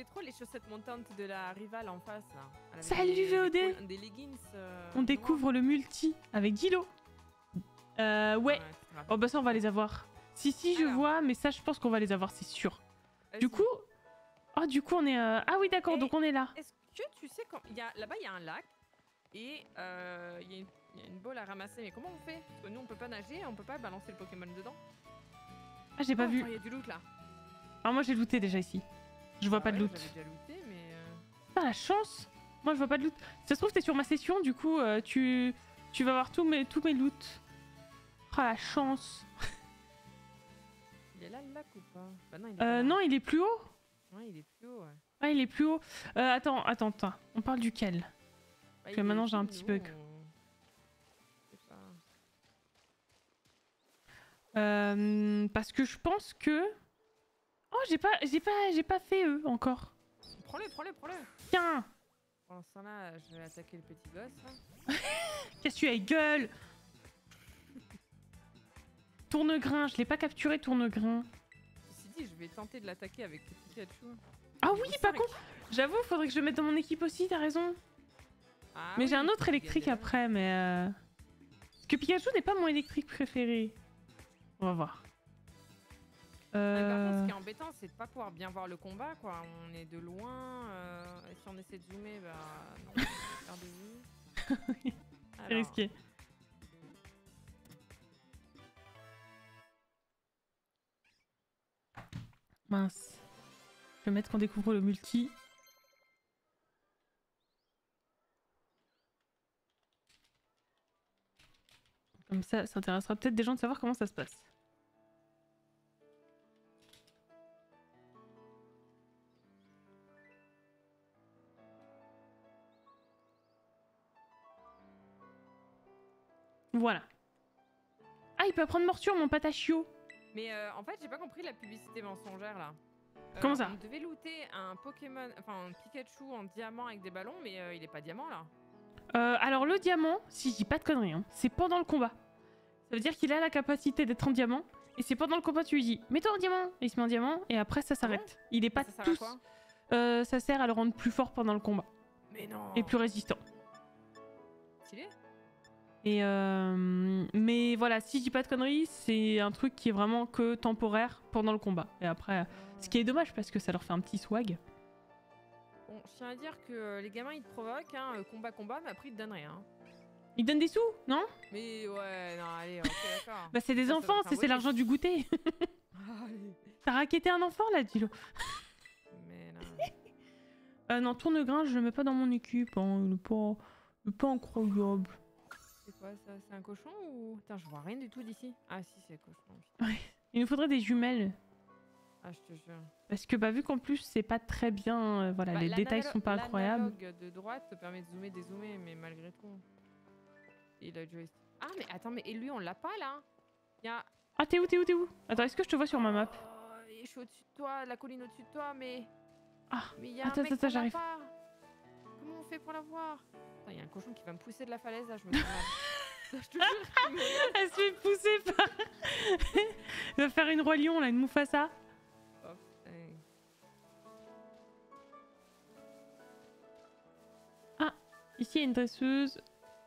trop les chaussettes montantes de la rivale en face là. Elle avait Salut VOD. Des leggings. On découvre le multi avec Dilo. Ouais. Ouais, Oh bah ça on va les avoir. Si je Alors. vois, mais ça je pense qu'on va les avoir, c'est sûr. vas-y. Du coup... Oh du coup on est... Ah oui d'accord, Et- donc on est là. Est-ce que tu sais quand là-bas il y a un lac et il y a une boule à ramasser, mais comment on fait? Parce que nous on peut pas nager, on peut pas balancer le Pokémon dedans. Ah j'ai pas vu. Il y a du loot là. Alors moi j'ai looté déjà ici. Je vois pas de Ouais, loot. J'avais déjà looté, mais. Ah la chance. Moi je vois pas de loot. Si ça se trouve t'es sur ma session, du coup tu vas voir tous mes loots. Oh la chance. Il est là le lac ou pas? Bah non, il est pas là. Non il est plus haut. Ouais, il est plus haut, ouais. Ah il est plus haut. Attends. On parle duquel? Bah, que il maintenant, est j'ai un au-dessus petit de nous, bug. Je sais pas. Parce que je pense que... Oh j'ai pas fait eux encore. Prends-le. Tiens. Pendant ce temps-là, je vais attaquer le petit gosse là. Qu'est-ce que tu as, gueule? Tourne-grain, je l'ai pas capturé, tourne-grain. Ceci dit, je vais tenter de l'attaquer avec le Pikachu. Ah oui, par contre, j'avoue, faudrait que je le mette dans mon équipe aussi, t'as raison. Ah, Mais oui, j'ai un autre il y a électrique des- après, mais... Parce que Pikachu n'est pas mon électrique préféré. On va voir. Mais par contre, ce qui est embêtant, c'est de pas pouvoir bien voir le combat, quoi. On est de loin. Et si on essaie de zoomer, bah non, on peut faire de vue. C'est risqué. Mince. Je vais mettre qu'on découvre le multi. Comme ça intéressera peut-être des gens de savoir comment ça se passe. Voilà. Ah, il peut prendre morsure, mon patachio. Mais en fait, j'ai pas compris la publicité mensongère là. Comment ça? On devait looter un Pokémon, enfin un Pikachu en diamant avec des ballons, mais il est pas diamant là. Alors le diamant, si je dis pas de conneries, hein, c'est pendant le combat. Ça veut dire qu'il a la capacité d'être en diamant. Et c'est pendant le combat tu lui dis mets-toi en diamant. Et il se met en diamant et après ça s'arrête. Il est pas Ça sert à tous... quoi? ça sert à le rendre plus fort pendant le combat. Mais non. Et plus résistant. Stylé. Et mais voilà, si je dis pas de conneries, c'est un truc qui est vraiment que temporaire pendant le combat. Et après, ce qui est dommage parce que ça leur fait un petit swag. Bon, je tiens à dire que les gamins ils te provoquent, hein, combat, mais après ils te donnent rien. Ils donnent des sous, non? Mais ouais, non, allez, ok, d'accord. Bah c'est des Ça enfants, doit faire c'est l'argent du goûter. Allez. T'as raquetté un enfant là, dis-le. Mais non. Non, tourne-grain, je le mets pas dans mon équipe. Hein. Il est pas incroyable. C'est quoi ça? C'est un cochon ou... Putain, je vois rien du tout d'ici. Ah si, c'est un cochon. Putain. Ouais. Il nous faudrait des jumelles. Ah, je te jure. Parce que bah vu qu'en plus c'est pas très bien, voilà, Bah, les détails sont pas incroyables. L'analogue de droite te permet de zoomer, dézoomer, mais malgré tout. Et le joystick. Ah mais attends, mais et lui on l'a pas là? Il y a... Ah t'es où? Attends, est-ce que je te vois sur ma map? Oh, je suis au-dessus de toi, la colline au-dessus de toi, mais... Ah, Mais il y a attends, un mec qu'on l'a j'arrive. pas. Comment on fait pour l'avoir? Il y a un cochon qui va me pousser de la falaise là, je me sens mal. Je te jure, il me regarde. Elle se fait pousser par... Il va faire une roi lion là, une Mufasa. Oh, putain. Ah, ici il y a une dresseuse.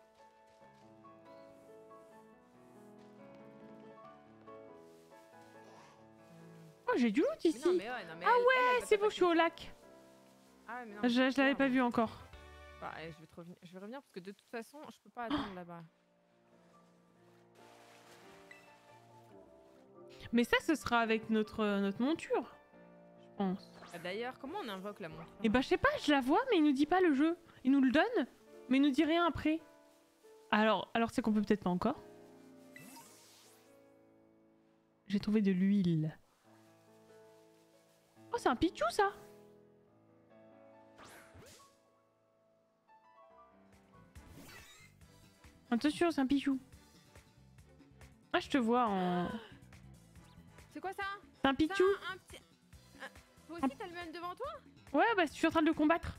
Oh j'ai du loot Mais ici. non, mais ouais, non, mais Ah elle, ouais, elle va c'est bon, je t'attaquer. suis au lac. Ah ouais, mais non, Je l'avais pas vu encore. Bah, je vais revenir parce que de toute façon, je peux pas attendre là-bas. Mais ça, ce sera avec notre monture, je pense. Ah, d'ailleurs, comment on invoque la montre? Et bah je sais pas, je la vois, mais il nous dit pas le jeu. Il nous le donne, mais il nous dit rien après. Alors c'est qu'on peut peut-être pas encore. J'ai trouvé de l'huile. Oh, c'est un Pichou ça. Attention, c'est un Pichou. Ah, je te vois en... C'est quoi ça? C'est un Pichou. Un petit... Toi aussi, t'as le même devant toi? Ouais, bah je suis en train de le combattre.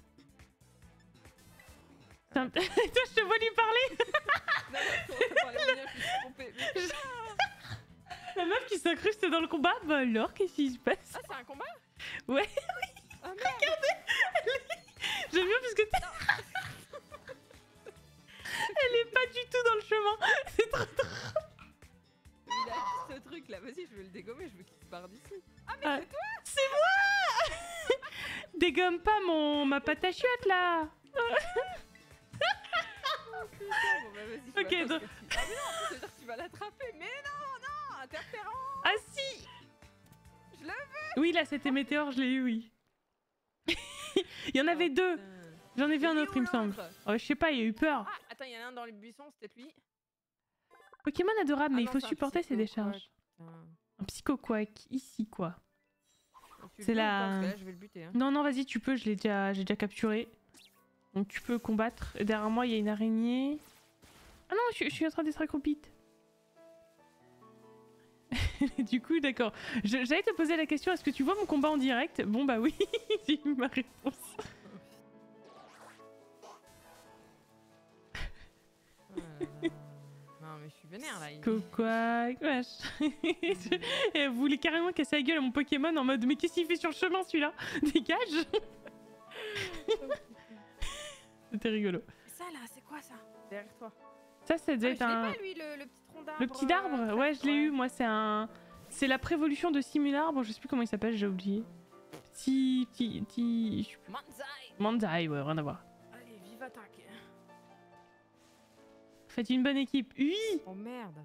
Toi, je te vois lui parler. La meuf qui s'incruste dans le combat, bah alors, qu'est-ce qui se passe? Ah, c'est un combat? Ouais. Ah merde. Dégomme pas ma pâte à chiottes là. Bon, bah, vas-y, Ok, attends, donc- parce que ah mais non, en plus, ça veut dire que tu vas l'attraper. Mais non, interférence. Ah si. Je le Oui, là c'était météore, je l'ai eu, oui. Il y en avait deux. J'en ai vu un autre, il me semble. Oh, je sais pas, il a eu peur. Ah, attends, il y en a un dans les buissons, c'est peut-être lui. Pokémon adorable, Ah mais il non, faut c'est un supporter ses psycho, décharges. quoi. Putain. Un psycho-quack, ici quoi. Tu C'est le veux ou la- pas parce que là, je vais le buter. Hein. Non, non, vas-y, tu peux, j'ai déjà capturé. Donc tu peux combattre. Et derrière moi, il y a une araignée. Ah non, je suis en train d'être accroupite. Du coup, d'accord. J'allais te poser la question, est-ce que tu vois mon combat en direct? Bon bah oui, j'ai eu ma réponse. Non, mais je suis vénère là. Quoi, vache. Elle voulait carrément casser la gueule à mon Pokémon en mode mais qu'est-ce qu'il fait sur le chemin celui-là? Dégage. C'était rigolo. Ça là, c'est quoi ça? Derrière toi. Ça devait Ah, être je l'ai un... pas lui, le petit tronc d'arbre. Le petit d'arbre, ouais, je l'ai eu. Moi, c'est un... C'est la prévolution de Simularbre, je sais plus comment il s'appelle, j'ai oublié. Petit... Manzai. Manzai, ouais, rien à voir. Allez, vive attaque. Faites une bonne équipe. Oui. Oh merde.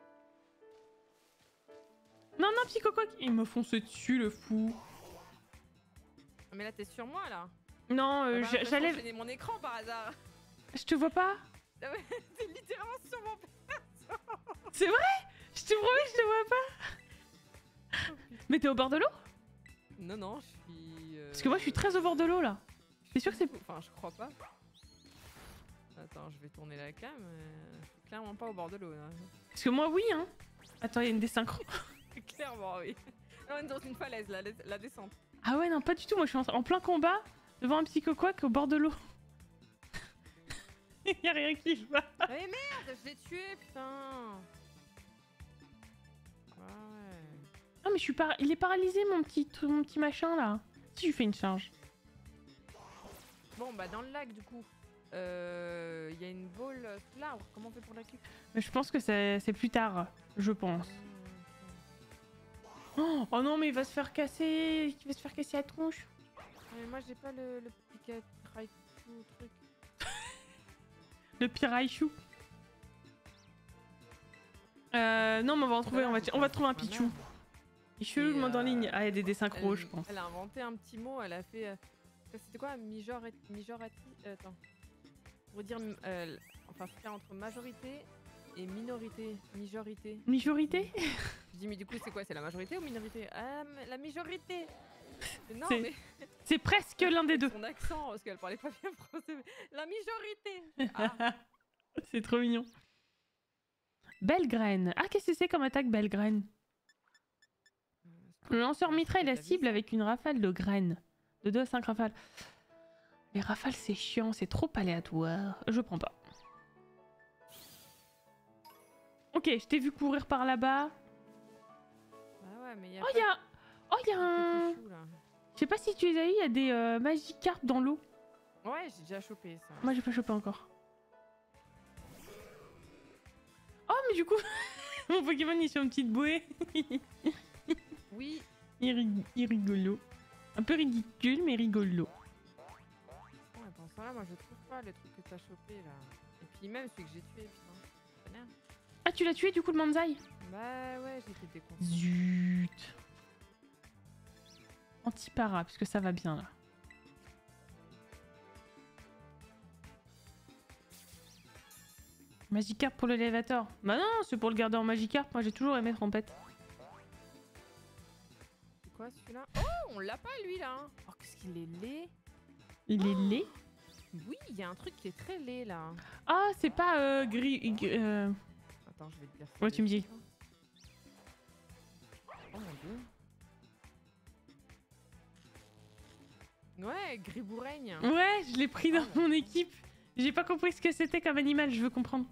Non, non, Psychoquack. Il me fonce dessus, le fou. Mais là, t'es sur moi là. Non, j'allais... J'allais mon écran par hasard. Je te vois pas. T'es littéralement sur mon perso. C'est vrai? Je te promets, je te vois pas. Mais t'es au bord de l'eau? Non, non, je suis. Parce que moi, je suis très au bord de l'eau, là. T'es sûr que c'est... Enfin, je crois pas. Attends, je vais tourner la cam. Je suis clairement pas au bord de l'eau là. Parce que moi, oui, hein. Attends, il y a une désynchro. Clairement, oui. Là, on est dans une falaise, la descente. Ah ouais, non, pas du tout. Moi, je suis en plein combat devant un Psychoquack au bord de l'eau. Y'a rien qui va. Mais merde, je l'ai tué, putain. Ouais. Ah, mais je suis il est paralysé, mon petit machin, là. Si je lui fais une charge. Bon, bah, dans le lac, du coup, il y a une boule sous l'arbre. Comment on fait pour la cuire? Mais je pense que c'est plus tard, je pense. Oh non, mais il va se faire casser. Il va se faire casser la tronche. Mais moi, j'ai pas le piquet Raichu truc. Le Piraichu. Non, mais on va en trouver. On va trouver un Pichou. Pichou, le monde en ligne. Ah, il y a des désynchros, je pense. Elle a inventé un petit mot. Elle a fait. C'était quoi? Mijorati. Attends. Pour dire. Enfin, c'est entre majorité et minorité. Majorité. Majorité? Je dis, mais du coup, c'est quoi? C'est la majorité ou minorité? La majorité. Non, C'est- mais. C'est presque l'un des deux. Son accent, parce qu'elle parlait pas bien français. Mais... La majorité. Ah. C'est trop mignon. Belle graine. Ah, qu'est-ce que c'est comme attaque, belle graine? Le lanceur mitraille la cible avec une rafale de graines. De 2 à 5 rafales. Les rafales, c'est chiant, c'est trop aléatoire. Je prends pas. Ok, je t'ai vu courir par là-bas. Bah ouais, mais Oh, il y a un... Chou, là. Je sais pas si tu les as eu, il y a des Magikarp dans l'eau. Ouais, j'ai déjà chopé ça. Moi, j'ai pas chopé encore. Oh, mais du coup, mon Pokémon, il est sur une petite bouée. Oui. Il rigolo. Un peu ridicule, mais rigolo. Ouais, pour ça, là, moi, je trouve pas le truc que t'as chopé, là. Et puis même celui que j'ai tué, putain. Tonnerre. Ah, tu l'as tué, du coup, le Manzai? Bah ouais, j'étais déconcentrée. Zut. Anti-para, puisque ça va bien, là. Magikarp pour l'élévateur. Bah non, c'est pour le garder en Magikarp. Moi, j'ai toujours aimé Trompette. C'est quoi celui-là? Oh, on l'a pas lui là. Oh, qu'est-ce qu'il est laid. Il est laid. Oui, il y a un truc qui est très laid là. Ah, c'est pas gris... Attends, je vais te dire ça. Ouais, tu me dis. Oh mon dieu. Ouais, Griboureigne. Ouais, je l'ai pris dans mon équipe. J'ai pas compris ce que c'était comme animal, je veux comprendre.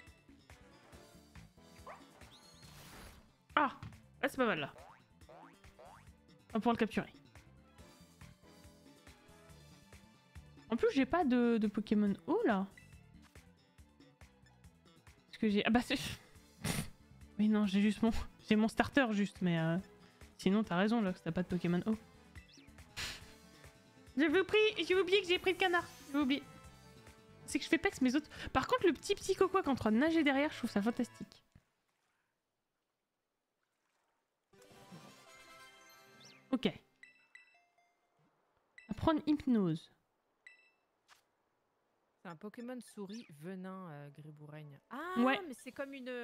Ah, ah c'est pas mal là. On va pouvoir le capturer. En plus, j'ai pas de Pokémon eau là. Parce que j'ai... Ah bah c'est... Oui non, j'ai juste mon... J'ai mon starter juste, mais... Sinon, t'as raison, là, que t'as pas de Pokémon eau. J'ai oublié que j'ai pris le canard. J'ai oublié. C'est que je fais pex mes autres. Par contre, le petit psychoquac en train de nager derrière, je trouve ça fantastique. Ok. Apprendre hypnose. C'est un Pokémon souris venin, Griboureigne. Ah, Ouais. mais c'est comme une...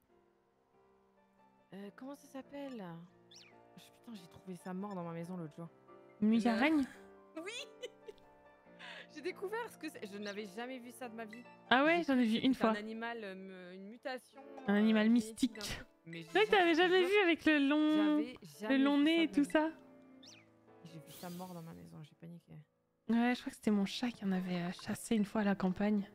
comment ça s'appelle? Putain, j'ai trouvé ça mort dans ma maison l'autre jour. Une musaraigne. Oui. J'ai découvert ce que c'est. Je n'avais jamais vu ça de ma vie. Ah ouais, j'en ai vu une fois. Un animal, une mutation. Un animal mystique. C'est vrai que t'avais jamais vu avec le long nez et tout ça. J'ai vu ça mort dans ma maison, j'ai paniqué. Ouais, je crois que c'était mon chat qui en avait chassé une fois à la campagne.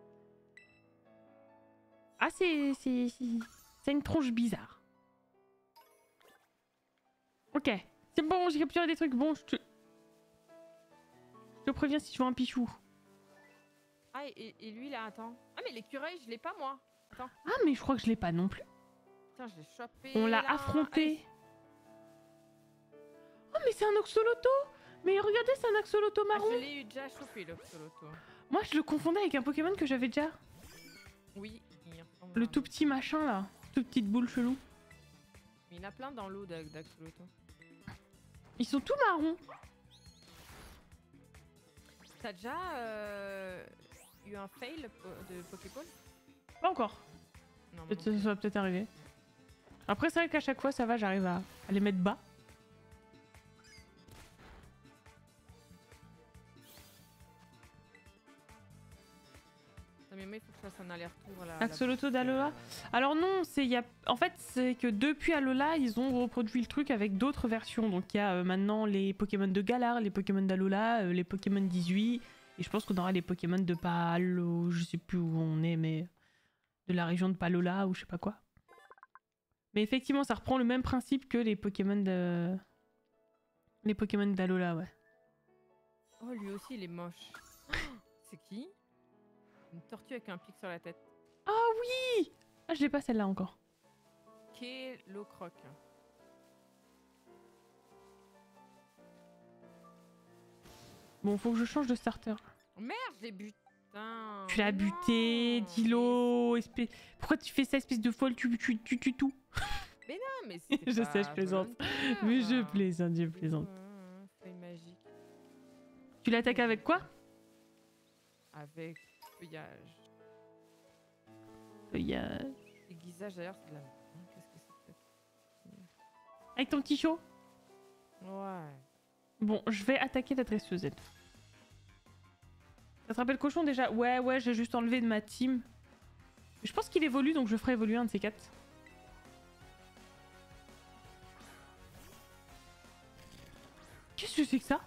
Ah, c'est une tronche bizarre. Ok. C'est bon, j'ai capturé des trucs. Bon, je te préviens si tu vois un pichou. Ah, et lui là, attends. Ah, mais l'écureuil, je l'ai pas moi. Attends. Ah, mais je crois que je l'ai pas non plus. Putain, je l'ai chopé. On l'a là. affronté. Allez. Oh, mais c'est un Oxoloto. Mais regardez, c'est un Axoloto Ah, marron. je l'ai déjà chopé, l'Oxoloto. Moi, je le confondais avec un Pokémon que j'avais déjà. Oui, il ressemble Le à un- tout petit machin là. Toute petite boule chelou. Mais il y en a plein dans l'eau d'Axoloto. Ils sont tous marrons. T'as déjà eu un fail de Pokéball? Pas encore. Non, Ça va peut-être arriver. Après, c'est vrai qu'à chaque fois, ça va, j'arrive à les mettre bas. mais moi, il faut que je fasse un aller-retour là. Axoloto d'Alola. Alors non, en fait, c'est que depuis Alola, ils ont reproduit le truc avec d'autres versions. Donc il y a maintenant les Pokémon de Galar, les Pokémon d'Alola, les Pokémon 18. Et je pense qu'on aura les Pokémon de Palo... Je sais plus où on est, mais... De la région de Palola ou je sais pas quoi. Mais effectivement, ça reprend le même principe que les Pokémon de... Les Pokémon d'Alola, ouais. Oh, lui aussi, il est moche. C'est qui? Une tortue avec un pic sur la tête. Ah oui! Ah, je l'ai pas celle-là encore. Kelocroc. Bon, faut que je change de starter. Oh, merde, je l'ai buté. Tu l'as buté, Dilo, espèce... Pourquoi tu fais ça, espèce de folle, tu tues tout. Mais non, mais c'était Je pas sais, je plaisante. volontaire. Mais je plaisante, je plaisante. Feuille magique. Tu l'attaques avec quoi? Avec feuillage. Feuillage. Aiguisage d'ailleurs, c'est de la... Qu'est-ce que c'est que ça? Avec ton petit chaud? Ouais. Bon, je vais attaquer la dresseuse, elle. Ça te rappelle cochon déjà? Ouais, j'ai juste enlevé de ma team. Je pense qu'il évolue, donc je ferai évoluer un de ces quatre. Qu'est-ce que c'est que ça?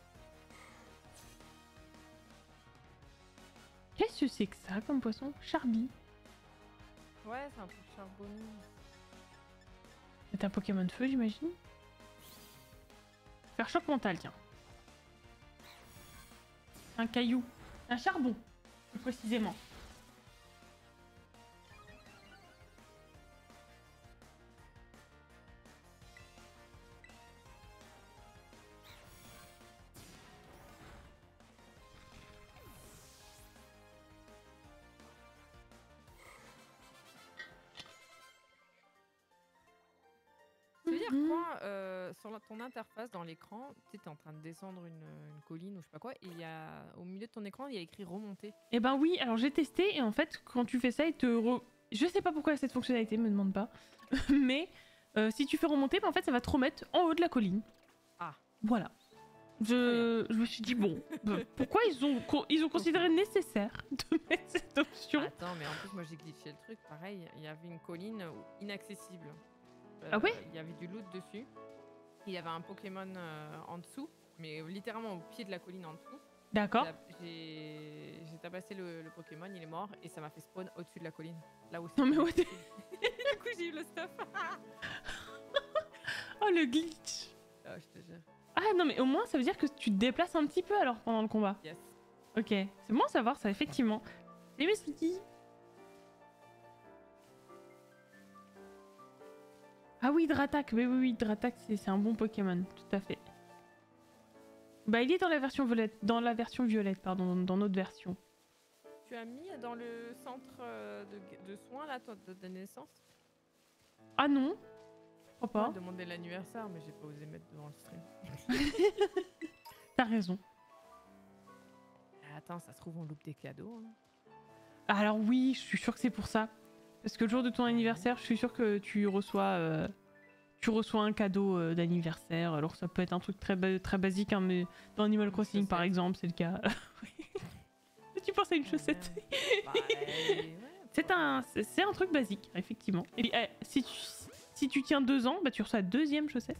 Qu'est-ce que c'est que ça comme poisson? Charby. Ouais, c'est un peu charbonneux. C'est un Pokémon de feu, j'imagine. Faire choc mental, tiens. Un caillou. Un charbon, plus précisément. Ça veut dire quoi sur ton interface dans l'écran, tu es en train de descendre une colline ou je sais pas quoi, et il y a, au milieu de ton écran, il y a écrit remonter. Eh ben oui, alors j'ai testé et en fait, quand tu fais ça, je sais pas pourquoi cette fonctionnalité, me demande pas. Mais si tu fais remonter, ben en fait, ça va te remettre en haut de la colline. Ah. Voilà. Je me suis dit, bon, pourquoi ils ont considéré nécessaire de mettre cette option? Attends, mais en plus, moi j'ai glitché le truc. Pareil, il y avait une colline inaccessible. Ah ouais? Il y avait du loot dessus. Il y avait un Pokémon en dessous, mais littéralement au pied de la colline en dessous. D'accord. J'ai tabassé le Pokémon, il est mort, et ça m'a fait spawn au-dessus de la colline. Là où Non mais what? Du coup, j'ai eu le stuff. Oh le glitch. Oh, je te jure. Ah non mais au moins ça veut dire que tu te déplaces un petit peu alors pendant le combat. Yes. Ok, c'est bon à savoir ça effectivement. Et mes soucis. Ah oui, Dratak, mais oui, Dratak c'est un bon Pokémon, tout à fait. Bah il est dans la version violette, pardon, dans notre version. Tu as mis dans le centre de soins là, toi, de naissance? Ah non, je crois pas. J'ai demandé l'anniversaire, mais j'ai pas osé mettre devant le stream. T'as raison. Attends, ça se trouve, on loupe des cadeaux. Hein. Alors oui, je suis sûre que c'est pour ça. Parce que le jour de ton anniversaire, je suis sûre que tu reçois un cadeau d'anniversaire. Alors ça peut être un truc très basique, hein, mais dans Animal Crossing par exemple, c'est le cas. Tu penses à une chaussette? C'est un truc basique, effectivement. Et puis, si tu tiens 2 ans, bah tu reçois la 2e chaussette.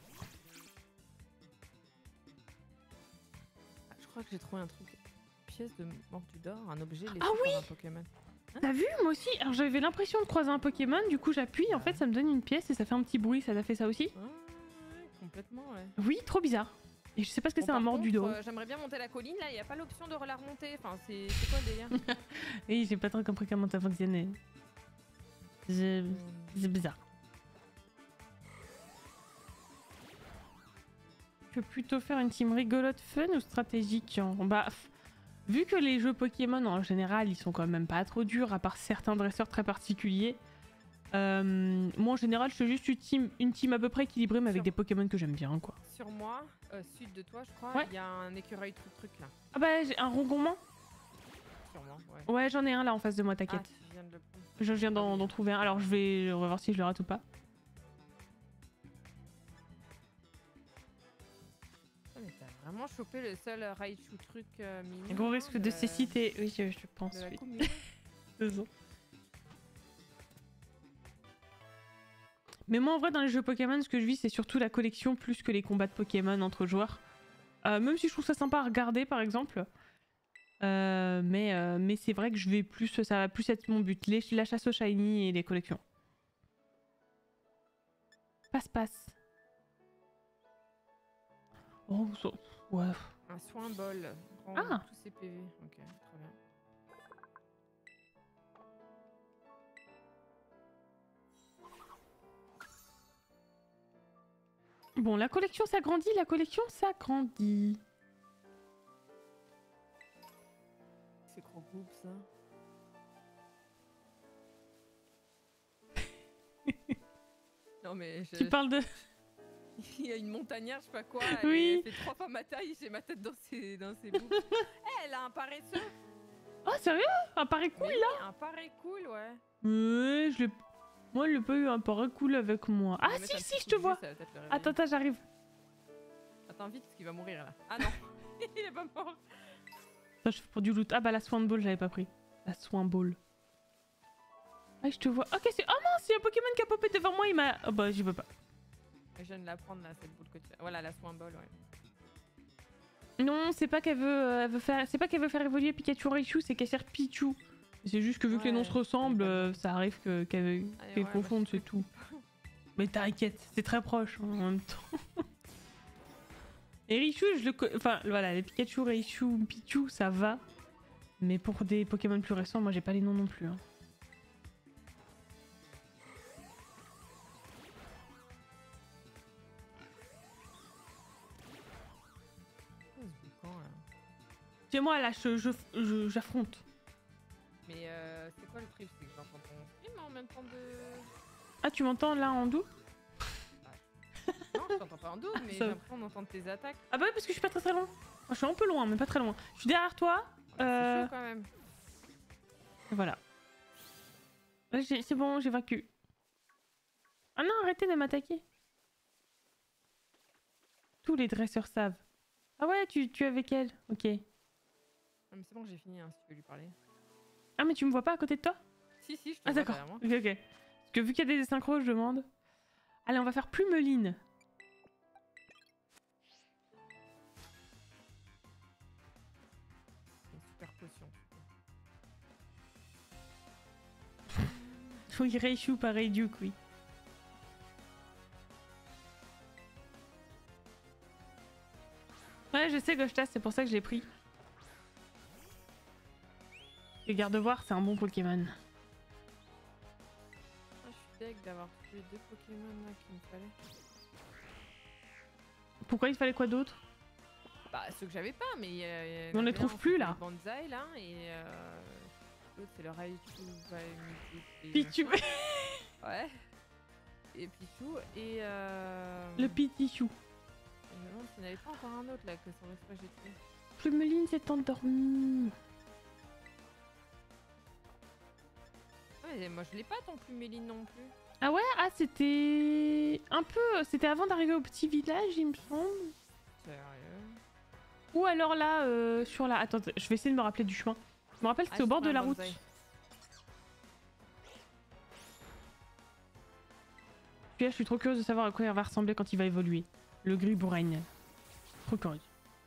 Je crois que j'ai trouvé un truc. Pièce de mordu d'or, un objet laissé par un Pokémon. Hein, t'as vu, moi aussi? Alors j'avais l'impression de croiser un Pokémon, du coup j'appuie, en fait ça me donne une pièce et ça fait un petit bruit, ça t'a fait ça aussi? Ouais, complètement, ouais. Oui, trop bizarre. Et je sais pas ce que c'est un mordu d'or. J'aimerais bien monter la colline, là, il n'y a pas l'option de la remonter. Enfin, c'est quoi le délire? Oui, j'ai pas trop compris comment ça fonctionnait. C'est bizarre. Tu veux plutôt faire une team rigolote, fun ou stratégique? Bah, vu que les jeux Pokémon en général ils sont quand même pas trop durs, à part certains dresseurs très particuliers, moi en général je fais juste une team à peu près équilibrée mais avec des Pokémon que j'aime bien quoi. Sur moi, sud de toi je crois, il y a un écureuil truc là. Ah bah j'ai un rongourmand. Sur moi, ouais. Ouais j'en ai un là en face de moi, t'inquiète. Ah, tu viens de le prendre. Je viens d'en trouver un, alors on va voir si je le rate ou pas. Vraiment chopé le seul Raichu truc mignon. Gros risque de cécité, oui je pense. De la oui. 2 ans. Mais moi en vrai dans les jeux Pokémon ce que je vis c'est surtout la collection plus que les combats de Pokémon entre joueurs. Même si je trouve ça sympa à regarder par exemple. Mais c'est vrai que ça va plus être mon but. La chasse au shiny et les collections. Passe. Oh, ça... ouais. Un soin bol. Ah. Tous ses PV. Ok, très bien. Bon, la collection s'agrandit, C'est gros groupe ça. Non mais Tu parles de... Il y a une montagnarde, je sais pas quoi, oui. elle fait 3 fois ma taille, j'ai ma tête dans ses boucles. Elle a un paresseux. Oh sérieux? Un paré cool là? Un paré cool, ouais. Ouais, moi, il n'a pas eu un paré cool avec moi. Ah si, je te vois. Attends, j'arrive. Attends vite, parce qu'il va mourir là. Ah non, il est pas mort. Attends, je fais pour du loot. Ah bah la Swan Ball, j'avais pas pris. La Swan Ball. Ah, je te vois. Ok, c'est... Oh mince, il y a un Pokémon qui a popé devant moi, il m'a... Oh bah, j'y veux pas. Je viens de la prendre là, cette boule que tu... Voilà, la Swan Ball, ouais. Non, c'est pas qu'elle veut faire... C'est pas qu'elle veut faire évoluer Pikachu en Raichu, c'est qu'elle sert Pichu. C'est juste que vu que les noms se ressemblent, ça arrive qu'elle confonde, c'est tout. Mais t'inquiète, c'est très proche en même temps. Et Raichu, enfin voilà, les Pikachu, Raichu, Pichu, ça va. Mais pour des Pokémon plus récents, moi j'ai pas les noms non plus. Hein. C'est moi là, j'affronte. Mais c'est quoi le truc? C'est que j'entends ton stream en même temps de... Ah, tu m'entends là en doux? Non, je t'entends pas en doux, mais j'ai l'impression d'entendre tes attaques. Ah bah oui, parce que je suis pas très loin. Je suis un peu loin, mais pas très loin. Je suis derrière toi. C'est chaud quand même. Voilà. C'est bon, j'ai vaincu. Ah non, arrêtez de m'attaquer. Tous les dresseurs savent. Ah ouais, tu es avec elle. Ok. Non, mais c'est bon, j'ai fini, hein, si tu veux lui parler. Ah mais tu me vois pas à côté de toi? Si, je te vois. Ah d'accord. Ok. Parce que vu qu'il y a des synchros, je demande. Allez, on va faire Plumeline. Une super potion. Oui, Raichu pareil Duke, oui. Ouais, je sais Goshtas, c'est pour ça que je l'ai pris. Le garde-voir, c'est un bon Pokémon. Ah, je suis deg d'avoir tué 2 Pokémon là qu'il me fallait. Pourquoi il fallait quoi d'autre? Bah, ceux que j'avais pas, mais On les trouve plus, là. Banzai, là, et l'autre, c'est le Raichu. Pichu. Ouais. Et Pichou, et Le Pichichou. je me demande s'il n'y en avait pas encore un autre, là, que sans exprès j'ai trouvé. Plumeline s'est endormie. Ouais, moi, je l'ai pas, ton Plumeline, non plus. Ah ouais? Ah, c'était... un peu... C'était avant d'arriver au petit village, il me semble. Sérieux? Ou alors là, sur la... Attends, je vais essayer de me rappeler du chemin. Je me rappelle, c'était au bord de la route. Puis là, je suis trop curieuse de savoir à quoi il va ressembler quand il va évoluer. Le Gribouraigne. Trop curieuse.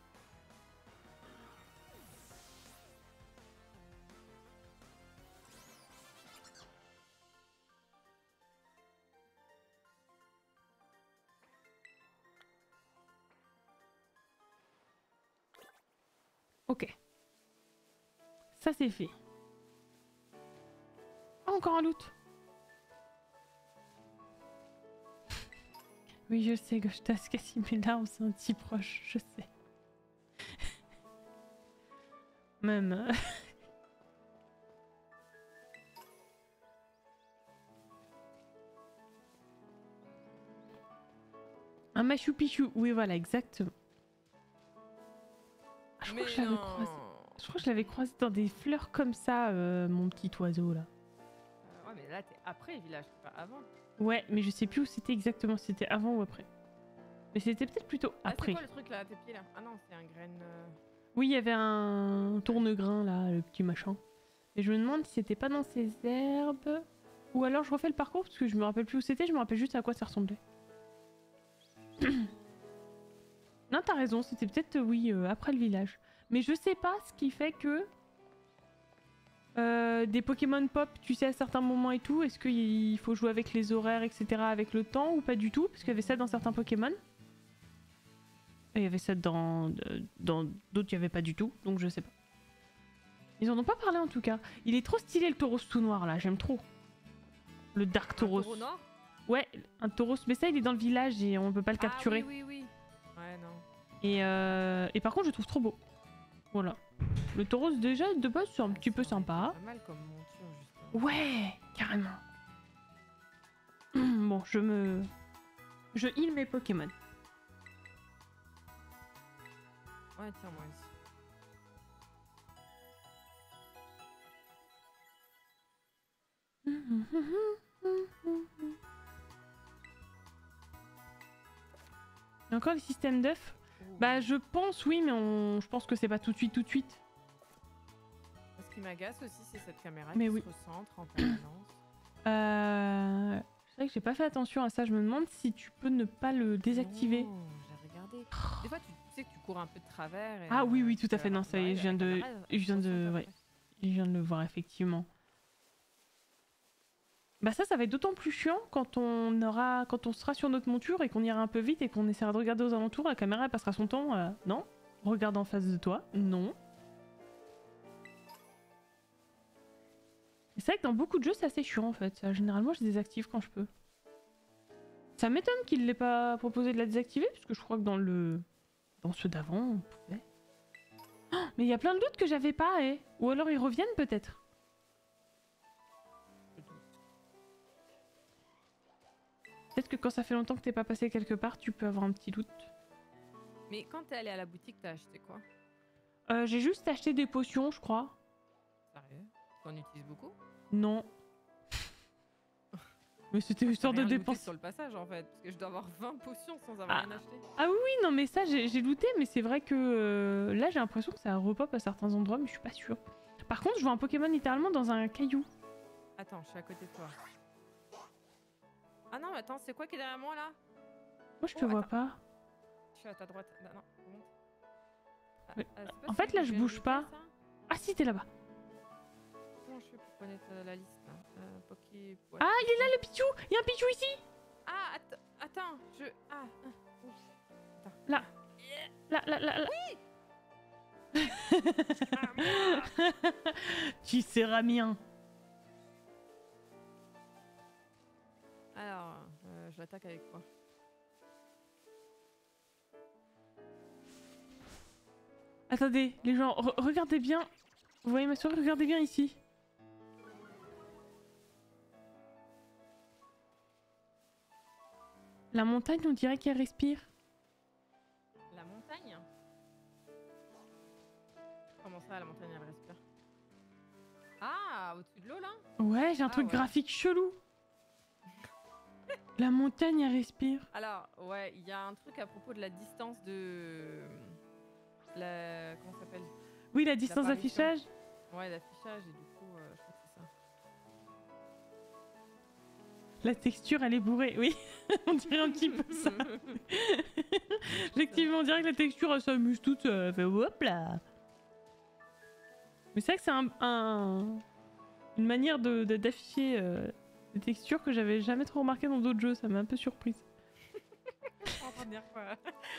Ok. Ça, c'est fait. Ah, encore un loot. Oui, je sais, Goshtas, Cassimela, on s'est un petit proche, je sais. Même. Un Machu Picchu, oui, voilà, exactement. Ah, je crois que je l'avais croisé. Je crois que je l'avais croisé dans des fleurs comme ça, mon petit oiseau là. Ouais, mais là, t'es après le village, pas avant. Ouais, mais je sais plus où c'était exactement, si c'était avant ou après. Mais c'était peut-être plutôt après. C'est quoi le truc là, à tes pieds là? Ah non, c'est un graine. Oui, il y avait un tourne-grain là, le petit machin. Et je me demande si c'était pas dans ces herbes. Ou alors je refais le parcours parce que je me rappelle plus où c'était, je me rappelle juste à quoi ça ressemblait. Non, t'as raison, c'était peut-être, oui, après le village. Mais je sais pas ce qui fait que... des Pokémon pop, tu sais, à certains moments et tout, est-ce qu'il faut jouer avec les horaires, etc., avec le temps ou pas du tout? Parce qu'il y avait ça dans certains Pokémon. Et il y avait ça dans d'autres, il n'y avait pas du tout, donc je sais pas. Ils en ont pas parlé en tout cas. Il est trop stylé le Tauros tout noir là, j'aime trop. Le Dark Tauros. Un taureau noir? Ouais, un Tauros, mais ça il est dans le village et on peut pas le capturer. Ah oui, oui, oui. Ouais, non. Et par contre je le trouve trop beau. Voilà. Le Tauros déjà de base c'est un petit peu sympa. Pas mal comme monture justement. Ouais, carrément. Bon, je heal mes Pokémon. Ouais, tiens, moi aussi. Il y a encore les systèmes d'œufs. Bah je pense oui, mais je pense que c'est pas tout de suite, tout de suite. Ce qui m'agace aussi, c'est cette caméra Mais qui oui. se recentre en permanence. C'est vrai que j'ai pas fait attention à ça. Je me demande si tu peux ne pas le désactiver. Non, j'ai regardé. Des fois, tu sais que tu cours un peu de travers. Et, Ah oui, oui, tout à fait. Non, ça y est, je viens de le voir effectivement. Bah ça va être d'autant plus chiant quand on sera sur notre monture et qu'on ira un peu vite et qu'on essaiera de regarder aux alentours. La caméra elle passera son temps. Non, regarde en face de toi. Non. C'est vrai que dans beaucoup de jeux c'est assez chiant en fait. Généralement je désactive quand je peux. Ça m'étonne qu'il l'ait pas proposé de la désactiver parce que je crois que dans ceux d'avant on pouvait. Oh, mais il y a plein de doutes que j'avais pas, eh. Ou alors ils reviennent peut-être. Peut-être que quand ça fait longtemps que t'es pas passé quelque part, tu peux avoir un petit doute. Mais quand t'es allé à la boutique, t'as acheté quoi? J'ai juste acheté des potions, je crois. Sérieux? T'en utilises beaucoup? Non. Mais c'était histoire de dépenser. Sur le passage en fait, parce que je dois avoir 20 potions sans avoir rien acheté. Ah oui, oui, non mais ça j'ai looté, mais c'est vrai que là j'ai l'impression que ça repop à certains endroits, mais je suis pas sûre. Par contre, je vois un Pokémon littéralement dans un caillou. Attends, je suis à côté de toi. Ah non, mais attends, c'est quoi qui est derrière moi là? Moi je te vois pas. Je suis à ta droite. Non, remonte. En fait là je bouge pas. Ah si, t'es là-bas. Comment je fais pour connaître la liste là? Ah, il est là le Pichou! Il y a un Pichou ici! Ah, attends, je... Ah, attends. Là. Là. Oui. Tu seras mien. Alors, je l'attaque avec quoi? Attendez, les gens, regardez bien. Vous voyez ma souris, regardez bien ici. La montagne, on dirait qu'elle respire. La montagne? Comment ça, la montagne, elle respire? Ah, au-dessus de l'eau, là? Ouais, j'ai un truc ouais. graphique chelou. La montagne, elle respire. Alors, ouais, il y a un truc à propos de la distance de... Comment ça s'appelle? Oui, la distance L'apparition. d'affichage. Ouais, l'affichage, et du coup, je crois que c'est ça. La texture, elle est bourrée, oui. On dirait un petit peu ça. Effectivement, on dirait que la texture, elle s'amuse toute. Elle fait hop là. Mais c'est vrai que c'est une manière d'afficher des textures que j'avais jamais trop remarqué dans d'autres jeux. Ça m'a un peu surprise. Je suis en train de dire quoi?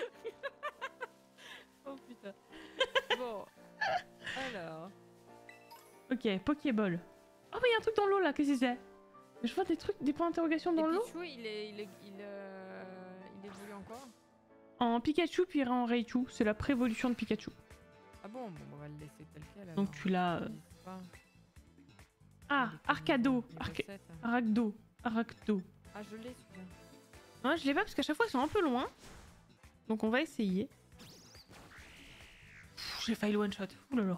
Oh putain. Bon. Alors. Ok, Pokéball. Oh, mais il y a un truc dans l'eau là, qu'est-ce que c'est? Je vois des trucs, des points d'interrogation dans Et l'eau. Pichou, il évolue encore? En Pikachu, puis en Raichu. C'est la prévolution de Pikachu. Ah bon, on va le laisser tel quel. Alors. Donc tu l'as. Ah, Il est Arcado. niveau 7. Aracdo. Aracdo. Ah, je l'ai celui-là. Ouais, je l'ai pas parce qu'à chaque fois ils sont un peu loin. Donc on va essayer. J'ai failli le one shot. Oulala.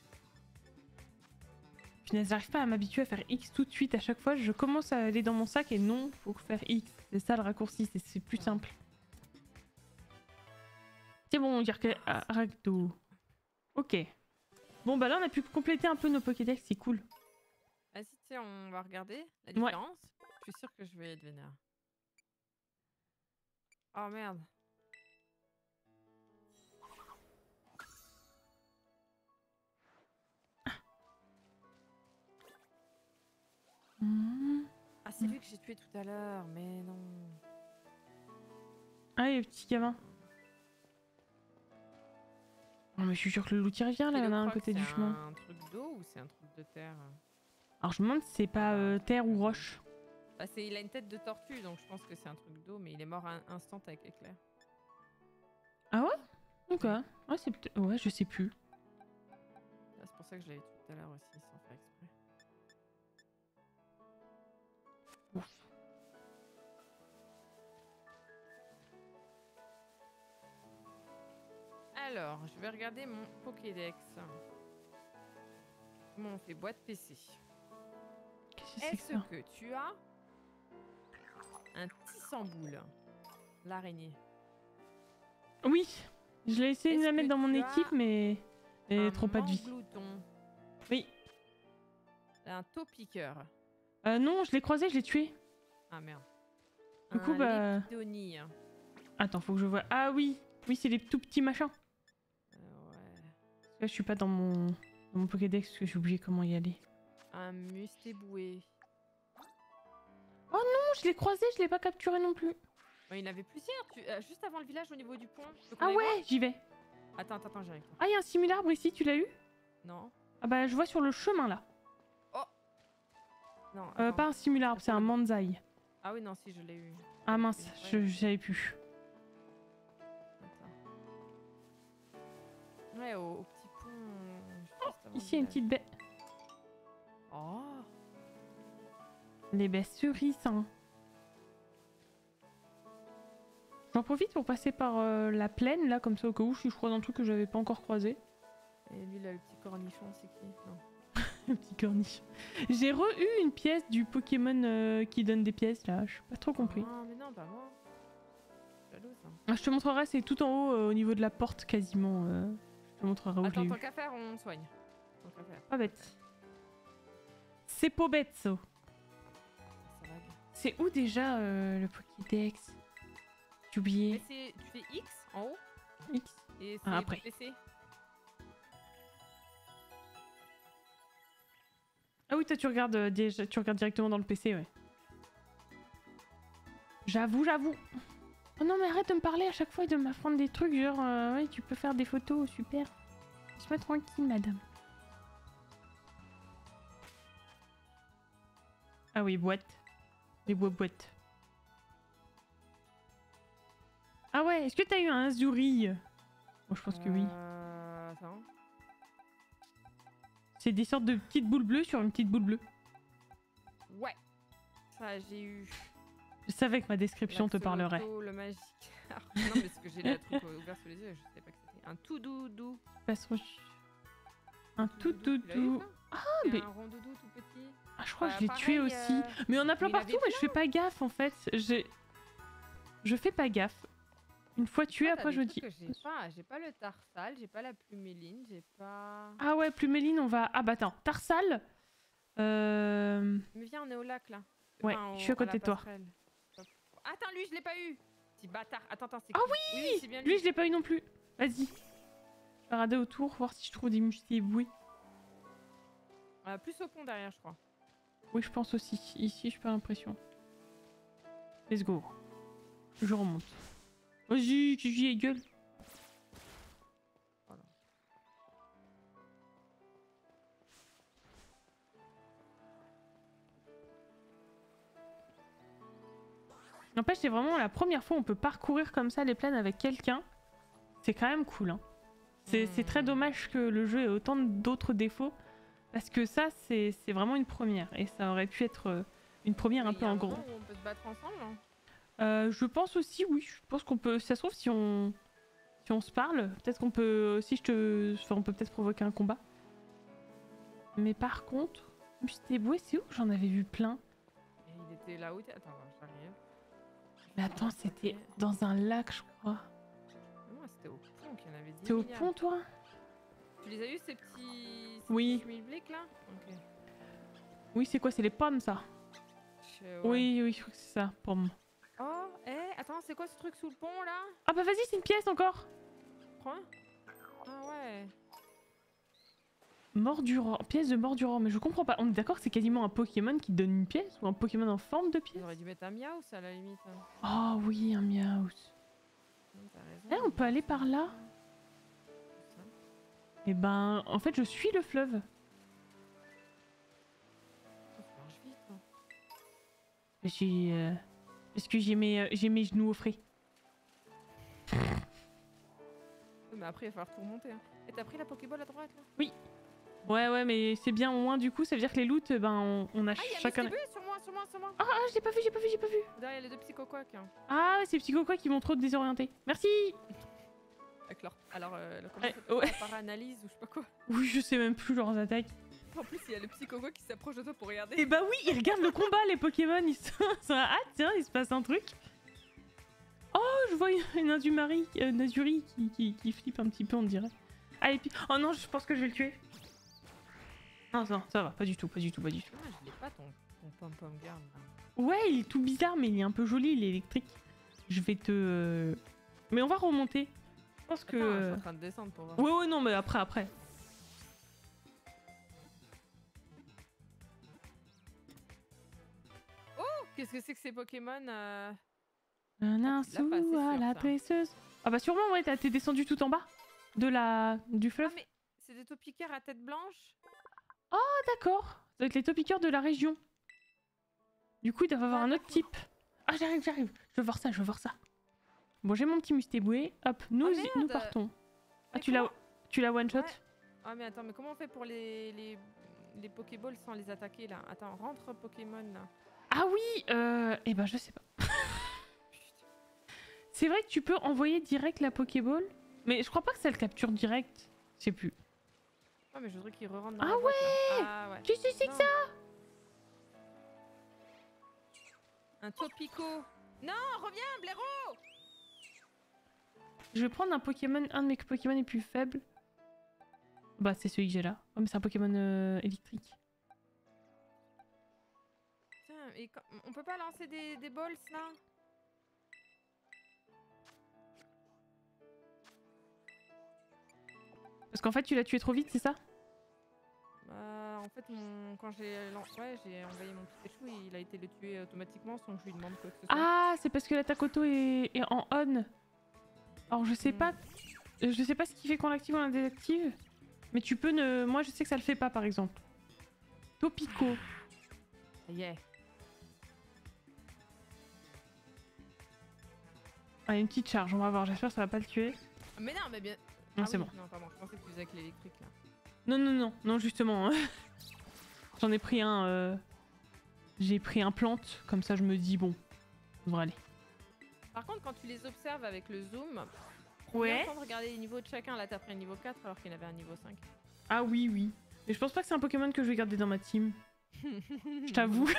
Punaise, j'arrive pas à m'habituer à faire X tout de suite. À chaque fois, je commence à aller dans mon sac et non, faut faire X. C'est ça le raccourci, c'est plus simple. C'est bon, on dirait que Aracdo. Ok. Bon, bah là, on a pu compléter un peu nos Pokédex, c'est cool. Vas-y, tu sais, on va regarder la différence. Je suis sûre que je vais être vénère. Oh merde. Ah, c'est lui que j'ai tué tout à l'heure, mais non. Ah, le petit gamin. Non, mais je suis sûre que le loup qui revient là, à un côté du chemin. C'est un truc d'eau ou c'est un truc de terre? Alors je me demande si c'est pas terre ou roche. Bah, il a une tête de tortue, donc je pense que c'est un truc d'eau, mais il est mort à un instant avec éclair. Ah ouais? Ok. Ouais, c'est peut-être. Ouais, je sais plus. Ah, c'est pour ça que je l'avais tué tout à l'heure aussi, sans faire exprès. Ouf. Alors, je vais regarder mon Pokédex. Comment on fait? Boîte PC. Qu'est-ce que c'est que Est-ce ça? que tu as un tissamboule? L'araignée. Oui! Je l'ai essayé de Est-ce la mettre que dans mon tu équipe, as mais. un Trop pas de vie. manglouton? Oui. Un taupiqueur? Non, je l'ai croisé, je l'ai tué. Ah merde. Du coup, un bah. Lepidonnie. Attends, faut que je vois. Ah oui! Oui, c'est les tout petits machins. Ouais. Là, je suis pas dans mon Pokédex parce que j'ai oublié comment y aller. Un mustéboué. Non, je l'ai croisé, je l'ai pas capturé non plus. Il y en avait plusieurs. Juste avant le village, au niveau du pont. Ah ouais, j'y vais. Attends, j'arrive. Ah, il y a un simularbre ici, tu l'as eu? Non. Ah bah, je vois sur le chemin là. Non. Attends. Pas un simularbre, c'est un manzai. Ah oui, non, si, je l'ai eu. Ah mince, je savais plus. Attends. Ouais, au petit pont. Juste avant Ici, il y a le une petite baie. village. Oh. Les baies cerises, hein. J'en profite pour passer par la plaine, là, comme ça, au cas où je croise un truc que j'avais pas encore croisé. Et lui, là, le petit cornichon, c'est qui? Non. Le petit corniche. J'ai re-eu une pièce du Pokémon qui donne des pièces, là. Je pas trop compris. Ah, mais non, pas moi. Jaloux, ça. Ah, je te montrerai, c'est tout en haut, au niveau de la porte, quasiment. Je te montrerai où je Attends, l'ai tant eu. qu'à faire, on soigne. Tant qu'à faire. Pas bête. C'est pas bête, ça. Ça lag. C'est où déjà le Pokédex? J'ai Mais oublié. tu fais X en haut X. et Ah, c'est après. PC. Ah oui, toi tu regardes déjà, tu regardes directement dans le PC, ouais. J'avoue. Oh non mais arrête de me parler à chaque fois et de m'apprendre des trucs genre ouais tu peux faire des photos, super. Laisse-moi tranquille madame. Ah oui, boîte. Les boîtes. Ah ouais, est-ce que t'as eu un Azuri? Bon, je pense que oui. Attends, C'est des sortes de petites boules bleues sur une petite boule bleue. Ouais. Ça, j'ai eu. Je savais que ma description te parlerait. Le magique. Non, mais parce que j'ai le truc ouvert sous les yeux, je savais pas que c'était un tout doudou. Un tout doudou. Ah, mais. Un rond doudou tout petit. Ah, je crois que je l'ai tué aussi. Mais on a plein partout, mais je fais pas gaffe en fait. Je fais pas gaffe. Une fois tué, après je me dis. J'ai pas le tarsal, j'ai pas la pluméline, j'ai pas. Ah ouais, pluméline, on va. Ah bah attends, tarsal. Mais viens, on est au lac là. Ouais, je suis à côté de toi. Attends, lui, je l'ai pas eu. Petit bâtard. Attends, c'est Ah oui, c'est bien lui, je l'ai pas eu non plus. Vas-y. Je vais regarder autour, voir si je trouve des mustéboués. Plus au pont derrière, je crois. Oui, je pense aussi. Ici, j'ai pas l'impression. Let's go. Je remonte. Vas-y, tu y gueule. Voilà. N'empêche, c'est vraiment la première fois où on peut parcourir comme ça les plaines avec quelqu'un. C'est quand même cool. Hein. C'est très dommage que le jeu ait autant d'autres défauts. Parce que ça, c'est vraiment une première. Et ça aurait pu être une première un peu en gros. On peut se battre ensemble, hein. Je pense aussi, oui. Je pense qu'on peut. Si ça se trouve, si on se parle, peut-être qu'on peut. Si je te. Enfin, on peut peut-être provoquer un combat. Mais par contre, Mustéboué, c'est où j'en avais vu plein? Et il était là où t'es. Attends, j'arrive. Mais attends, c'était dans un lac, je crois. Non, c'était au pont qu'il y en avait 10 T'es au milliards. pont, toi? Tu les as eu ces petits. Oui. Schmilblick là? Ok. Oui, c'est quoi? C'est les pommes, ça? Ouais. Oui, je crois que c'est ça, pommes. Oh, attends, c'est quoi ce truc sous le pont là? Ah bah vas-y, c'est une pièce encore. Prends un. Ah ouais. Mordurant, pièce de Mordurant, mais je comprends pas. On est d'accord que c'est quasiment un Pokémon qui donne une pièce ou un Pokémon en forme de pièce? On aurait dû mettre un Miaus à la limite. Oh oui, un Miaus. T'as On peut aller par là? Et ben, en fait, je suis le fleuve. Ça marche vite. Hein. Parce que j'ai mes genoux au frais. Mais après, il va falloir tout remonter. Hein. Et t'as pris la Pokéball à droite là? Oui. Ouais, mais c'est bien au moins du coup, ça veut dire que les loots, ben on a chacun. Ah, sur moi. Ah, je l'ai pas vu. Derrière les deux psychoquacs. Hein. Ah, ces psychoquacs qui m'ont trop désorienté. Merci. Avec leur. Alors, ouais. Para-analyse ou je sais pas quoi. Oui, je sais même plus leurs attaques. En plus, il y a le psychoquac qui s'approche de toi pour regarder. Et bah oui, ils regardent le combat, les Pokémon. Ils sont ah tiens, il se passe un truc. Oh, je vois une Nazuri qui flippe un petit peu, on dirait. Allez, puis. Oh non, je pense que je vais le tuer. Non, ça va, pas du tout. Ah, je l'ai pas ton pom-pom garde. Ouais, il est tout bizarre, mais il est un peu joli, il est électrique. Je vais te. Mais on va remonter. Je pense que. Attends, je suis en train de descendre pour voir. Ouais, non, mais après. Oh, qu'est-ce que c'est que ces Pokémon Un insou à la dresseuse. Ah bah sûrement, ouais, t'es descendu tout en bas du fleuve. Ah, mais c'est des taupiqueurs à tête blanche. Oh, d'accord. Ça doit être les taupiqueurs de la région. Du coup, il doit y avoir un autre type. Ah, j'arrive. Je veux voir ça. Bon, j'ai mon petit Mustéboué. Hop, nous partons. Ah, tu l'as one shot? Ouais. Ah, mais attends, mais comment on fait pour les Pokéballs sans les attaquer là? Attends, rentre Pokémon là. Ah oui, eh ben je sais pas. C'est vrai que tu peux envoyer direct la Pokéball, mais je crois pas que ça le capture direct. Je sais plus. Ah, mais je voudrais qu'il re-rentre dans Ah la boîte, ouais, Ah ouais. Qu'est-ce que c'est que ça? Un Topico. Non, reviens, blaireau. Je vais prendre un de mes Pokémon les plus faibles. Bah c'est celui que j'ai là. Oh mais c'est un Pokémon électrique. Putain, et on peut pas lancer des balls là? Parce qu'en fait tu l'as tué trop vite, c'est ça? En fait, quand j'ai envoyé mon Pikachu, il a été le tuer automatiquement sans que je lui demande quoi que ce soit. Ah, c'est parce que l'attaque auto est en on. Alors je sais pas ce qui fait qu'on l'active ou on la désactive. Mais tu peux ne... Moi je sais que ça le fait pas par exemple. Topico. Yeah. Ah, une petite charge, on va voir, j'espère que ça va pas le tuer. Mais non, mais bien... Non, c'est bon. Non, pardon, je pensais que tu faisais avec l'électrique là. Non, non, non, non, justement. J'en ai pris un... J'ai pris un plante, comme ça je me dis, bon, ça devrait aller. Par contre, quand tu les observes avec le zoom, Ouais. temps de regarder les niveaux de chacun. Là, t'as pris un niveau 4 alors qu'il y en avait un niveau 5. Ah oui, oui. Mais je pense pas que c'est un Pokémon que je vais garder dans ma team. Je t'avoue.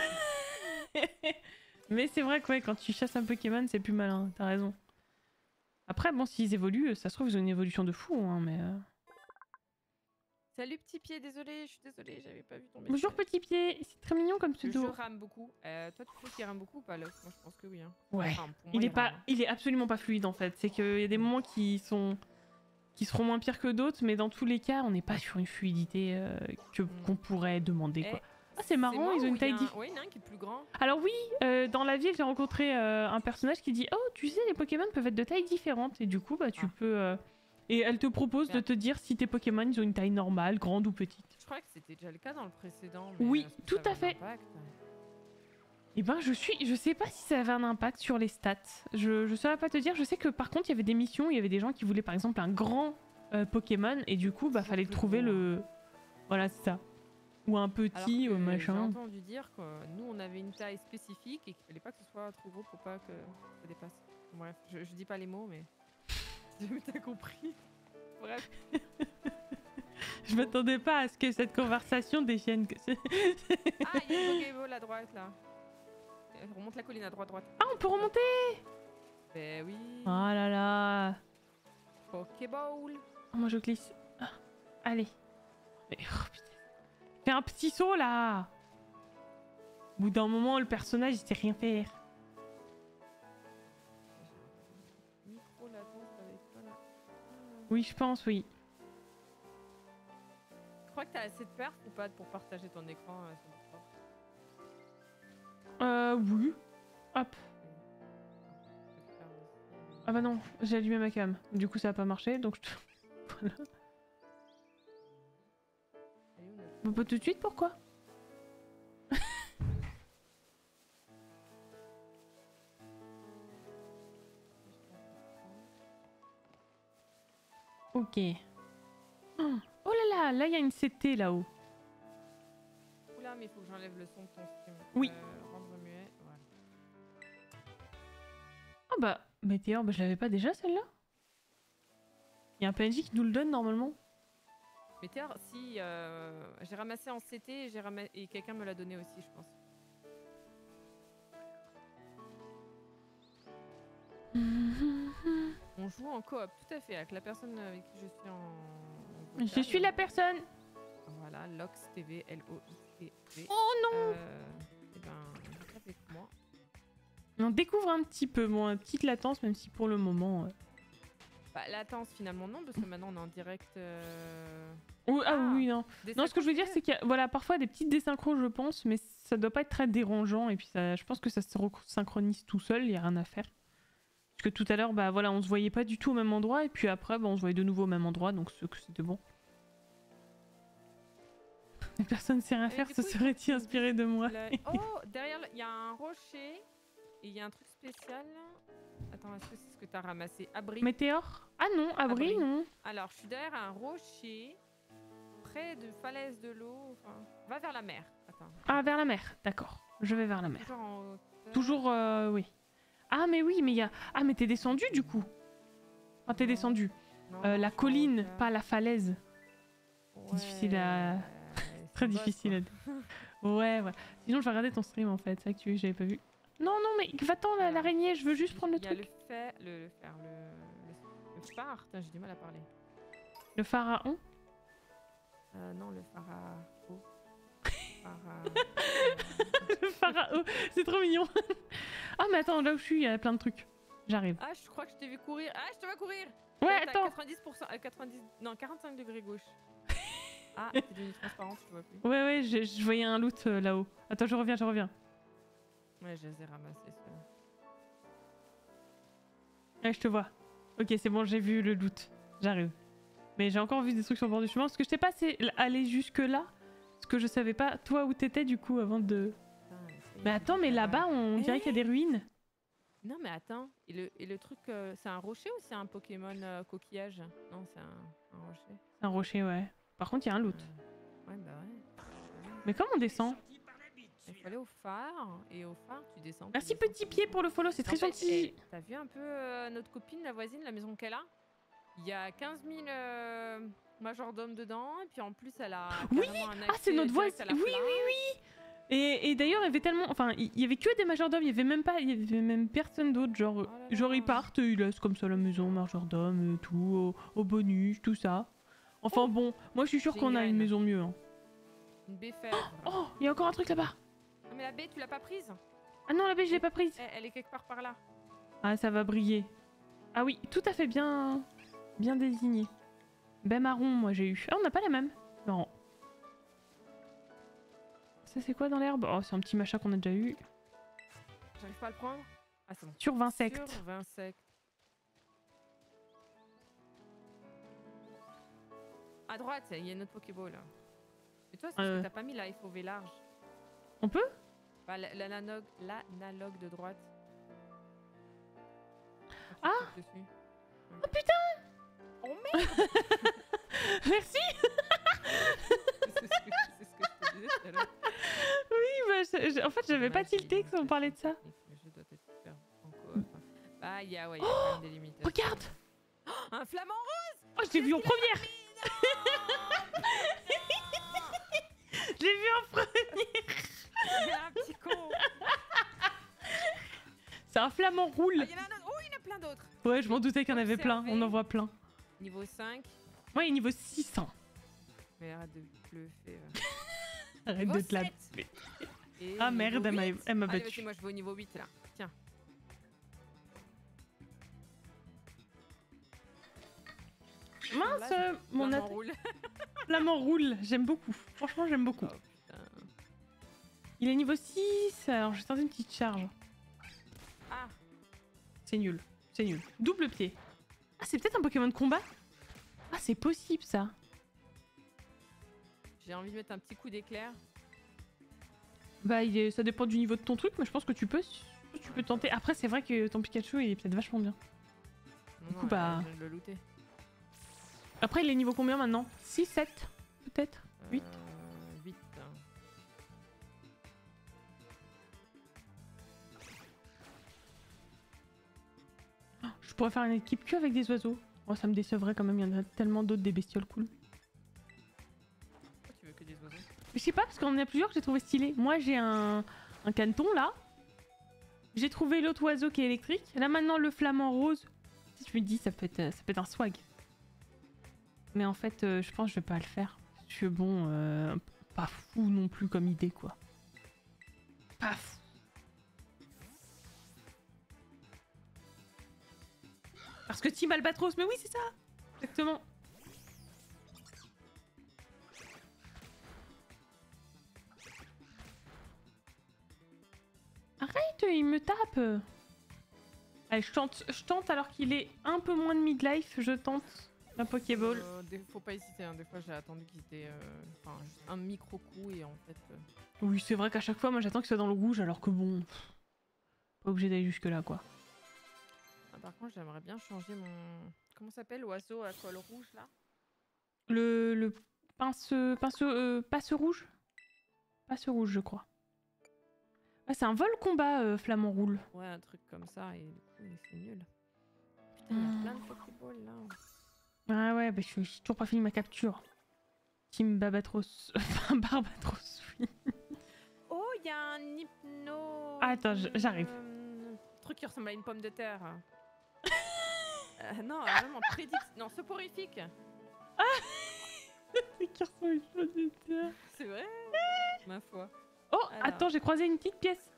Mais c'est vrai que ouais, quand tu chasses un Pokémon, c'est plus malin, t'as raison. Après, bon, s'ils évoluent, ça se trouve, ils ont une évolution de fou, hein, mais... Salut petit pied, désolé, je suis désolée, j'avais pas vu ton message. Bonjour petit pied, c'est très mignon comme pseudo. Je rame beaucoup. Toi, tu trouves qu'il rame beaucoup ou pas, Lux? Moi, je pense que oui. Hein. Ouais. Enfin, pour moi, Il est absolument pas fluide en fait. C'est qu'il y a des moments qui seront moins pires que d'autres, mais dans tous les cas, on n'est pas sur une fluidité qu'on pourrait demander, quoi. Ah, c'est marrant, ils ont une taille différente. Oui, il y en a un qui est plus grand. Alors oui, dans la ville, j'ai rencontré un personnage qui dit « Oh, tu sais, les Pokémon peuvent être de tailles différentes. » Et du coup, bah, tu peux... Et elle te propose de te dire si tes Pokémon, ils ont une taille normale, grande ou petite. Je crois que c'était déjà le cas dans le précédent. Mais oui, tout à fait. Et ben, je sais pas si ça avait un impact sur les stats. Je saurais pas te dire. Je sais que par contre, il y avait des missions, il y avait des gens qui voulaient par exemple un grand Pokémon, et du coup, bah, fallait trouver le... Voilà, c'est ça. Ou un petit, ou machin. J'ai entendu dire que nous, on avait une taille spécifique et qu'il fallait pas que ce soit trop gros pour pas que ça dépasse. Bref, je dis pas les mots, mais... T'as compris. Bref. Je m'attendais pas à ce que cette conversation déchaîne. Ah, il y a une Pokéball à droite là. Remonte la colline à droite. Ah, on peut remonter. Ben oui. Oh là là. Pokéball. Oh, moi je glisse. Ah, allez. Mais, oh, putain. Fais un petit saut là. Au bout d'un moment, le personnage il sait rien faire. Oui, je pense, oui. Tu crois que t'as assez de perf ou pas pour partager ton écran sur Discord? Oui. Hop. Ah bah non, j'ai allumé ma cam. Du coup, ça a pas marché, donc je te... Voilà. Bah, pas tout de suite, pourquoi? Ok. Oh là là, là il y a une CT là-haut. Oula, mais il faut que j'enlève le son de ton stream. Oui. Rendre muet, voilà. Ah bah, Météor, bah, je l'avais pas déjà celle-là? Il y a un PNJ qui nous le donne normalement. Météor, si, j'ai ramassé en CT et quelqu'un me l'a donné aussi, je pense. On joue en coop, tout à fait, avec la personne avec qui je suis en vocal. Je suis la personne. Voilà, Lox TV, L-O-X-T-V. Oh non. Et ben, avec moi. On découvre un petit peu, bon, une petite latence, même si pour le moment... Bah, latence finalement non, parce que maintenant on est en direct... oui, non. Non, ce que je veux dire, c'est qu'il y a voilà, parfois des petites désynchros, je pense, mais ça doit pas être très dérangeant, et puis ça, je pense que ça se synchronise tout seul, il y a rien à faire. Parce que tout à l'heure, bah voilà, on se voyait pas du tout au même endroit, et puis après, bah, on se voyait de nouveau au même endroit, donc c'était bon. Mais personne ne sait rien faire, se serait-il inspiré de moi? Oh, derrière, il y a un rocher, et il y a un truc spécial. Attends, est-ce que c'est ce que t'as ramassé? Abri. Météor? Ah non, abri, non. Alors, je suis derrière un rocher, près de falaise de l'eau, enfin... Va vers la mer. Attends. Ah, vers la mer, d'accord. Je vais vers la mer. Toujours en hauteur. Toujours, oui. Ah, mais oui, mais il y a... Ah, mais t'es descendu, du coup. Enfin, t'es descendu. Non, la colline, pas la falaise. Ouais, c'est difficile à... Très difficile à dire. Ouais. Sinon, je vais regarder ton stream, en fait. C'est vrai que j'avais pas vu. Non, mais va-t'en, l'araignée, je veux juste prendre le truc. Il y a le phare. Putain, j'ai du mal à parler. Le pharaon? Non, le pharaon. Le pharaon, c'est trop mignon. Ah, mais attends, là où je suis, il y a plein de trucs. J'arrive. Ah, je crois que je t'ai vu courir. Ah, je te vois courir. Ouais, là, attends. 90%, 90, non, 45 degrés gauche. Ah, c'est devenu transparent, je te vois plus. Ouais, je voyais un loot là-haut. Attends, je reviens. Ouais, je les ai ramassés, ceux-là. Ouais, je te vois. Ok, c'est bon, j'ai vu le loot. J'arrive. Mais j'ai encore vu des trucs sur le bord du chemin. Parce que je t'ai pas aller jusque là. Parce que je savais pas, toi, où t'étais du coup avant de... Mais attends, mais là-bas, on dirait qu'il y a des ruines. Non, mais attends. Et le truc, c'est un rocher ou c'est un Pokémon coquillage? Non, c'est un rocher. Un rocher, ouais. Par contre, il y a un loot. Ouais, bah ouais. Mais comment on descend? Il faut aller au phare, et au phare, tu descends. Merci Petit Pied pour le follow, c'est très gentil. T'as vu un peu notre copine, la voisine, la maison qu'elle a? Il y a 15 000 majordomes dedans, et puis en plus, elle a Oui, carrément un ah c'est notre direct voisine. à la Oui, flamme. oui, oui. Et d'ailleurs, il y avait tellement, enfin, il y avait que des majordomes, il y avait même personne d'autre, genre, Oh là là. genre ils partent, ils laissent comme ça la maison, majordome, tout, au bonus, tout ça. Enfin bon, moi je suis sûre qu'on a une Génial. maison mieux. Hein. Une béfèvre. Oh, il y a encore un truc là-bas. Ah, mais la baie, tu l'as pas prise? Ah non, la baie, je l'ai pas prise. Elle est quelque part par là. Ah, ça va briller. Ah oui, tout à fait bien désigné. Baie marron, moi j'ai eu. Ah, on n'a pas la même. Non. Ça c'est quoi dans l'herbe? Oh, c'est un petit machin qu'on a déjà eu. J'arrive pas à le prendre? Ah, c'est bon. Sur 20 insectes. Sur 20 insectes. À droite, il y a notre Pokéball. Et toi, c'est parce que t'as pas mis la FOV large. On peut? Bah, l'analogue de droite. Ah! Dessus. Oh putain! Oh merde! Merci! C'est ce que je te disais tout à l'heure. Oui, bah, en fait, j'avais pas tilté que on parlait de ça. Je dois être super en coop. Bah, il y a quand même des limites. Regarde! Un flamant rose! Oh, je l'ai vu en première! Je l'ai vu en première! Il y a un petit con! C'est un flamant roule! Ah, il y en a un autre! Oh, il y en a plein d'autres! Ouais, je m'en doutais qu'il y en avait plein, on en voit plein. Niveau 5. Ouais, il est niveau 600. Mais arrête de bluffer. Arrête de te la... Ah merde, elle m'a Allez, battu. vas-y, moi je vais au niveau 8 là. Tiens. Mince, Là, mon flamant roule. flamant roule, j'aime beaucoup. Franchement, j'aime beaucoup. Oh putain. Il est niveau 6, alors je vais tenter une petite charge. Ah, C'est nul, c'est nul. Double pied. Ah, c'est peut-être un Pokémon de combat? Ah, c'est possible ça. j'ai envie de mettre un petit coup d'éclair. Bah, ça dépend du niveau de ton truc, mais je pense que tu peux tenter. Après, c'est vrai que ton Pikachu il est peut-être vachement bien. Non, Du coup, bah- je viens de le looter. Après, il est niveau combien maintenant? 6, 7 peut-être? 8. 8. Je pourrais faire une équipe que avec des oiseaux. Oh, ça me décevrait quand même, il y en a tellement d'autres des bestioles cool. Pourquoi tu veux que des oiseaux? Je sais pas, parce qu'on en a plusieurs que j'ai trouvé stylé. Moi, j'ai un caneton là. J'ai trouvé l'autre oiseau qui est électrique. Là, maintenant, le flamant rose. Si je me dis, ça peut être un swag. Mais en fait, je pense que je vais pas le faire. Parce que bon, pas fou non plus comme idée, quoi. Pas fou. Parce que Team Albatros, mais oui, c'est ça. Exactement. Arrête, il me tape. Allez, je tente alors qu'il est un peu moins de midlife, je tente la Pokéball. Faut pas hésiter, hein. Des fois j'ai attendu qu'il était juste un micro coup et en fait. Oui, c'est vrai qu'à chaque fois, moi j'attends qu'il soit dans le rouge alors que bon, pas obligé d'aller jusque là quoi. Ah, par contre, j'aimerais bien changer mon. Comment ça s'appelle l'oiseau à col rouge là? Le passe rouge? Passe rouge, je crois. Ah, c'est un vol combat, Flamant Roule. Ouais, un truc comme ça et du coup, c'est nul. Putain, il y a plein de Pokéballs là. Ah ouais, bah je suis toujours pas fini ma capture. Team Babatros. Enfin, Barbatros, oui. Oh, il y a un hypno. Ah, attends, j'arrive. Truc qui ressemble à une pomme de terre. Non, vraiment prédict. Non, soporifique. Qui ressemble à une pomme de terre. C'est vrai. Ma foi. Oh, Alors. attends, j'ai croisé une petite pièce.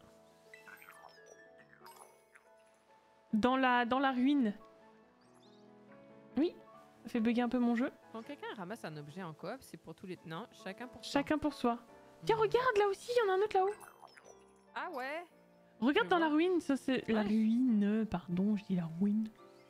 Dans la ruine. Oui, ça fait bugger un peu mon jeu. Quand quelqu'un ramasse un objet en coop, c'est pour tous les. Non, chacun pour soi. Chacun pour soi. Tiens, regarde, là aussi, il y en a un autre là-haut. Ah ouais. Regarde Je dans la vois. ruine, ça c'est... La Ouais. ruine, pardon, je dis la ruine.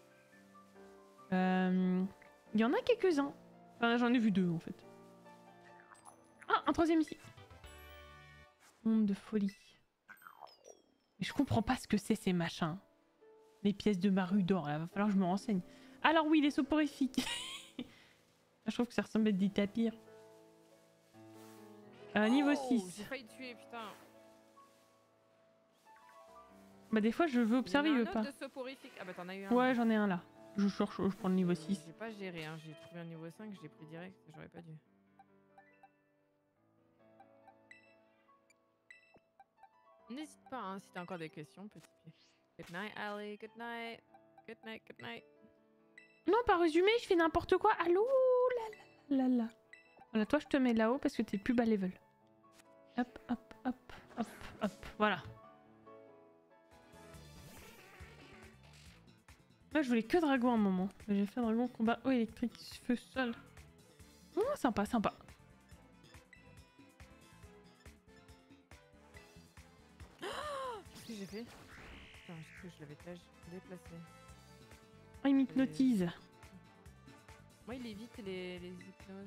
Il y en a quelques-uns. Enfin, j'en ai vu deux en fait. Ah, un troisième ici. Monde de folie. Mais je comprends pas ce que c'est ces machins. Les pièces de ma rue d'or, là, va falloir que je me renseigne. Alors oui, les soporifiques. Je trouve que ça ressemble à des tapirs. Niveau Oh, 6. j'ai failli tuer, putain. Bah des fois je veux observer, il y en il a veut un pas. autre de soporifique. Ah bah t'en as eu un. Ouais, j'en ai un là. Je cherche, je prends le niveau 6. J'ai pas géré, hein. J'ai trouvé un niveau 5, je l'ai pris direct, j'aurais pas dû. N'hésite pas hein, si t'as encore des questions, petit pied. Good night, Ali. Good night. Good night, good night. Non, pas résumé, je fais n'importe quoi. Allô là là là là. Voilà, toi je te mets là-haut parce que t'es plus bas level. Hop, hop, hop, hop, hop. Voilà. Là, je voulais que dragon à un moment. J'ai fait dragon combat eau électrique, feu sol. Oh, sympa, sympa. Qu'est-ce que j'ai fait? Putain, j'ai cru que je l'avais déplacé. Ah, il m'hypnotise. Moi, il évite les hypnoses.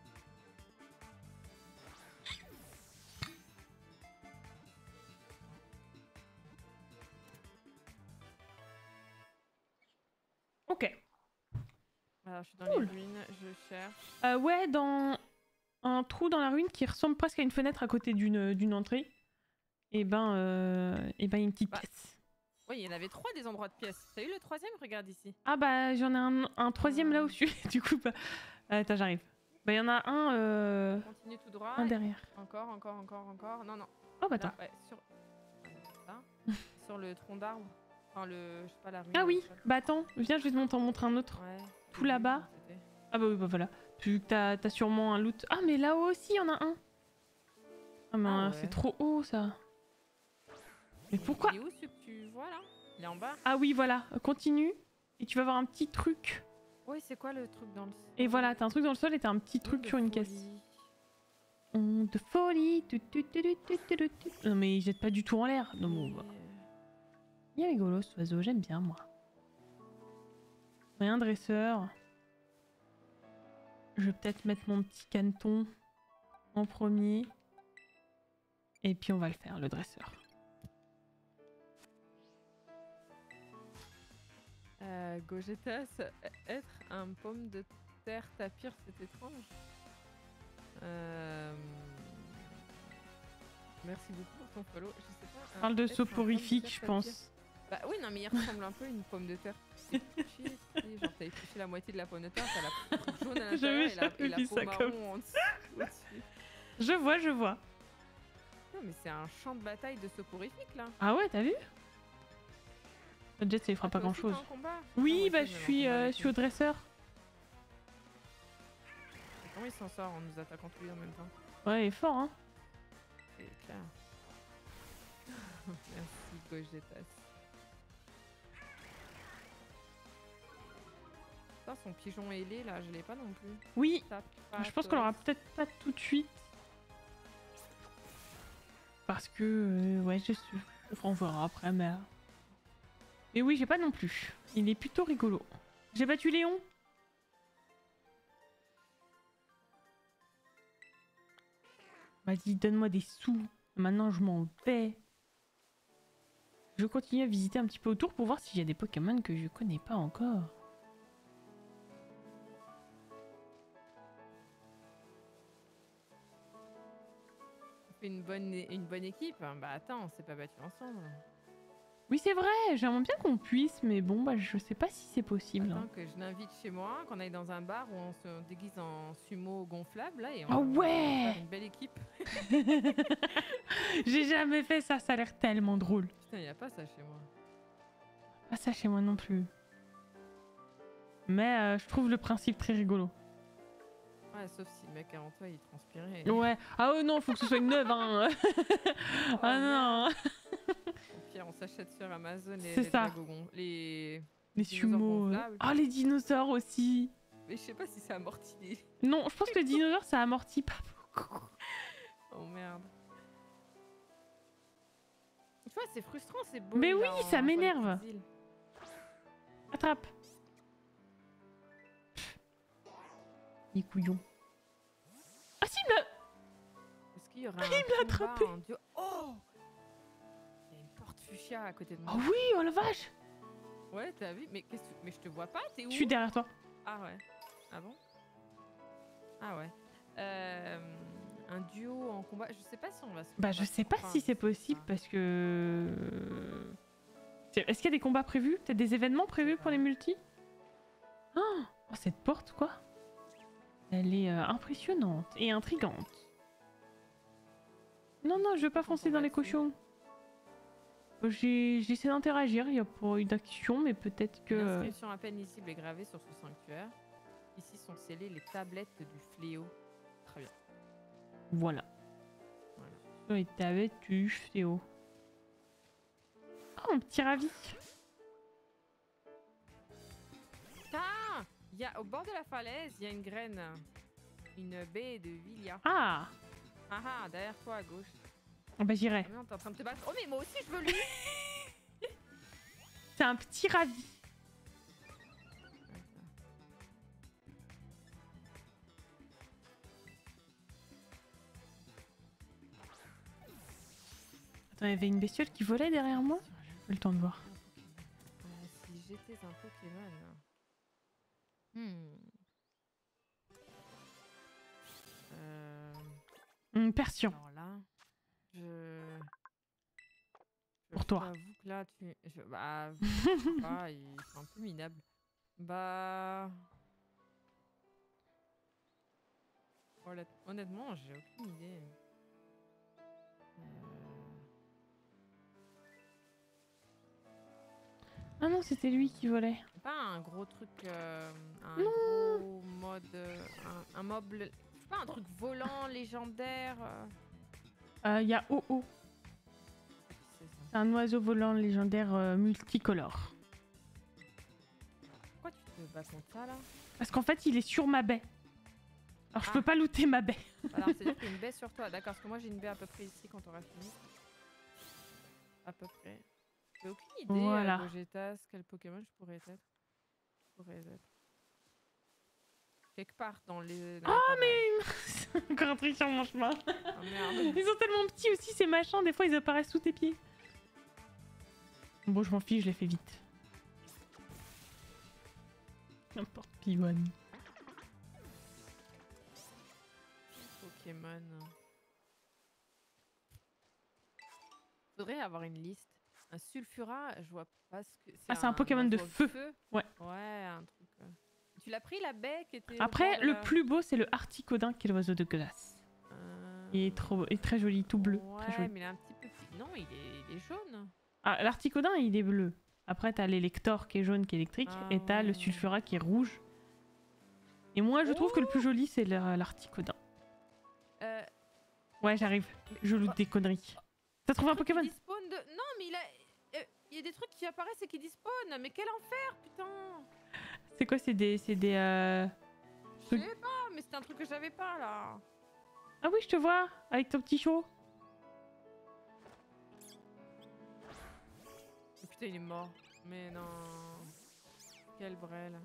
Ok. Alors, je suis dans Cool. les ruines, je cherche. Ouais, dans un trou dans la ruine qui ressemble presque à une fenêtre à côté d'une entrée. Et ben, il y a une petite Bah. pièce. Oui, il y en avait 3 des endroits de pièces. T'as eu le 3e? Regarde ici. Ah bah j'en ai un 3e là au-dessus. Du coup, bah... attends, j'arrive. Bah il y en a un, Continue tout droit. un derrière. Encore, encore, encore, encore. Non, non. Oh bah attends. Là, ouais, sur... Ça. Sur le tronc d'arbre. Enfin, le... Je sais pas, la ruine. Ah oui, le sol. bah attends, viens, je vais te montrer un autre. Ouais. Tout là-bas. Ah bah oui, bah voilà. Vu que t'as sûrement un loot. Ah mais là-haut aussi, il y en a un. Ah mais Ah ouais. c'est trop haut ça. Mais pourquoi? Il est où ce que tu vois là? Il est en bas? Ah oui, voilà, continue. Et tu vas voir un petit truc. Oui, c'est quoi le truc dans le sol? Et voilà, t'as un truc dans le sol et t'as un petit truc Onde sur une folie. caisse. Onde de folie. Non mais il jette pas du tout en l'air. Non bon, bah. Il est rigolo cet oiseau, j'aime bien moi. Rien dresseur. Je vais peut-être mettre mon petit caneton en premier. Et puis on va le faire, le dresseur. Gogetas, être un pomme de terre tapir, c'est étrange. Merci beaucoup pour ton follow. Je sais pas. On parle de être un pomme soporifique, terre je tapir. pense. Bah oui, non, mais il ressemble un peu à une pomme de terre. C'est couché, genre t'as épluché la moitié de la pomme de terre, t'as la peau jaune à l'intérieur et la vu peau ça marron comme en dessous. au-dessus. Je vois, je vois. Non, mais c'est un champ de bataille de soporifique là. Ah ouais, t'as vu? Le jet, ça lui fera Ah, pas toi aussi, grand chose. t'es en combat? Oui, Ah, moi bah aussi, je même en suis, combat je avec suis lui. au dresseur. Comment il s'en sort en nous attaquant tous les deux en même temps? Ouais, il est fort, hein. C'est clair. Merci Gogetas. Putain, son pigeon ailé là, je l'ai pas non plus. Oui, Tape je pense qu'on l'aura peut-être pas tout de suite. Parce que, ouais, je suis... On verra après, mais... Mais oui, j'ai pas non plus. Il est plutôt rigolo. J'ai battu Léon. Vas-y, donne-moi des sous. Maintenant, je m'en vais. Je continue à visiter un petit peu autour pour voir s'il y a des Pokémon que je connais pas encore. On fait une bonne équipe. Bah attends, on s'est pas battu ensemble. Oui, c'est vrai, j'aimerais bien qu'on puisse, mais bon, bah je sais pas si c'est possible. Attends que je l'invite chez moi, qu'on aille dans un bar où on se déguise en sumo gonflable là et on Oh va ouais! faire une belle équipe. J'ai jamais fait ça, ça a l'air tellement drôle. Putain, y a pas ça chez moi. Pas ça chez moi non plus. Mais je trouve le principe très rigolo. Ouais, sauf si le mec avant toi il transpirait. Ouais. Ah oh non, faut que ce soit une neuve, hein. Oh, Ah non. Au pire, on s'achète sur Amazon C'est ça. les Les dinosaures sumo. gonflables. Ah, les dinosaures aussi. Mais je sais pas si ça amortit les... Non, je pense que les dinosaures ça amortit pas beaucoup. Oh merde. Tu vois, c'est frustrant, c'est beau. Mais là, oui, en- ça sur les m'énerve. petites îles. Attrape. Les couillons. Ah si, il me l'a... Est-ce qu'il y aura un l'a combat attrapé. en duo? Oh, il y a une porte fuchsia à côté de moi. Oh oui, oh la vache. Ouais, t'as vu? Mais je te vois pas, t'es où? Je suis derrière toi. Ah ouais. Ah bon? Ah ouais. Un duo en combat. Je sais pas si on va se Bah, je combattre. sais pas Enfin, si c'est possible parce que. Est-ce qu'il y a des combats prévus? Peut-être des événements prévus pour les multis? Oh, cette porte, quoi. Elle est impressionnante et intrigante. Non, non, je veux pas foncer dans les cochons. J'essaie d'interagir, il n'y a pas eu d'action, mais peut-être que... Une inscription à peine lisible est gravée sur ce sanctuaire. Ici sont scellées les tablettes du fléau. Très bien. Voilà. Voilà. Sur les tablettes du fléau. Oh, un petit ravi. Ah, au bord de la falaise, il y a une graine. Une baie de Vilia. Ah, Ah ah, derrière toi à gauche. bah j'irai. Ah non, t'es en train de te battre. Oh mais moi aussi je veux lui. C'est un petit ravi. Attends, il y avait une bestiole qui volait derrière moi? J'ai pas le temps de voir. Si j'étais un Pokémon. Persian. Alors là, Pour toi. J'avoue que là, bah, je sais pas, il est un peu minable. Bah, honnêtement, j'ai aucune idée. Ah non, c'était lui qui volait. Pas un gros truc, gros mode, un mob, pas un truc volant légendaire. Il y a Oh-Oh. C'est un oiseau volant légendaire multicolore. Pourquoi tu te bats contre ça là? Parce qu'en fait, il est sur ma baie. Alors je peux pas looter ma baie. Alors c'est-à-dire qu'il y a une baie sur toi, d'accord, parce que moi j'ai une baie à peu près ici quand on aura fini. À peu près. J'ai aucune idée, Voilà. Gogeta, quel Pokémon je pourrais être. Quelque part dans les... Oh mais... Encore un truc sur mon chemin. Oh merde. Ils sont tellement petits aussi ces machins, des fois ils apparaissent sous tes pieds. Bon, je m'en fiche, je les fais vite. N'importe Piwan. Pokémon. Faudrait avoir une liste. Un Sulfura, je vois pas ce que... Ah, c'est un Pokémon de feu. Ouais. Ouais, un truc... Tu l'as pris la baie qui était... Après, le plus beau, c'est le Articodin qui est l'oiseau de glace. Il est très joli, tout bleu. Ouais, très joli. mais il est un petit peu... Non, il est jaune. Ah, l'Articodin, il est bleu. Après, t'as l'Elector qui est jaune, qui est électrique. Et t'as le Sulfura qui est rouge. Et moi, je trouve que le plus joli, c'est l'Articodin. Ouais, j'arrive. Je loot des conneries. T'as trouvé un Pokémon? Non, mais il y a des trucs qui apparaissent et qui despawnent. Mais quel enfer, putain! C'est quoi? C'est des... Je sais pas, mais c'était un truc que j'avais pas, là. Ah oui, je te vois, avec ton petit show. Oh, putain, il est mort. Mais non... Quel brel.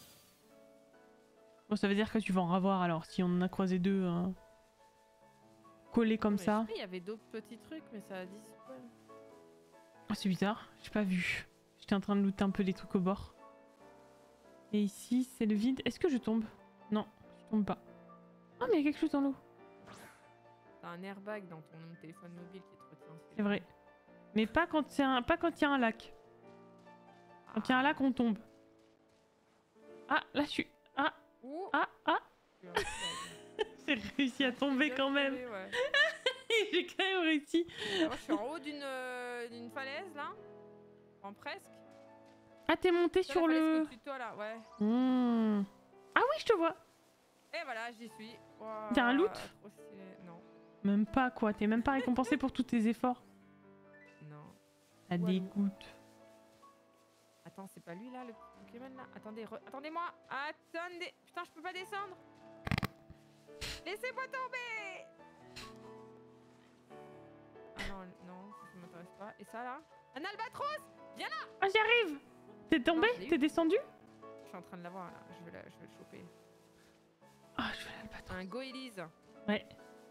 Bon, ça veut dire que tu vas en revoir, alors, si on en a croisé deux... collés comme ça. Il y avait d'autres petits trucs, mais ça a disparu. Oh, c'est bizarre, j'ai pas vu. J'étais en train de looter un peu les trucs au bord. Et ici, c'est le vide. Est-ce que je tombe? Non, je tombe pas. Oh, mais il y a quelque chose dans l'eau. T'as un airbag dans ton téléphone mobile qui te retient. C'est vrai. Mais pas quand il y a un lac. Quand il y a un lac, on tombe. Ah, là, je suis... Ah, Ouh. ah. J'ai réussi à tomber quand même. Ouais. J'ai quand même réussi. Alors, je suis en haut d'une falaise, là. En presque. Ah, t'es monté sur le... Au-dessus de toi, là, ouais. Ah oui, je te vois. Et voilà, j'y suis. Wow, T'as un loot? trop stylé. Non. Même pas, quoi. T'es même pas récompensé pour tous tes efforts. Non. Ça dégoûte. Attends, c'est pas lui, là, le Pokémon, là? Attendez, attendez-moi. Attendez. Putain, je peux pas descendre. Laissez-moi tomber. Ah non, non, ça m'intéresse pas. Et ça, là? Un albatros. Viens là. Ah, j'y arrive. T'es tombé? T'es descendu? Je suis en train de l'avoir, là. Je vais le choper. Ah, je vais l'albatros. Un Goélise. Ouais.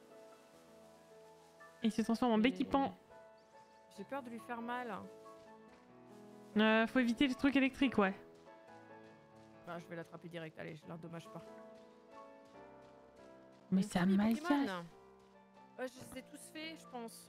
Et il se transforme en Béquipan. J'ai peur de lui faire mal. Faut éviter les trucs électriques, ouais. Bah, je vais l'attraper direct. Allez, je l'endommage pas. Mais Il me ça faut des m'a Pokémon. Je les ai tous faits, je pense.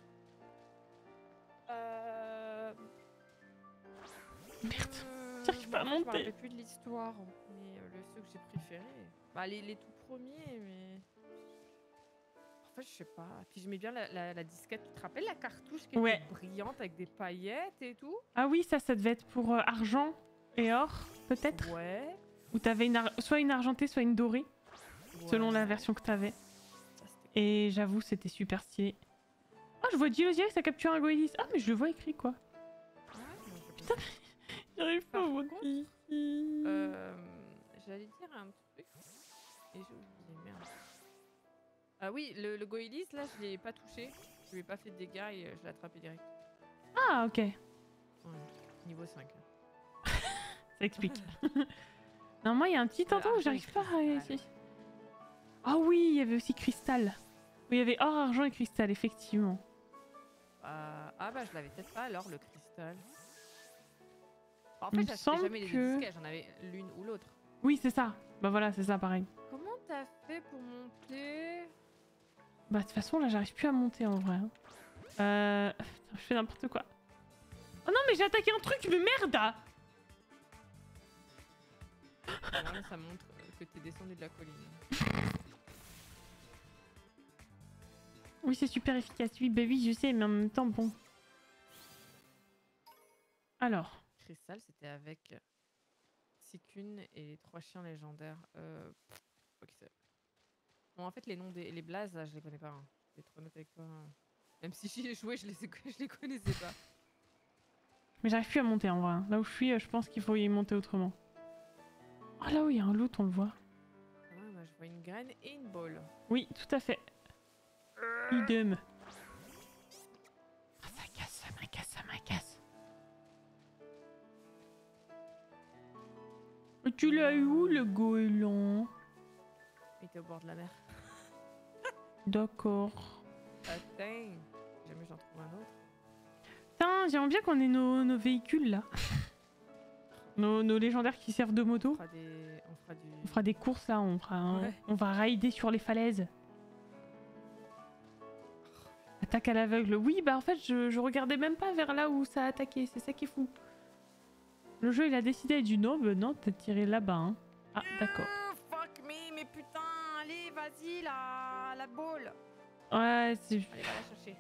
Merde, j'arrive pas à Je me monter. rappelle plus de l'histoire, mais ceux que j'ai préférés. Bah, les tout premiers, mais. En fait, je sais pas. Puis j'aimais bien la disquette. Tu te rappelles la cartouche qui Ouais. était brillante avec des paillettes et tout? Ah oui, ça devait être pour argent et or, peut-être. Ouais. Ou t'avais soit une argentée, soit une dorée, selon la Ouais. version que t'avais. Ça, c'était Et j'avoue, c'était super stylé. Ah, je vois Geozier, ça capture un Goélis. Ah, mais je le vois écrit quoi. cool. Ouais, moi, je Putain, connais. j'arrive pas à Par monter contre, ici. J'allais dire un truc. Et j'ai oublié, merde. Ah oui, le Goélis, là, je l'ai pas touché. Je lui ai pas fait de dégâts et je l'ai attrapé direct. Ah, ok. Ouais, niveau 5. Ça explique. Non, moi, il y a un petit endroit où Argent et j'arrive pas à cristal. ici. Ah oui, il y avait aussi cristal. Oui, il y avait or, argent et cristal, effectivement. Ah bah je l'avais peut-être pas alors le cristal. En Il fait me j'achetais semble jamais les deux que- disquets, j'en avais l'une ou l'autre. Oui, c'est ça. Bah voilà, c'est ça, pareil. Comment t'as fait pour monter? Bah, de toute façon, là, j'arrive plus à monter en vrai. Putain, je fais n'importe quoi. Oh non, mais j'ai attaqué un truc, mais merde! Alors là ça montre que t'es descendu de la colline. Oui, c'est super efficace. Oui, bah oui, je sais, mais en même temps, bon. Alors. Cristal c'était avec Sikun et les 3 chiens légendaires. Ok, bon en fait les noms les blazes là je les connais pas. Hein. Je vais être honnête avec toi. Même si j'y ai joué je les connaissais pas. Mais j'arrive plus à monter en vrai. Là où je suis, je pense qu'il faut y monter autrement. Ah là où il y a un loot, on le voit. Ouais, moi je vois une graine et une balle. Oui, tout à fait. Idem. Ah, ça casse, ça m'agace, ça m'agace. Tu l'as eu où le goéland? Il était au bord de la mer. D'accord. Attends. Jamais j'en trouve un autre. Putain, j'aimerais bien qu'on ait nos véhicules là. Nos légendaires qui servent de moto. On On fera des courses là, Ouais. on va rider sur les falaises. Attaque à l'aveugle. Oui, bah en fait, je regardais même pas vers là où ça a attaqué. C'est ça qui est fou. Le jeu, il a décidé, il a dit non, bah non, t'as tiré là-bas. Hein. Ah, d'accord. Fuck me, mais putain, allez, vas-y, la balle. Ouais, c'est... Allez, va la chercher.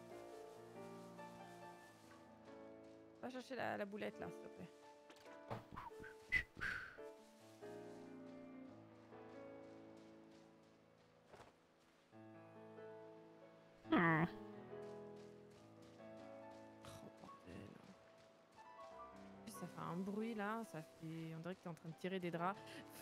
Va chercher la boulette là, s'il te plaît. Hmm. Oh bordel. En plus, ça fait un bruit là, ça fait. On dirait que t'es en train de tirer des draps.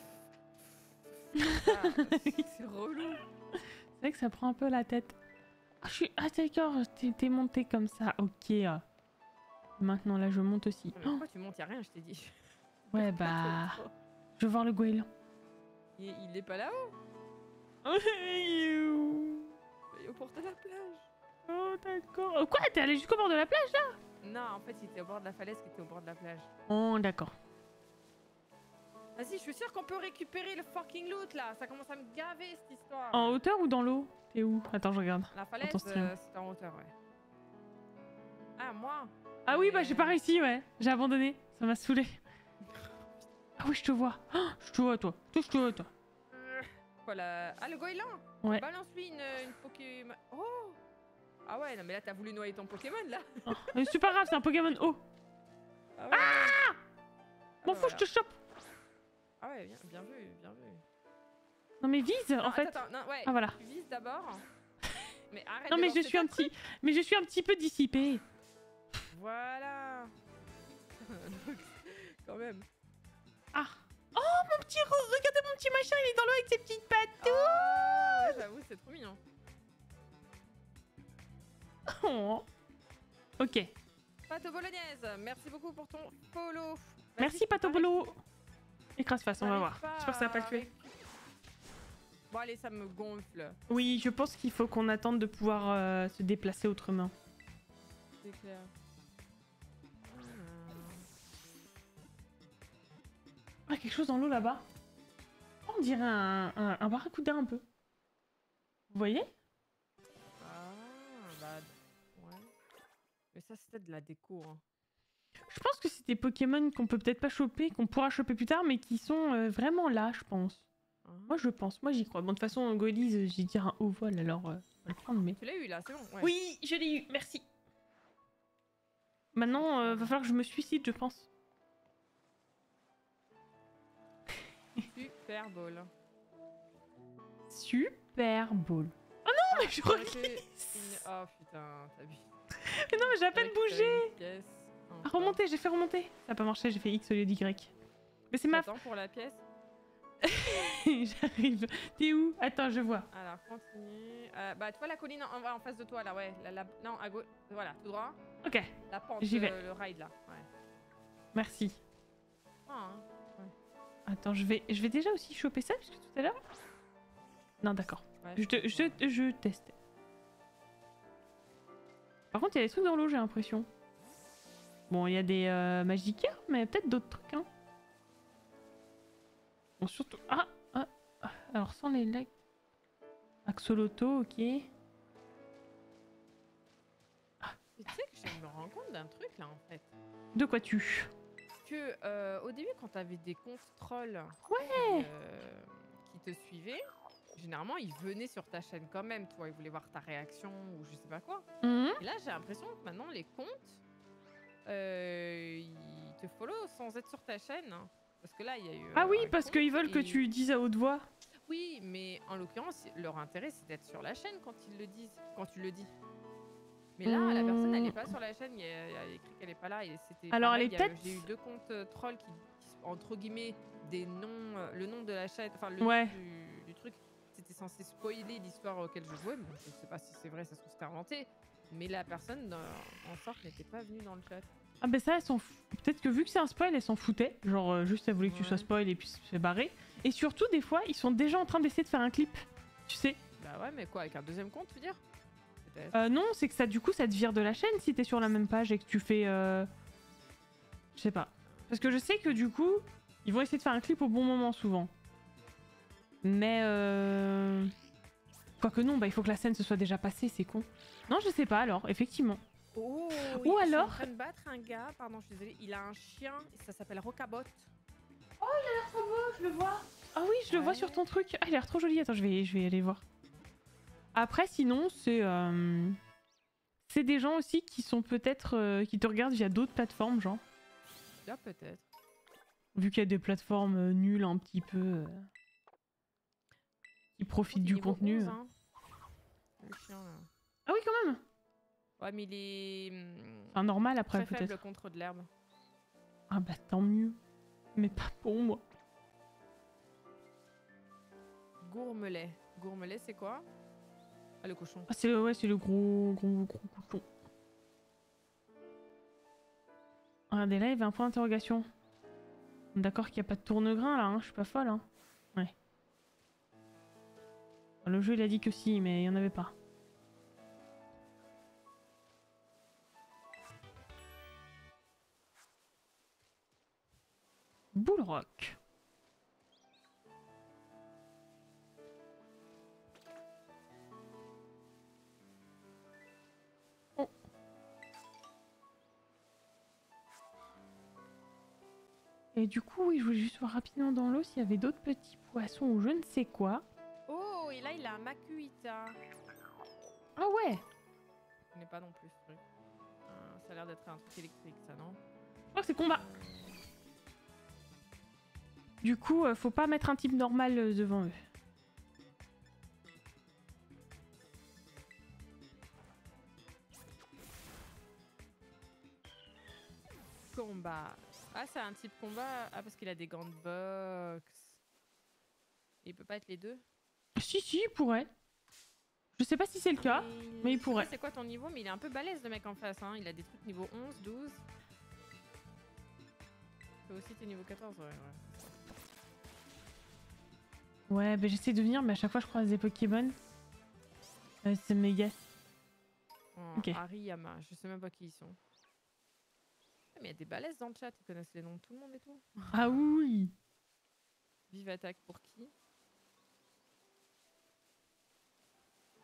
Ah, c'est relou. C'est vrai que ça prend un peu la tête. Ah, ah d'accord, t'es monté comme ça. Ok. Maintenant, là, je monte aussi. Mais pourquoi tu montes? Y'a rien, je t'ai dit. Ouais, bah... Je veux voir le goéland. Il est pas là-haut. Il est où? Il est au bord de la plage. Oh, d'accord. Oh, quoi? T'es allé jusqu'au bord de la plage, là? Non, en fait, il était au bord de la falaise qui était au bord de la plage. Oh, d'accord. Vas-y, je suis sûre qu'on peut récupérer le fucking loot là. Ça commence à me gaver cette histoire. En hauteur ou dans l'eau? T'es où? Attends, je regarde. La falaise, Attends, stream. c'est en hauteur, ouais. Ah, moi? Ah oui, bah j'ai pas réussi, ouais. J'ai abandonné. Ça m'a saoulé. Ah oui, je te vois. Oh, je te vois, toi. Je te vois, toi. Voilà. Ah, le goéland? Ouais. Balance-lui une Pokémon. Oh! Ah ouais, non, mais là, t'as voulu noyer ton Pokémon, là. Oh, mais c'est pas grave, c'est un Pokémon haut. Ah ouais. Ah M'en bah fous, je te chope. Ah ouais, bien vu, bien vu. Non mais vise, Non, en fait. attends, non, ouais. Ah voilà. Tu vises d'abord. Mais arrête Non de mais je lancer suis ta un petit... Mais je suis un petit peu dissipée. Voilà. Quand même. Ah. Oh, mon petit... Regardez mon petit machin, il est dans l'eau avec ses petites pattes. Ah, ouais, j'avoue, c'est trop mignon. Oh. Ok. Pato Bolognaise, merci beaucoup pour ton follow. Merci, Pato Bolo. Écrase face, on va voir. J'arrive J'espère que ça va pas le tuer. Bon allez, ça me gonfle. Oui, je pense qu'il faut qu'on attende de pouvoir se déplacer autrement. C'est clair. Ah, quelque chose dans l'eau là-bas. Oh, on dirait un barracuda un peu. Vous voyez? Ah, bah, ouais. Mais ça, c'était de la déco, hein. Je pense que c'est des Pokémon qu'on peut peut-être pas choper, qu'on pourra choper plus tard, mais qui sont vraiment là, je pense. Ah. Moi, je pense. Moi, j'y crois. Bon, de toute façon, Golise, j'ai dit un haut vol, alors on va le prendre, mais... Tu l'as eu, là, c'est bon, ouais. Oui, je l'ai eu, merci. Maintenant, va falloir que je me suicide, je pense. Super Bowl. Super Bowl. Oh non, mais je ça aurait reglisse. été Oh putain, t'as vu. Mais non, mais j'ai à peine bougé. Pièce. Ah, remonter, j'ai fait remonter. Ça a pas marché, j'ai fait X au lieu d'Y. Mais c'est ma... Attends pour la pièce. J'arrive. T'es où? Attends, je vois. Alors, continue. Bah, tu vois la colline en face de toi, là, ouais. Non, à gauche. Voilà, tout droit. Ok, La pente, j'y vais. le ride, là. Ouais. Merci. Ah, hein. Attends, je vais déjà aussi choper ça, puisque tout à l'heure... Non, d'accord. Ouais, Je teste. Par contre, il y a des trucs dans l'eau, j'ai l'impression. Bon, il y a des Magikarp, mais peut-être d'autres trucs, hein. Bon, surtout... alors, sans les legs... Axoloto, ok. Tu sais que je me rends compte d'un truc, là, en fait. De quoi tu... Que, au début, quand t'avais des comptes trolls... Ouais. Qui te suivaient... Généralement, ils venaient sur ta chaîne quand même, toi, ils voulaient voir ta réaction ou je sais pas quoi. Mhm. Et là, j'ai l'impression que maintenant, les comptes, ils te follow sans être sur ta chaîne. Parce que là, il y a eu. Ah oui, un parce compte qu'ils veulent que et- tu dises à haute voix. Oui, mais en l'occurrence, leur intérêt, c'est d'être sur la chaîne quand ils le disent, quand tu le dis. Mais là, la personne, elle est pas sur la chaîne, il y a écrit qu'elle est pas là. Et c'était Alors, pareil, elle est peut-être... j'ai eu 2 comptes trolls qui, entre guillemets, des noms, le nom de la chaîne, enfin, le Ouais. nom du truc. C'était censé spoiler l'histoire auquel je jouais, mais je sais pas si c'est vrai, ça se trouve c'était inventé. Mais la personne en sorte n'était pas venue dans le chat. Ah ben ça, elles s'en peut-être que vu que c'est un spoil, elles s'en foutaient. Genre, juste, elles voulaient que tu sois Ouais. spoil et puis se fait barrer. Et surtout, des fois, ils sont déjà en train d'essayer de faire un clip. Tu sais. Bah ouais, mais quoi, avec un deuxième compte, tu veux dire? Peut-être. Non, c'est que ça, du coup, ça te vire de la chaîne si t'es sur la même page et que tu fais... Je sais pas. Parce que je sais que du coup, ils vont essayer de faire un clip au bon moment, souvent. Mais quoique non, bah il faut que la scène se soit déjà passée, c'est con. Non, je sais pas alors, effectivement. Oh, Ou ils sont en alors... train de battre un gars, pardon, je suis désolée, il a un chien, ça s'appelle Rocabot. Je le vois. Ah oui, je le vois Ouais. sur ton truc. Ah, il a l'air trop joli. Attends, je vais aller voir. Après, sinon, c'est des gens aussi qui sont peut-être... qui te regardent via d'autres plateformes, genre. Là, peut-être. Vu qu'il y a des plateformes nulles un petit peu... qui profitent du Niveau contenu. 11, hein. Le chien, là. Ah oui, quand même. Ouais, mais il est Enfin, normal après, très peut-être. faible contre de l'herbe. Ah bah, tant mieux. Mais pas pour moi. Gourmelet. Gourmelet, c'est quoi? Ah, le cochon. Ah, c'est le gros cochon. Regardez là, il y avait un point d'interrogation. D'accord qu'il n'y a pas de tourne-grain là, hein, je suis pas folle. Hein. Ouais. Le jeu il a dit que si, mais il n'y en avait pas. Bullrock. Oh. Et du coup, oui, je voulais juste voir rapidement dans l'eau s'il y avait d'autres petits poissons ou je ne sais quoi. Oh, et là, il a un Makuhita. Ah ouais. Je connais pas non plus ce truc. Ça a l'air d'être un truc électrique, ça, non? Je crois que c'est combat. Du coup, faut pas mettre un type normal devant eux. Combat. Ah, c'est un type combat. Ah, parce qu'il a des gants de boxe. Il peut pas être les deux? Si, il pourrait. Je sais pas si c'est le cas, mais il Je sais pas pourrait. c'est quoi ton niveau, mais il est un peu balèze le mec en face. Hein. Il a des trucs niveau 11, 12. Toi aussi, t'es niveau 14, ouais. Ouais, bah j'essaie de venir, mais à chaque fois je croise des Pokémon. C'est méga. Ok. Hariyama, je sais même pas qui ils sont. Ah, mais il y a des balèzes dans le chat, ils connaissent les noms de tout le monde et tout. Ah oui. Vive attaque pour qui?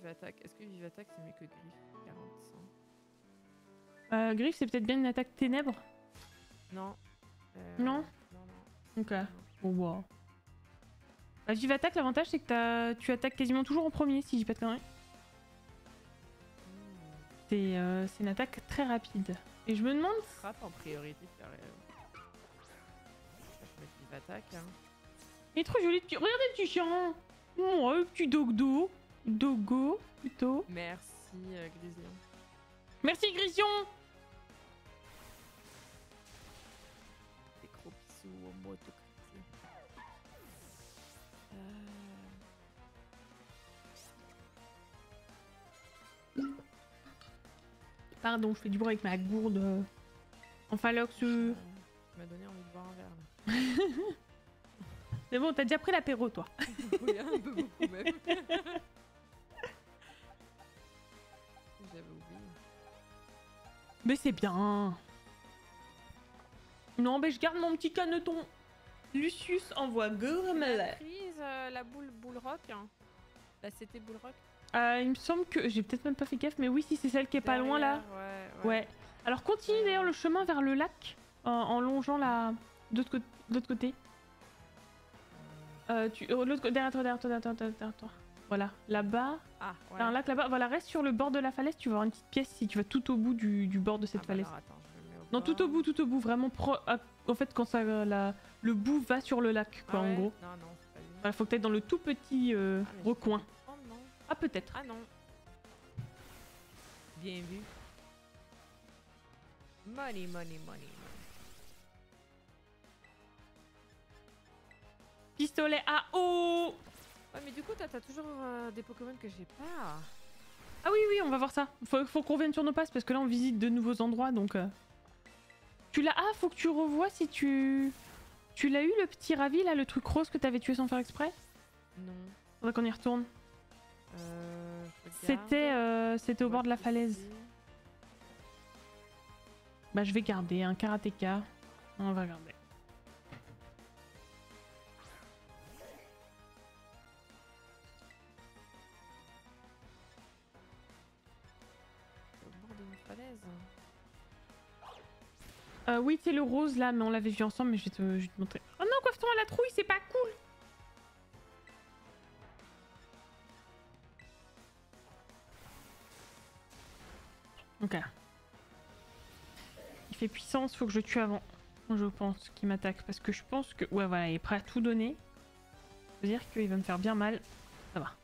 Attaque. Est-ce que Vive Attaque c'est mieux que Griffe 45. Griff, c'est peut-être bien une attaque ténèbres. Non. Non. Non. Ok. Bon, wow. Bah, Vive Attaque, l'avantage c'est que tu attaques quasiment toujours en premier, si je dis pas de conneries. C'est une attaque très rapide. Et je me demande... Frappe en priorité, je vais mettre Vive Attaque. Hein. Il est trop joli, regardez le petit chien. Ouais, petit dogdo. Dogo, plutôt. Merci, Grisian. Merci, Grision. Des gros bisous au mot autocritique. Pardon, je fais du bruit avec ma gourde. Enfin, Lox. Tu m'as donné envie de boire un verre, là. Mais bon, t'as déjà pris l'apéro, toi. Oui, un peu beaucoup, même. J'avais oublié. Mais c'est bien. Non, mais je garde mon petit caneton. Lucius envoie gourmet. Prise la boule rock. Hein. La CT boule rock. Il me semble que... J'ai peut-être même pas fait gaffe, mais oui, si c'est celle qui est pas loin, là. Ouais. Alors, continue d'ailleurs le chemin vers le lac. En longeant la... de l'autre côté. Derrière toi. Voilà, là-bas. Ah, ouais. T'as un lac là-bas. Voilà, reste sur le bord de la falaise. Tu vas avoir une petite pièce si tu vas tout au bout du bord de cette falaise. Alors, attends, je le mets Non, tout au bout. Vraiment, en fait, quand ça, le bout va sur le lac, quoi, en gros. Non, c'est pas lui. Voilà, faut que t'ailles dans le tout petit recoin. Non. Ah, peut-être. Ah non. Bien vu. Money. Pistolet à eau. Ouais, mais du coup, t'as toujours des Pokémon que j'ai pas. Ah oui, on va voir ça. Faut qu'on revienne sur nos passes parce que là, on visite de nouveaux endroits, donc... Tu l'as... Ah, faut que tu revoies si tu... Tu l'as eu, le petit ravi, là, le truc rose que t'avais tué sans faire exprès? Non. Faudrait qu'on y retourne. Je regarde. C'était au bord de la falaise. Bah, je vais garder un karatéka. On va regarder. Au bord d'une falaise. Oui, c'est le rose là, mais on l'avait vu ensemble, mais je vais te montrer. Oh non, coiffe-toi à la trouille, c'est pas cool! Ok. Il fait puissance, faut que je tue avant. Je pense qu'il m'attaque parce que je pense que... Ouais, voilà, il est prêt à tout donner. Ça veut dire qu'il va me faire bien mal. Ça va.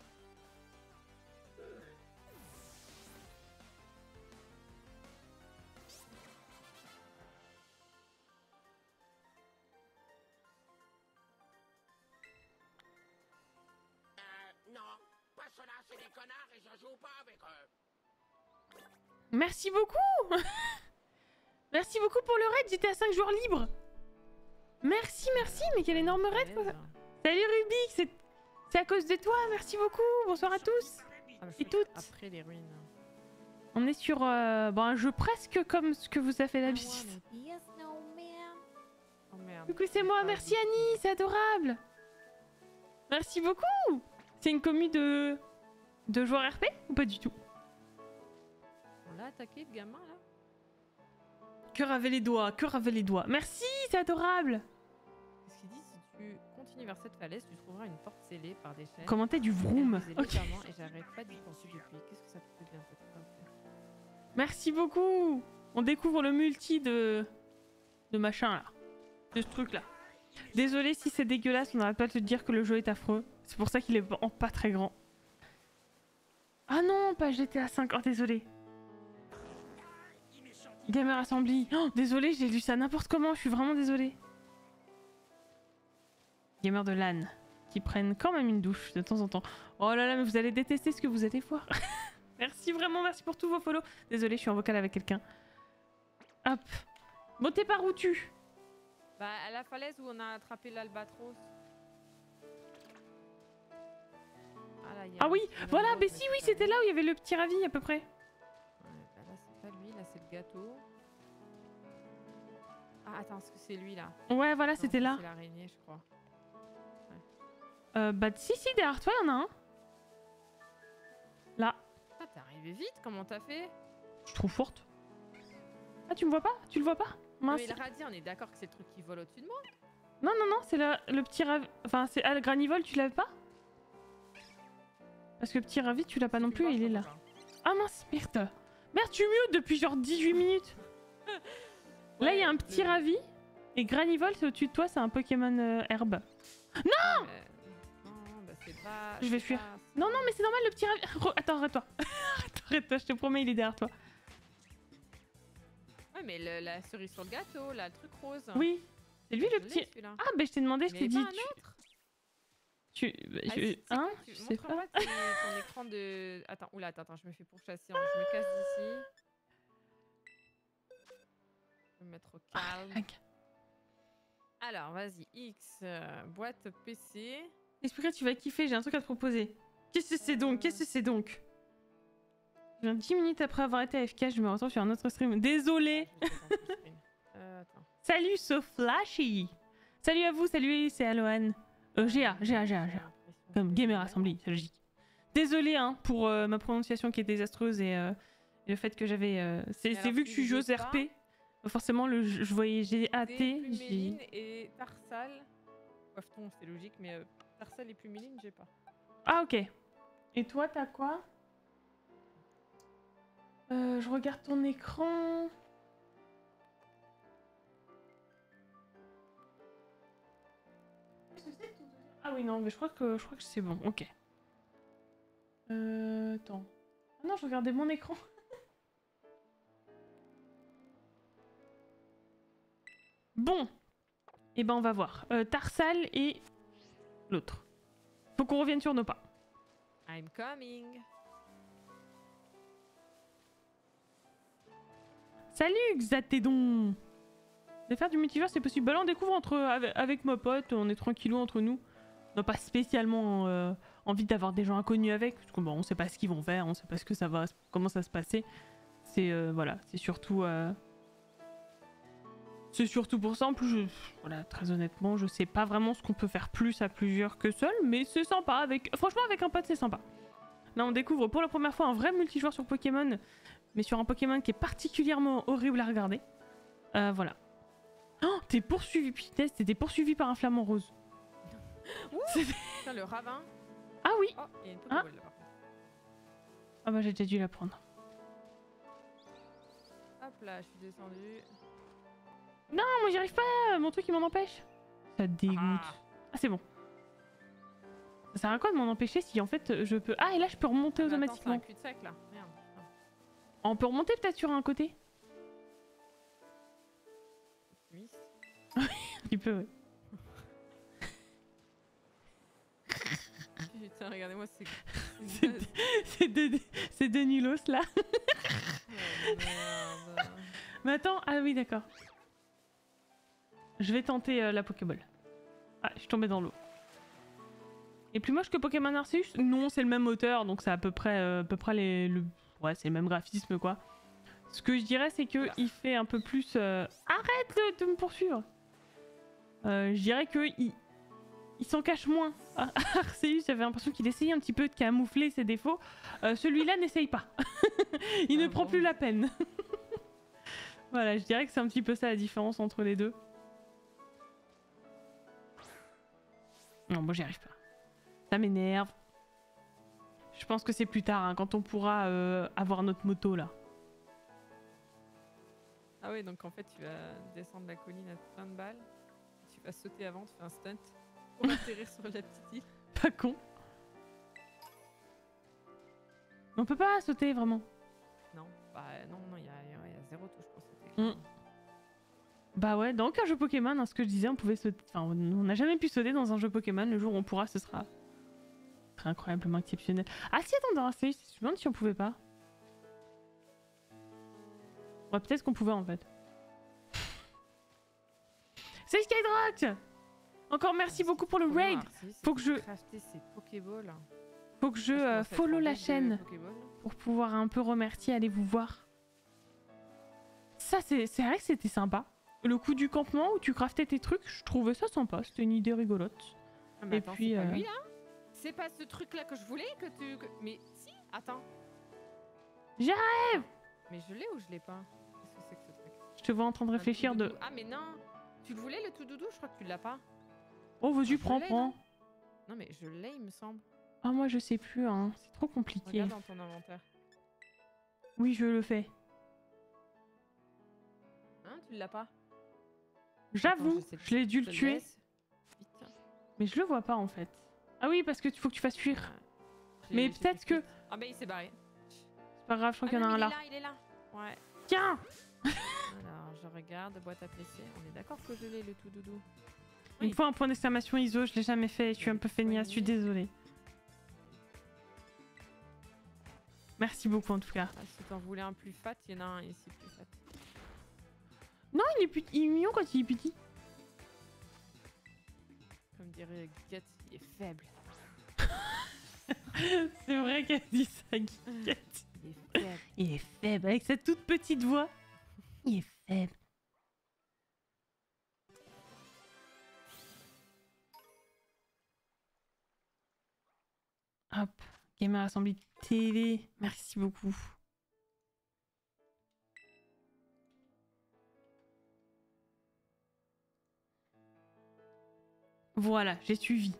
Non, pas cela, c'est des connards et je joue pas avec eux. Merci beaucoup. Merci beaucoup pour le raid, j'étais à 5 joueurs libres. Merci, mais quel énorme raid quoi. Salut Rubik, c'est à cause de toi, merci beaucoup, bonsoir à tous et toutes. Après les ruines. On est sur un jeu presque comme ce que vous avez fait d'habitude. Oh merde. Du coup c'est moi, merci Annie, c'est adorable. Merci beaucoup. C'est une commu de joueurs RP ou pas du tout? On l'a attaqué le gamin là. Cœur avec les doigts, Merci, c'est adorable. Qu'est-ce qu'il dit? Si tu continues vers cette falaise, tu trouveras une porte scellée par des chaînes. Commenter du vroom. Ok. Et j'arrête pas d'y penser depuis. Qu'est-ce que ça peut bien cette phrase? Merci beaucoup. On découvre le multi de machin là. De ce truc là. Désolé si c'est dégueulasse, on n'arrête pas de te dire que le jeu est affreux. C'est pour ça qu'il est pas très grand. Ah non, pas GTA 5. Oh désolé. Gamer Assembly. Oh, désolé, j'ai lu ça n'importe comment, je suis vraiment désolée. Gamer de LAN. Qui prennent quand même une douche de temps en temps. Oh là là, mais vous allez détester ce que vous allez voir. Merci vraiment, merci pour tous vos follow. Désolé, je suis en vocal avec quelqu'un. Hop. Bon, t'es par où tu? Bah, à la falaise où on a attrapé l'albatros. Ah oui, voilà, mais si, oui, c'était là où il y avait le petit ravi à peu près. Ouais, bah là, c'est pas lui, là, c'est le gâteau. Ah, attends, est-ce que c'est lui là? Ouais, voilà, c'était là. C'est l'araignée, je crois. Bah, si, derrière toi, il y en a un. Là. Ah, t'es arrivé vite, comment t'as fait? Je suis trop forte. Ah, tu me vois pas? Tu le vois pas? Non, Mince. mais le radis, on est d'accord que c'est le truc qui vole au-dessus de moi? Non, non, non, c'est le petit ravi. Enfin, c'est le granivole, tu l'avais pas? Parce que le petit ravi, tu l'as pas non Tu me plus, vois, il je est t'en là. vois pas. Ah mince, merde. Merde, tu mutes depuis genre 18 minutes. Là, il y a un Ouais, petit ravi. Et granivole, c'est au-dessus de toi, c'est un Pokémon herbe. Non, bah c'est pas... Je vais c'est fuir. pas- Non, non, mais c'est normal, le petit ravi. Attends, arrête-toi. Arrête-toi, je te promets, il est derrière toi. Ouais, mais la cerise sur le gâteau, là, le truc rose. Oui, c'est lui Je le l'ai, petit. celui-là. Ah, ben je t'ai demandé, je Mais t'ai pas dit. un autre. Bah, Ah, si, tu sais hein, quoi, je sais pas. montre-moi ton écran de... Attends, oula, attends, je me fais pourchasser. Je me casse d'ici. Je vais me mettre au calme. Ah, Alors, vas-y, X, boîte PC. explique, tu vas kiffer, j'ai un truc à te proposer. Qu'est-ce que c'est donc? Qu'est-ce que c'est donc? Je viens 10 minutes après avoir été AFK, je me retrouve sur un autre stream. Désolé. Je vais te mettre en full screen. Attends. Salut, So Flashy. Salut à vous, salut, c'est Alohan. GA. Comme Gamer Assembly, c'est logique. Désolé hein, pour ma prononciation qui est désastreuse et le fait que j'avais... c'est alors, vu que je suis tu joueuse veux pas RP, forcément je voyais GAT. Pluméline et Tarsal. Coiffeton, c'est logique, mais Tarsal et Pluméline, j'ai pas. Ah ok. Et toi, t'as quoi? Je regarde ton écran. Ah oui non, mais je crois que c'est bon. Ok. Attends. Ah non, je regardais mon écran. Bon. Eh ben on va voir. Tarsal et l'autre. Faut qu'on revienne sur nos pas. I'm coming. Salut Xatédon. De faire du multivers c'est possible. Bah là on découvre avec ma pote, on est tranquillou entre nous. On n'a pas spécialement envie d'avoir des gens inconnus avec, parce que bon, on sait pas ce qu'ils vont faire, on sait pas ce que ça va, comment ça va se passer. C'est voilà, c'est surtout pour ça. En plus, voilà, très honnêtement, je sais pas vraiment ce qu'on peut faire plus à plusieurs que seul, mais c'est sympa. Franchement, avec un pote, c'est sympa. Là, on découvre pour la première fois un vrai multijoueur sur Pokémon, mais sur un Pokémon qui est particulièrement horrible à regarder. Voilà. Oh, t'es poursuivi, putain, t'es poursuivi par un flamant rose. Tiens, le ravin. Ah oui. Oh, il y a une Pokéball là par contre. Ah bah j'ai déjà dû la prendre. Hop là, je suis descendue. Non, moi j'y arrive pas, mon truc il m'en empêche. Ça dégoûte. Ah c'est bon. Ça sert à quoi de m'en empêcher si en fait je peux... Ah et là je peux remonter automatiquement. Attends, c'est un cul-de-sac là. Merde. On peut remonter peut-être sur un côté. Optimiste. Un petit peu ouais. Putain, regardez-moi, c'est... C'est de nulos là. Oh, merde. Mais attends, ah oui d'accord. Je vais tenter la Pokéball. Ah, je suis tombée dans l'eau. Et plus moche que Pokémon Arceus? Non, c'est le même moteur, donc c'est à peu près ouais, c'est le même graphisme quoi. Ce que je dirais, c'est que il fait un peu plus... Arrête de me poursuivre. Je dirais que il s'en cache moins. Arceus, j'avais l'impression qu'il essayait un petit peu de camoufler ses défauts. Celui-là n'essaye pas. Il ne prend plus la peine. Voilà, je dirais que c'est un petit peu ça la différence entre les deux. Non, bon, j'y arrive pas. Ça m'énerve. Je pense que c'est plus tard, hein, quand on pourra avoir notre moto là. Ah oui, donc en fait, tu vas descendre la colline à plein de balles. Tu vas sauter avant, tu fais un stunt pour atterrir sur la petite île. Pas con. On peut pas sauter vraiment. Non, bah non, il y a zéro touche pour sauter. Bah ouais, dans aucun jeu Pokémon, hein, ce que je disais, on pouvait sauter. Enfin, on n'a jamais pu sauter dans un jeu Pokémon. Le jour où on pourra, ce sera incroyablement exceptionnel. Ah si, attends, dans Arceus, je me demande si on pouvait pas. Ouais, peut-être qu'on pouvait en fait. C'est Skydrox! Encore merci beaucoup pour le raid! Faut que je follow la chaîne pour pouvoir un peu remercier, allez vous voir. Ça, c'est vrai que c'était sympa. Le coup du campement où tu craftais tes trucs, je trouvais ça sympa. C'était une idée rigolote. Ah, mais et attends, puis... c'est pas lui là? c'est pas ce truc-là que je voulais que tu... Mais si, attends. J'arrive. Mais je l'ai ou je l'ai pas? Qu'est-ce que c'est que ce truc? Je te vois en train de Un réfléchir tout de... doudou. Ah mais non. Tu le voulais le tout doudou? Je crois que tu l'as pas. Oh, vas-y, Je prends, l'ai, prends. Non mais je l'ai, il me semble. Ah, moi, je sais plus, hein. C'est trop compliqué. Regarde dans ton inventaire. Oui, je le fais. Hein, tu l'as pas? J'avoue, Attends, je l'ai dû te le tuer. laisse. Putain. Mais je le vois pas, en fait. Ah oui, parce que faut que tu fasses fuir. J'ai- Mais j'ai peut-être fait que... fuite. Ah bah il s'est barré. C'est pas grave, je crois qu'il y en a non, un mais là. il est là. Ouais. Tiens. Alors, je regarde, boîte à PC. On est d'accord que je l'ai, le tout doudou. Une Oui. fois un point d'exclamation ISO, je l'ai jamais fait. Je suis un peu feignasse, je suis désolée. Merci beaucoup en tout cas. Ah, si t'en voulais un plus fat, il y en a un ici plus fat. Non, il est mignon quand il est petit. Comme dirait Guette, il est faible. C'est vrai qu'elle dit ça, Guiguette. Il est faible. Il est faible, avec sa toute petite voix. Il est faible. Hop, Gamer Assembly TV, merci beaucoup. Voilà, j'ai suivi.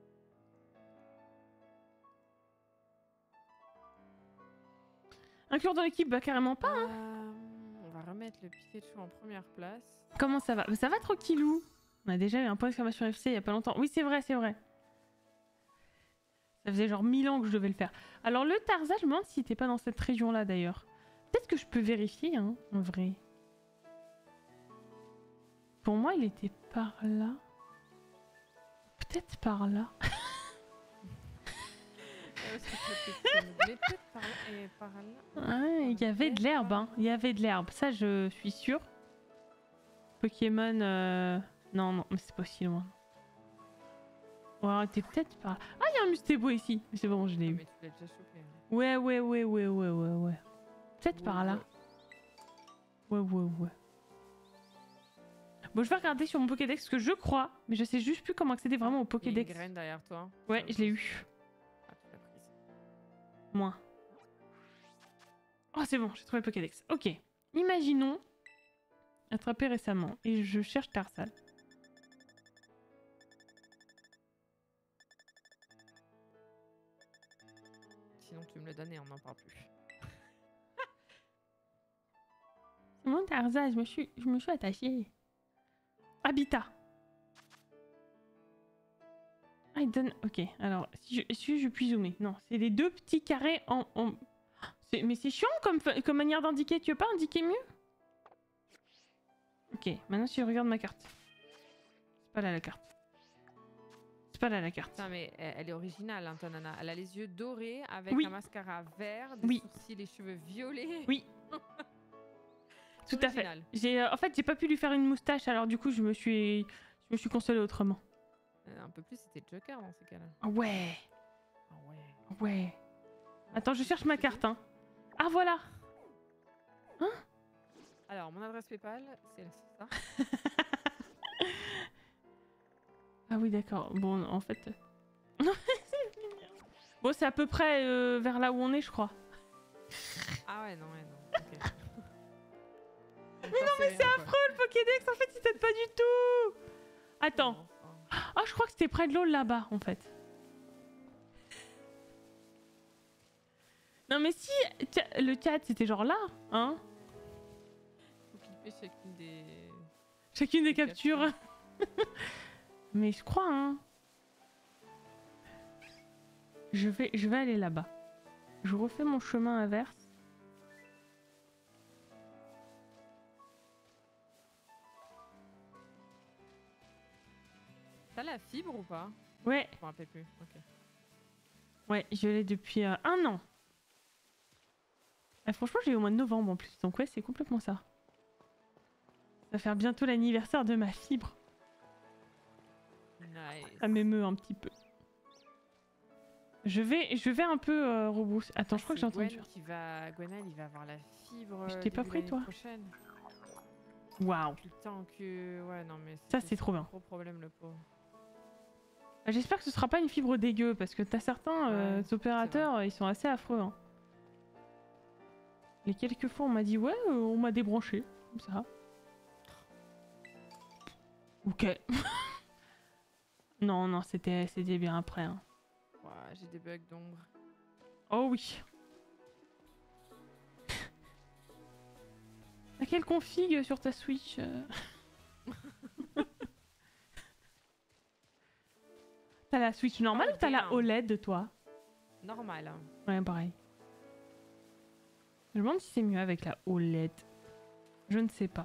Inclure dans l'équipe, bah carrément pas. On va remettre le Pikachu en première place. Comment ça va? Bah, ça va tranquillou. On a déjà eu un point d'exclamation FC il y a pas longtemps. Oui, c'est vrai, c'est vrai. Ça faisait genre 1000 ans que je devais le faire. Alors le Tarza, je me demande s'il était pas dans cette région-là d'ailleurs. Peut-être que je peux vérifier, hein, en vrai. Pour moi, il était par là. Peut-être par là. Mais peut-être par là et par là. Ouais, il y avait de l'herbe, hein. Il y avait de l'herbe, ça je suis sûre. Pokémon... Non, non, mais c'est pas si loin. Ou alors, il était peut-être par là. Ah, il y a un Mustebo ici. Mais c'est bon, je l'ai eu. Mais tu l'as déjà chopé. Ouais. Peut-être par là. Ouais. Bon, je vais regarder sur mon Pokédex ce que je crois, mais je sais juste plus comment accéder vraiment au Il y a Pokédex. une graine derrière toi. Ouais, je l'ai eu. Ah, tu l'as prise. Moins. Oh, c'est bon, j'ai trouvé le Pokédex. Ok. Imaginons attrapé récemment et je cherche Tarsal. Sinon, tu me le donnes et on n'en parle plus. C'est mon Tarzan, je me suis attachée. Habitat. Ah, il donne... Ok, alors, si je puis zoomer. Non, c'est les deux petits carrés en... Mais c'est chiant comme manière d'indiquer. Tu veux pas indiquer mieux? Ok, maintenant si je regarde ma carte. C'est pas là la carte. C'est pas là la carte. Putain, mais elle est originale, hein, ta nana. Elle a les yeux dorés avec Oui. un mascara vert, des Oui. sourcils, les cheveux violets. Oui. Tout à fait. Original. En fait, j'ai pas pu lui faire une moustache, alors du coup, je me suis consolée autrement. Un peu plus, c'était Joker dans ces cas-là. Ah ouais. Ah ouais. Ouais. Attends, je cherche ma carte, hein. Ah, voilà. Hein? Alors, mon adresse PayPal, c'est ça. Ah oui, d'accord. Bon, en fait... Bon, c'est à peu près vers là où on est, je crois. Ah ouais, non. Ok. Non, mais c'est affreux, le Pokédex, en fait, il t'aide pas du tout. Attends. Ah, je crois que c'était près de l'eau, là-bas, en fait. Non, mais si le chat, c'était genre là, hein. Faut clipper Chacune des captures. Mais je crois, hein. Je vais aller là-bas. Je refais mon chemin inverse. T'as la fibre ou pas? Ouais, Je me rappelle plus. Ok. ouais, je l'ai depuis 1 an. Franchement, j'ai eu au mois de novembre en plus, donc ouais, c'est complètement ça. Ça va faire bientôt l'anniversaire de ma fibre. Nice. Ça m'émeut un petit peu. Je vais un peu rebrousser. Attends, je crois que j'ai entendu. Gwenaël, il va avoir la fibre. Je t'ai pas pris, toi? Waouh. Putain que... Ouais, non mais... Ça, c'est trop bien. Gros problème, le pauvre. J'espère que ce sera pas une fibre dégueu parce que t'as certains Ouais, opérateurs, ils sont assez affreux. Hein. Les quelques fois on m'a dit ouais, on m'a débranché. Comme ça. Ok. non, non, c'était bien après. Hein. Ouais, j'ai des bugs d'ombre. Oh oui. T'as quelle config sur ta Switch T'as la Switch normale Oh, ou t'as la damn. OLED toi? Normal. Hein. Ouais, pareil. Je me demande si c'est mieux avec la OLED. Je ne sais pas.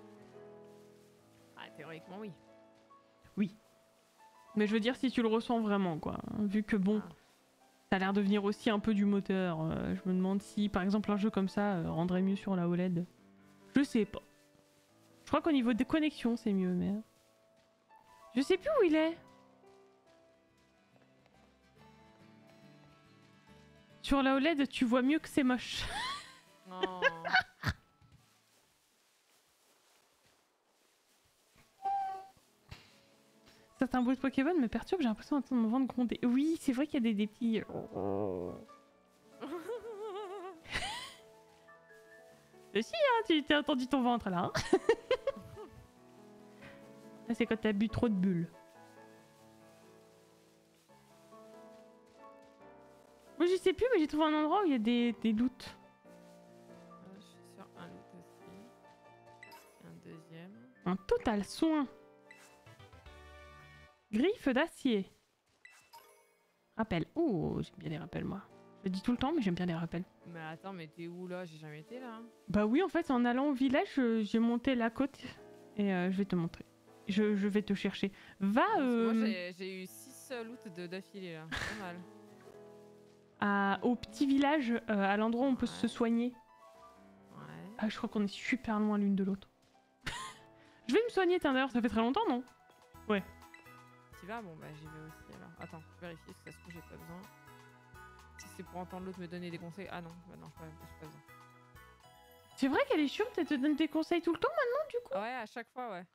Ah, théoriquement, oui. Oui. Mais je veux dire si tu le ressens vraiment, quoi. Vu que bon, Ah. ça a l'air de venir aussi un peu du moteur. Je me demande si, par exemple, un jeu comme ça rendrait mieux sur la OLED. Je sais pas. Je crois qu'au niveau des connexions, c'est mieux, mais... Je sais plus où il est. Sur la OLED, tu vois mieux que c'est moche. Non. Certains bruits de Pokémon me perturbent, j'ai l'impression d'entendre mon ventre gronder. Oui, c'est vrai qu'il y a des petits... Si, hein, tu t'as entendu ton ventre là. Hein. Là, c'est quand t'as bu trop de bulles. Moi, je sais plus, mais j'ai trouvé un endroit où il y a des loots. Je suis sur un loot aussi. Un deuxième. Un total soin. Griffe d'acier. Rappel. Oh, j'aime bien les rappels, moi. Je le dis tout le temps, mais j'aime bien les rappels. Mais attends, mais t'es où là? J'ai jamais été là. Hein. Bah oui, en fait, en allant au village, j'ai monté la côte et je vais te montrer. Je vais te chercher. Va Parce que moi, j'ai eu 6 loots d'affilée là. Pas mal. au petit village, à l'endroit où on peut Ouais. se soigner. Ouais. Ah, je crois qu'on est super loin l'une de l'autre. Je vais me soigner, tiens, d'ailleurs, ça fait très longtemps, non? Ouais. Tu vas? Bon, bah j'y vais aussi alors. Attends, je vérifie parce que ça se trouve, j'ai pas besoin. Si c'est pour entendre l'autre me donner des conseils. Ah non, bah non, j'ai pas besoin. C'est vrai qu'elle est chiante, elle te donne des conseils tout le temps maintenant, du coup? Ouais, à chaque fois, ouais.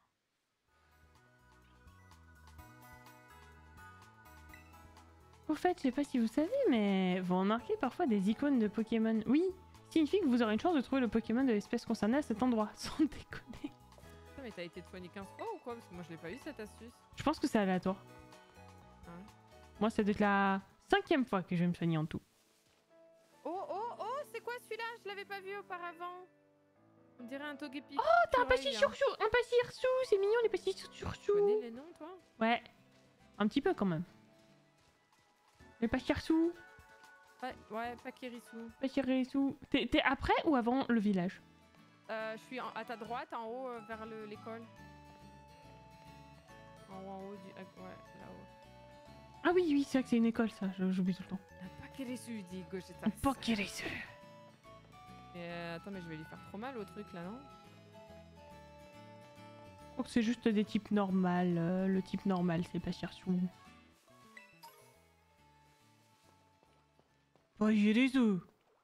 Au fait, je sais pas si vous savez, mais vous remarquez parfois des icônes de Pokémon. Oui, signifie que vous aurez une chance de trouver le Pokémon de l'espèce concernée à cet endroit, sans déconner. Putain, mais t'as été soigné 15 fois ou quoi? Parce que moi, je l'ai pas eu cette astuce. Je pense que c'est aléatoire. Ouais. Moi, ça doit être la 5e fois que je vais me soigner en tout. Oh, oh, oh, c'est quoi celui-là? Je l'avais pas vu auparavant. On dirait un Togepi. Oh, t'as un Pachyrsu, un Pachyrsu, c'est mignon les Pachyrsu. Tu connais les noms, toi? Ouais, un petit peu quand même. Les Pachyrsu, Ouais, Pakirisu. Pachyrsu. T'es après ou avant le village? Je suis à ta droite, en haut, vers l'école. En haut du... ouais, là-haut. Ah oui, oui, c'est vrai que c'est une école ça, j'oublie tout le temps. Pakirisu, dit Gogeta. Pachyrsu. Attends, mais je vais lui faire trop mal au truc, là, non? Je crois que c'est juste des types normales. Le type normal, c'est Pachyrsu. Pachyrsu.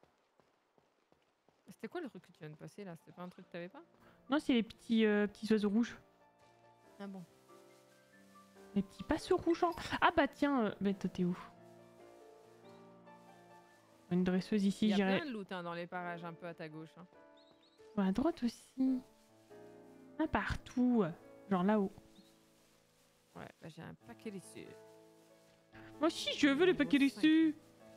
C'était quoi le truc que tu viens de passer, là? C'était pas un truc que t'avais pas? Non, c'est les petits oiseaux rouges. Ah bon. Les petits passeaux rouges. Hein. Ah bah tiens, mais toi t'es où? Une dresseuse ici, Il y a j'irai. plein de loot hein, dans les parages un peu à ta gauche. Hein. À droite aussi. Ah, partout. Genre là-haut. Ouais, bah j'ai un paquet d'issues. Moi aussi, je veux le paquet dessus.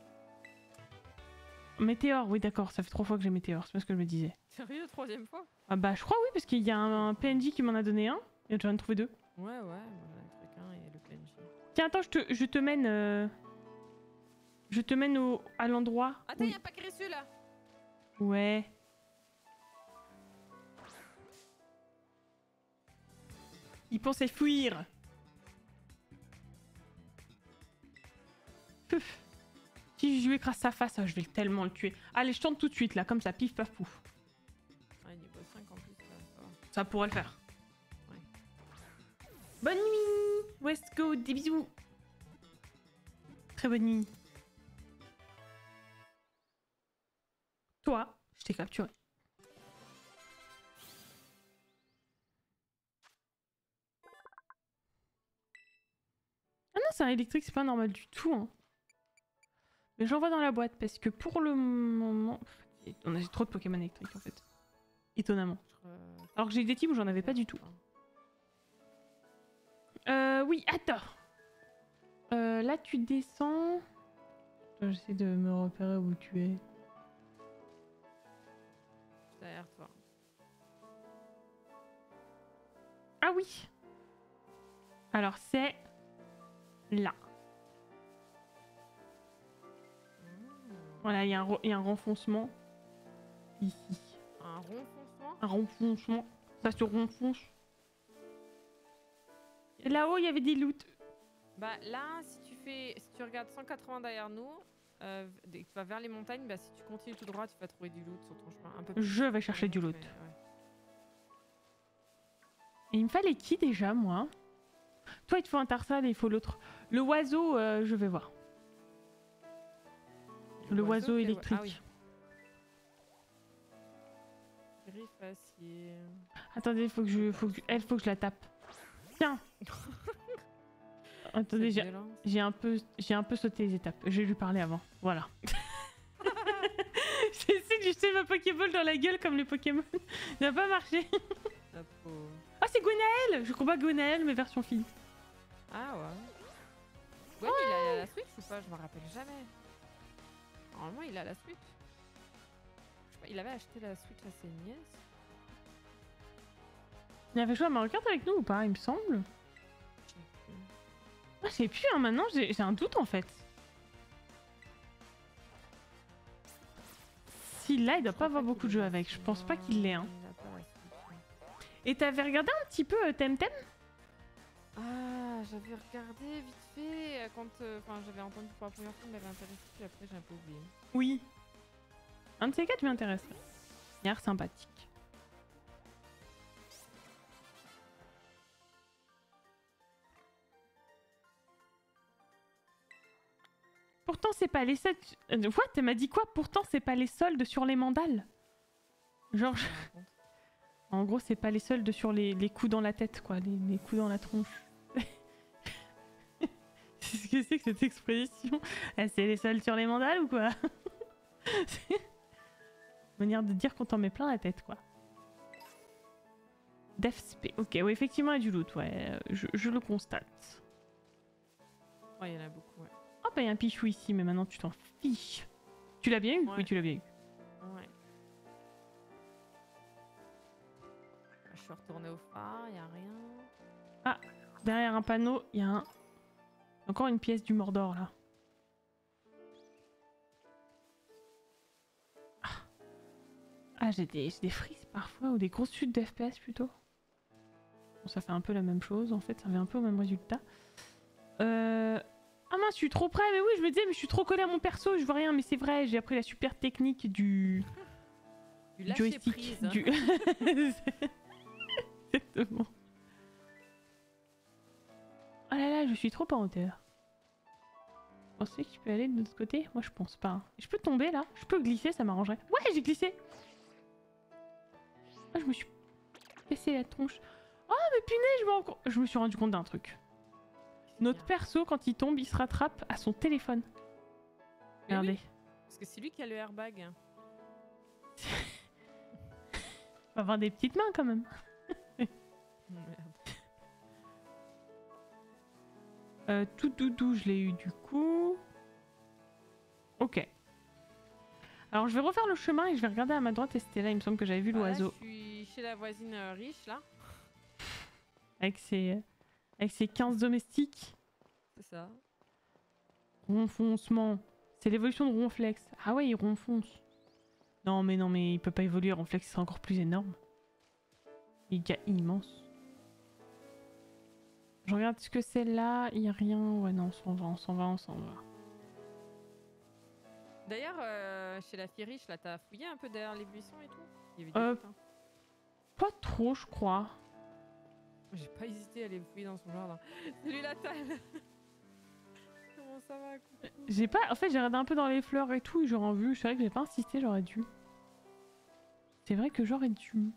Météore, oui d'accord, ça fait 3 fois que j'ai Météore, c'est pas ce que je me disais. Sérieux, 3e fois? Ah bah je crois oui, parce qu'il y a un PNJ qui m'en a donné un, et tu viens de trouver 2. Ouais, ouais, moi j'en ai un truc un et le PNJ. Tiens, attends, je te mène... Je te mène à l'endroit. Attends, y'a un paquet reçu là. Ouais. Il pensait fuir. Puf. Si je lui écrase sa face, je vais tellement le tuer. Allez, je tente tout de suite là, comme ça, pif paf pouf. Ouais, niveau 5 en plus, ça va. Ça pourrait le faire. Ouais. Bonne nuit. West Go, des bisous. Très bonne nuit. Toi, je t'ai capturé. Ah non, c'est un électrique, c'est pas normal du tout. Hein. Mais j'envoie dans la boîte parce que pour le moment... On a trop de Pokémon électriques en fait. Étonnamment. Alors que j'ai des teams où j'en avais pas du tout. Oui, attends. Là tu descends... J'essaie de me repérer où tu es. Derrière toi. Ah oui. Alors c'est... là. Voilà, il y a un renfoncement. Ici. Un renfoncement? Un renfoncement. Ça se renfonce. Et là-haut, il y avait des loots. Bah là, si tu regardes 180 derrière nous, dès que tu vas vers les montagnes, bah si tu continues tout droit, tu vas trouver du loot sur ton chemin. Un peu plus Je vais chercher du loot. mais, ouais. Et il me fallait qui déjà, moi? Toi, il te faut un tarsal et il faut l'autre. Le oiseau, je vais voir. Le oiseau quel électrique. Ah oui. Griffe acier. Attendez, faut que je la tape. Tiens. Attendez, j'ai un peu sauté les étapes. Je vais lui parler avant. Voilà. J'essaie de jeter ma Pokéball dans la gueule comme les Pokémon. Ça n'a pas marché. Ah, c'est Gwenaël! Je crois pas Gwenaël, mais version fille. Ah ouais. Ouais, il a la Switch ou pas? Je me rappelle jamais. Normalement, il a la Switch. Je sais pas, il avait acheté la Switch à ses nièces. Il avait joué à Mario Kart avec nous ou pas, il me semble? Ah, je sais plus, hein, maintenant j'ai un doute en fait. S'il l'a, il doit pas avoir beaucoup de jeux avec. Je pense pas qu'il l'ait. Hein. Et t'avais regardé un petit peu Temtem? Ah, j'avais regardé vite fait quand j'avais entendu pour la première fois, il m'avait intéressé, puis après j'ai un peu oublié. Oui. Un de ces quatre m'intéresse. Il a l'air sympathique. Pourtant, c'est pas les soldes... What? Elle m'a dit quoi? Pourtant, c'est pas les soldes sur les mandales. Genre... En gros, c'est pas les soldes sur les coups dans la tête, quoi. Les coups dans la tronche. Qu'est-ce que c'est que cette expression? C'est les soldes sur les mandales ou quoi? Manière de dire qu'on t'en met plein la tête, quoi. DefSP. Ok, ouais, effectivement, il y a du loot, ouais. Je le constate. Ouais, il y en a beaucoup, ouais. Oh, bah, il y a un pichou ici, mais maintenant tu t'en fiches. Tu l'as bien eu? Ouais. Oui, tu l'as bien eu. Ouais. Je suis retournée au phare, il y a rien. Ah, derrière un panneau, il y a un... Encore une pièce du Mordor, là. Ah, j'ai des frises parfois, ou des grosses chutes d'FPS plutôt. Bon, ça fait un peu la même chose, en fait, ça fait un peu au même résultat. Ah mince, je suis trop près, mais oui, je me disais, mais je suis trop collée à mon perso, je vois rien, mais c'est vrai, j'ai appris la super technique du joystick. Prise, hein. Exactement. Oh là là, je suis trop en hauteur. Vous pensez que je peux aller de l'autre côté? Moi, je pense pas. Hein. Je peux tomber là? Je peux glisser, ça m'arrangerait. Ouais, j'ai glissé! Ah, je me suis cassé la tronche. Oh, mais punaise, je me suis rendu compte d'un truc. Notre perso, quand il tombe, il se rattrape à son téléphone. Mais regardez. oui, parce que c'est lui qui a le airbag. On va avoir des petites mains quand même. Tout doudou, je l'ai eu du coup. Ok. Alors je vais refaire le chemin et je vais regarder à ma droite et c'était là, il me semble que j'avais vu l'oiseau. Je suis chez la voisine riche là. Avec ses 15 domestiques. C'est ça. Ronfoncement. C'est l'évolution de Ronflex. Ah ouais, il ronfonce. Non mais il peut pas évoluer, Ronflex c'est encore plus énorme. Il est déjà immense. Je regarde ce que c'est là, il y a rien. Ouais non, on s'en va. D'ailleurs, chez la fille riche là, t'as fouillé un peu derrière les buissons et tout? Il y avait des trucs, hein. Pas trop, je crois. J'ai pas hésité à aller fouiller dans son jardin. Salut la taille. Comment ça va? J'ai pas... En fait, j'ai regardé un peu dans les fleurs et tout, et j'aurais vu. C'est vrai que j'ai pas insisté, j'aurais dû. C'est vrai que j'aurais dû.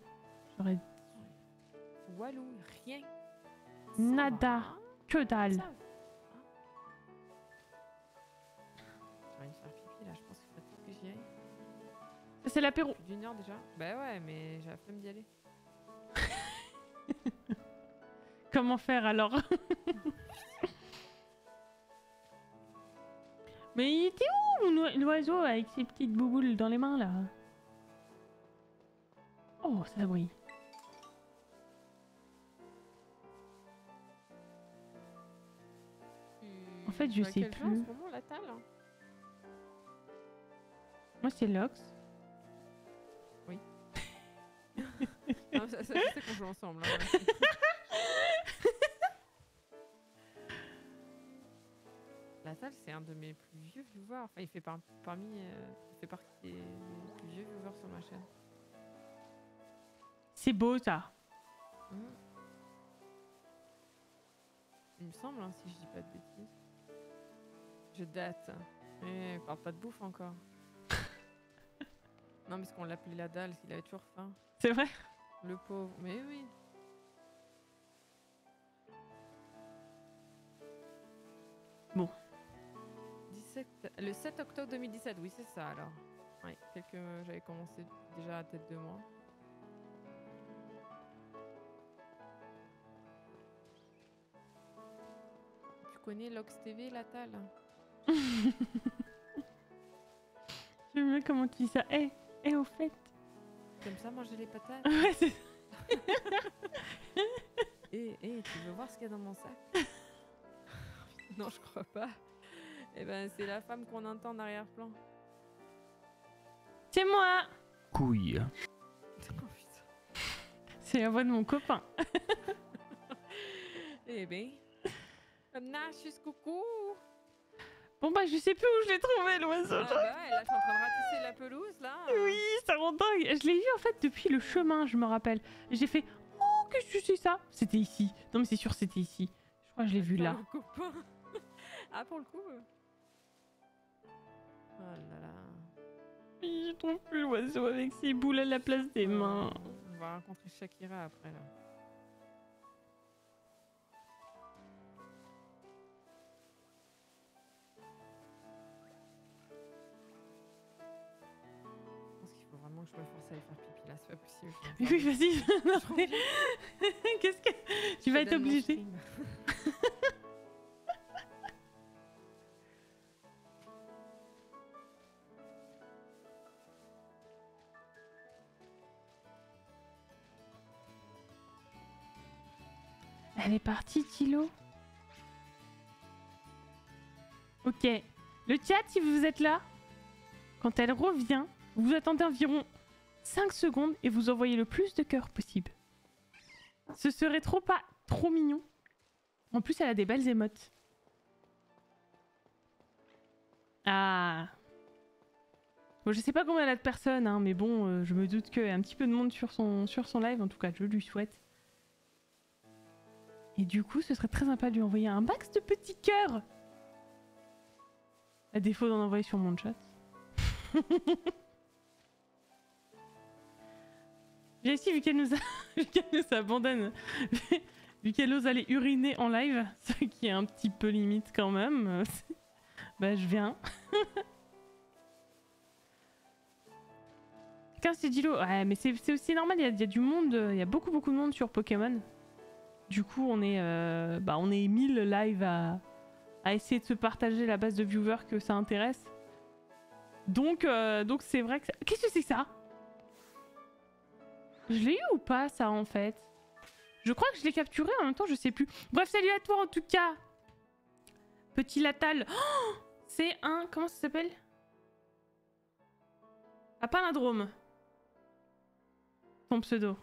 Walou, rien. Nada. Ça va. Que dalle. Ça va. commence à faire pipi là, je pense qu'il faudrait peut-être que j'y aille. Ça, c'est l'apéro. Plus d'1 heure déjà. Bah ouais, mais j'ai la flemme d'y aller. Comment faire alors? Mais il était où l'oiseau avec ses petites bouboules dans les mains là? Oh, ça brille. En fait, je sais plus. En ce moment, la Tal Moi, c'est Lox. Non, ça, je sais qu'on joue ensemble. Hein. La Tal, c'est un de mes plus vieux viewers. Enfin, il fait partie des plus vieux viewers sur ma chaîne. C'est beau ça. Il me semble, hein, si je dis pas de bêtises. Je date. Eh, parle pas de bouffe encore. Non, parce qu'on l'appelait la dalle, il avait toujours faim. C'est vrai? Le pauvre. Mais oui. Bon. Le 7 octobre 2017, oui, c'est ça alors. Ouais, j'avais commencé déjà à tête de moi. Tu connais Lox TV, la Tal? J'aime bien comment tu dis ça. Eh, au fait. T'aimes ça manger les patates? Ouais, c'est... Tu veux voir ce qu'il y a dans mon sac? Non, je crois pas. Eh ben, c'est la femme qu'on entend en arrière-plan. C'est moi! Couille. Oh putain. C'est la voix de mon copain. Eh ben. Nachus, coucou! Bon bah, je sais plus où je l'ai trouvé l'oiseau. Ah bah, elle est en train de ratisser la pelouse là. Oui, ça rend dingue. Je l'ai vu en fait depuis le chemin, je me rappelle. J'ai fait oh, qu'est-ce que c'est ça? C'était ici. Non, mais c'est sûr, c'était ici. Je crois que je l'ai vu là. Pour le copain. Ah, pour le coup. Oh là là. Oui, je trouve plus l'oiseau avec ses boules à la place des mains. On va rencontrer Shakira après là. Je pense qu'il faut vraiment que je me force à aller faire pipi là, c'est pas possible. Mais oui, vas-y. Non, mais... Qu'est-ce que... Tu vas être obligé. Elle est partie, Tilo. Ok. Le chat, si vous êtes là, quand elle revient, vous attendez environ 5 secondes et vous envoyez le plus de cœurs possible. Ce serait trop mignon. En plus, elle a des belles émotes. Ah. Bon, je sais pas combien elle a de personnes, hein, mais bon, je me doute qu'il y a un petit peu de monde sur son live. En tout cas, je lui souhaite. Et du coup, ce serait très sympa de lui envoyer un max de petits cœurs. À défaut d'en envoyer sur mon chat. Jessie, vu qu'elle nous abandonne, vu qu'elle ose aller uriner en live, ce qui est un petit peu limite quand même, bah je viens. 15 c'est Dilo. Ouais, mais c'est aussi normal, il y a du monde, il y a beaucoup de monde sur Pokémon. Du coup, on est 1000 live à essayer de se partager la base de viewers que ça intéresse. Donc c'est vrai que... Qu'est-ce que c'est que ça? Je l'ai eu ou pas, ça, en fait? Je crois que je l'ai capturé, en même temps, je sais plus. Bref, salut à toi, en tout cas. Petit Latal. Oh, c'est un... Comment ça s'appelle? Un palindrome. Ton pseudo.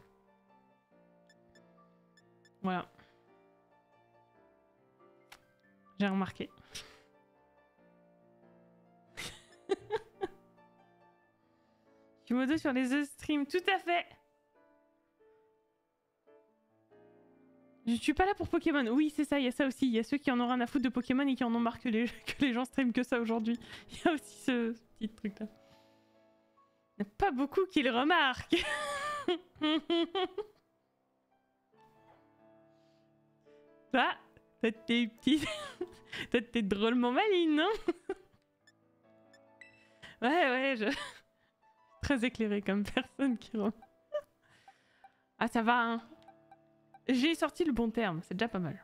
Voilà. J'ai remarqué. Kimodo sur les streams, tout à fait. Je suis pas là pour Pokémon. Oui, c'est ça, il y a ça aussi. Il y a ceux qui en ont rien à foutre de Pokémon et qui en ont marre que les gens streament que ça aujourd'hui. Il y a aussi ce petit truc-là. Il n'y a pas beaucoup qui le remarquent. Ah, t'as tes petits... T'as tes drôlement maline, non? Ouais, je... Très éclairée comme personne qui rentre. Ah, ça va, hein. J'ai sorti le bon terme, c'est déjà pas mal.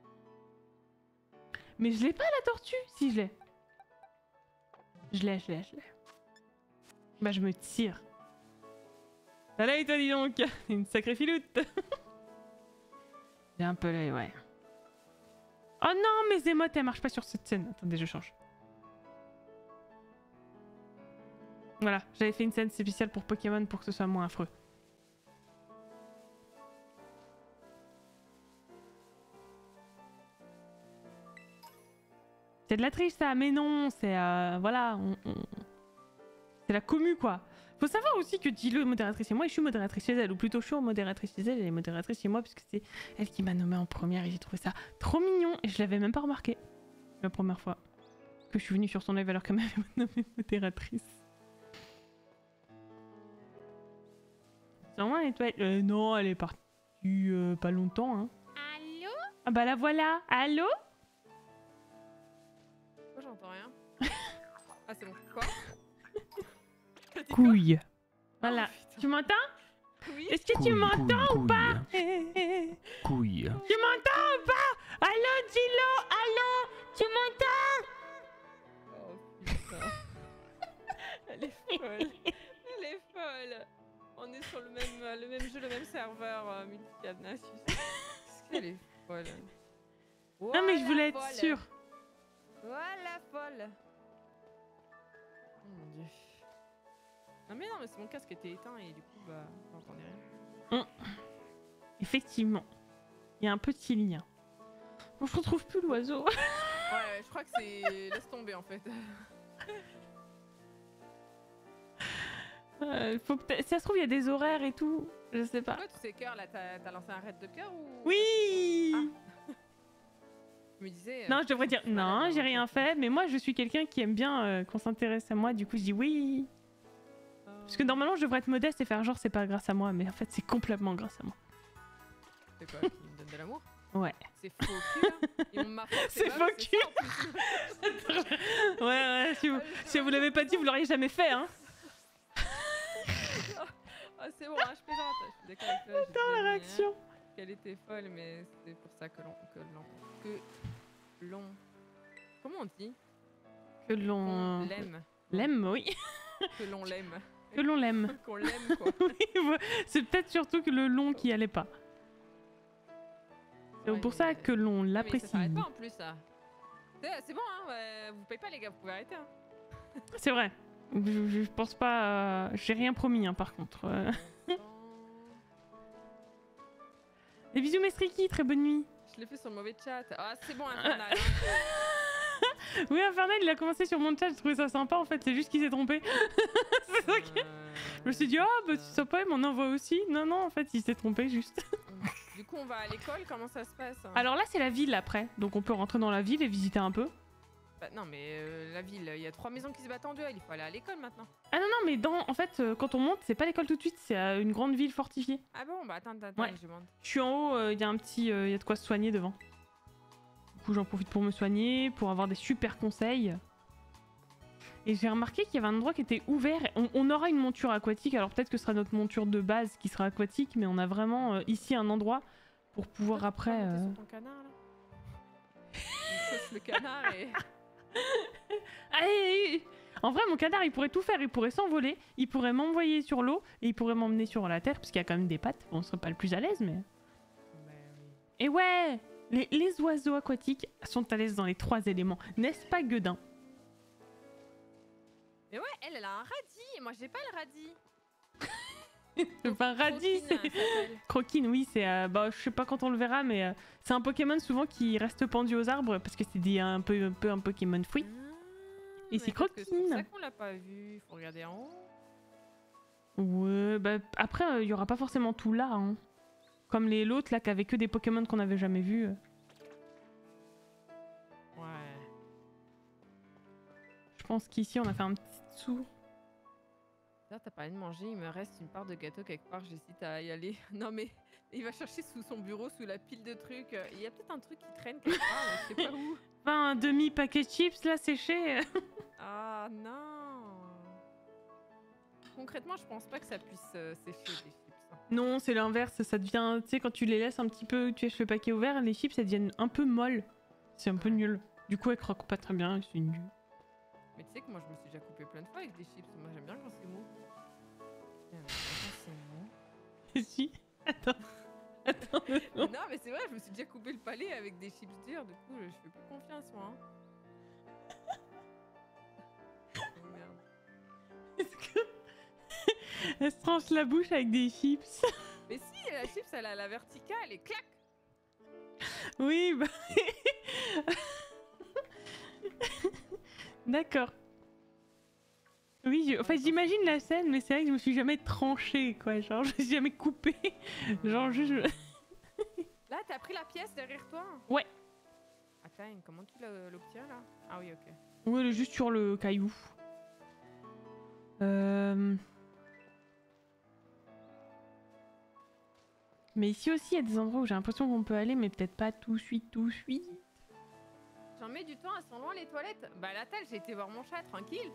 Mais je l'ai pas, la tortue? Si, je l'ai. Je l'ai. Bah, je me tire. Allez, toi, dis donc. Une sacrée filoute. J'ai un peu l'œil, ouais. Oh non, mes émotes, elles marchent pas sur cette scène. Attendez, je change. Voilà, j'avais fait une scène spéciale pour Pokémon pour que ce soit moins affreux. C'est de la triche ça, mais non, c'est voilà, c'est la commu quoi. Faut savoir aussi que Dilo est modératrice chez moi et je suis modératrice chez elle, ou plutôt je suis modératrice chez elle et elle est modératrice chez moi puisque c'est elle qui m'a nommée en première et j'ai trouvé ça trop mignon et je l'avais même pas remarqué la première fois que je suis venue sur son live alors qu'elle m'avait nommée modératrice. C'est vraiment une toilette. Non, elle est partie pas longtemps hein. Allô? Ah bah la voilà, allô? Pourquoi j'entends rien? Ah c'est bon. Quoi? Couille. Voilà. Oh, Tu m'entends? oui. Est-ce que tu m'entends ou pas? Couille. Tu m'entends ou pas? Allô, Dilo? Allô? Tu m'entends? Oh putain. Elle est folle. Elle est folle. On est sur le même jeu, le même serveur multi-cadenas. Qu'est-ce qu'elle est folle. Non mais je voulais être sûre. Voilà folle. Oh mon dieu. Non mais c'est mon casque était éteint et du coup bah j'entendais rien. Effectivement. Il y a un petit lien. Bon, je retrouve plus l'oiseau. Ouais, je crois que c'est... Laisse tomber en fait. Faut peut-être... Si ça se trouve, il y a des horaires et tout. Je sais pas. Pourquoi tous ces cœurs là, t'as lancé un raid de cœur ou... Oui. Je me disais... Non, je devrais dire non, j'ai rien fait. Mais moi, je suis quelqu'un qui aime bien qu'on s'intéresse à moi. Du coup, je dis oui. Parce que normalement, je devrais être modeste et faire genre c'est pas grâce à moi. Mais en fait, c'est complètement grâce à moi. C'est quoi qui me donne de l'amour? Ouais. C'est faux cul hein. Et on m'a C'est faux cul. Ouais, si vous l'avez pas dit, vous l'auriez jamais fait, hein. Ah c'est bon, hein, je plaisante. Je suis d'accord avec toi. Attends, la réaction. Qu'elle était folle, mais c'est pour ça que l'on... Comment on dit? Que l'on l'aime. l'aime, oui. Que l'on l'aime. Que l'on l'aime. Qu'on l'aime quoi. Oui, c'est peut-être surtout que le long qui allait pas. C'est Ouais, pour ça que l'on mais ça l'apprécie. s'arrête pas en plus ça. C'est bon hein, vous payez pas les gars, vous pouvez arrêter hein. C'est vrai. Je pense pas. J'ai rien promis, hein, par contre. Des bisous, Mestriki, très bonne nuit. Je l'ai fait sur le mauvais chat. Ah, c'est bon, Infernal. Oui, Infernal, il a commencé sur mon chat, j'ai trouvé ça sympa en fait, c'est juste qu'il s'est trompé. C'est ça que... Je me suis dit, oh, bah c'est sympa, il m'en envoie aussi. Non, non, en fait, il s'est trompé juste. Du coup, on va à l'école, comment ça se passe hein? Alors là, c'est la ville après, donc on peut rentrer dans la ville et visiter un peu. Bah, non, mais la ville, il y a 3 maisons qui se battent en duel, il faut aller à l'école maintenant. Ah non, non, mais en fait, quand on monte, c'est pas l'école tout de suite, c'est une grande ville fortifiée. Ah bon, bah attends, Ouais. je demande. Je suis en haut, il y a un petit, il y a de quoi se soigner devant. Du coup, j'en profite pour me soigner, pour avoir des super conseils. Et j'ai remarqué qu'il y avait un endroit qui était ouvert. On aura une monture aquatique, alors peut-être que ce sera notre monture de base qui sera aquatique, mais on a vraiment ici un endroit pour pouvoir après... Sur ton canard, là. Il sauce le canard et... Allez, en vrai, mon canard, il pourrait tout faire. Il pourrait s'envoler, il pourrait m'envoyer sur l'eau, et il pourrait m'emmener sur la terre, parce qu'il y a quand même des pattes. On serait pas le plus à l'aise, mais... Bah oui. Et ouais, les oiseaux aquatiques sont à l'aise dans les 3 éléments. N'est-ce pas, Guedin? Mais ouais, elle a un radis, et moi j'ai pas le radis. Enfin, radis, c'est... Croquine, oui, c'est... bah, je sais pas quand on le verra, mais c'est un Pokémon souvent qui reste pendu aux arbres, parce que c'est un peu un Pokémon fruit. Et c'est Croquine. C'est pour ça qu'on l'a pas vu, faut regarder en haut. Ouais, bah après, il y aura pas forcément tout là, hein. Comme l'autre, là, qui avait que des Pokémon qu'on avait jamais vus. Ouais. Je pense qu'ici, on a fait un petit tour. Là, t'as parlé de manger, il me reste une part de gâteau quelque part, j'hésite à y aller. Non mais, il va chercher sous son bureau, sous la pile de trucs. Il y a peut-être un truc qui traîne quelque part, mais je sais pas où. Enfin, un demi-paquet de chips, là, séché. Ah non. concrètement, je pense pas que ça puisse sécher des chips. Hein. Non, c'est l'inverse, ça devient... Tu sais, quand tu les laisses un petit peu, tu laisses le paquet ouvert, les chips, elles deviennent un peu molles. C'est un peu nul. Du coup, elles croquent pas très bien, c'est nul. Mais tu sais que moi, je me suis déjà coupé plein de fois avec des chips. Moi, j'aime bien quand c'est mou. Quand c'est mou. Si. Attends. Attends. Non, mais c'est vrai, je me suis déjà coupé le palais avec des chips durs. Du coup, je fais plus confiance, moi. Hein. Oh, merde. Est-ce que... Elle se tranche la bouche avec des chips. Mais si, la chips, elle a la verticale et clac. Oui, bah... D'accord. Oui, enfin j'imagine la scène, mais c'est vrai que je me suis jamais tranchée, quoi. Genre, je me suis jamais coupée. Genre, juste... Là, t'as pris la pièce derrière toi? Ouais. Attends, comment tu l'obtiens, là? Ah oui, ok. Oui, elle est juste sur le caillou. Mais ici aussi, il y a des endroits où j'ai l'impression qu'on peut aller, mais peut-être pas tout de suite, tout de suite. J'en mets du temps, elles sont loin les toilettes. Bah la telle, j'ai été voir mon chat, tranquille.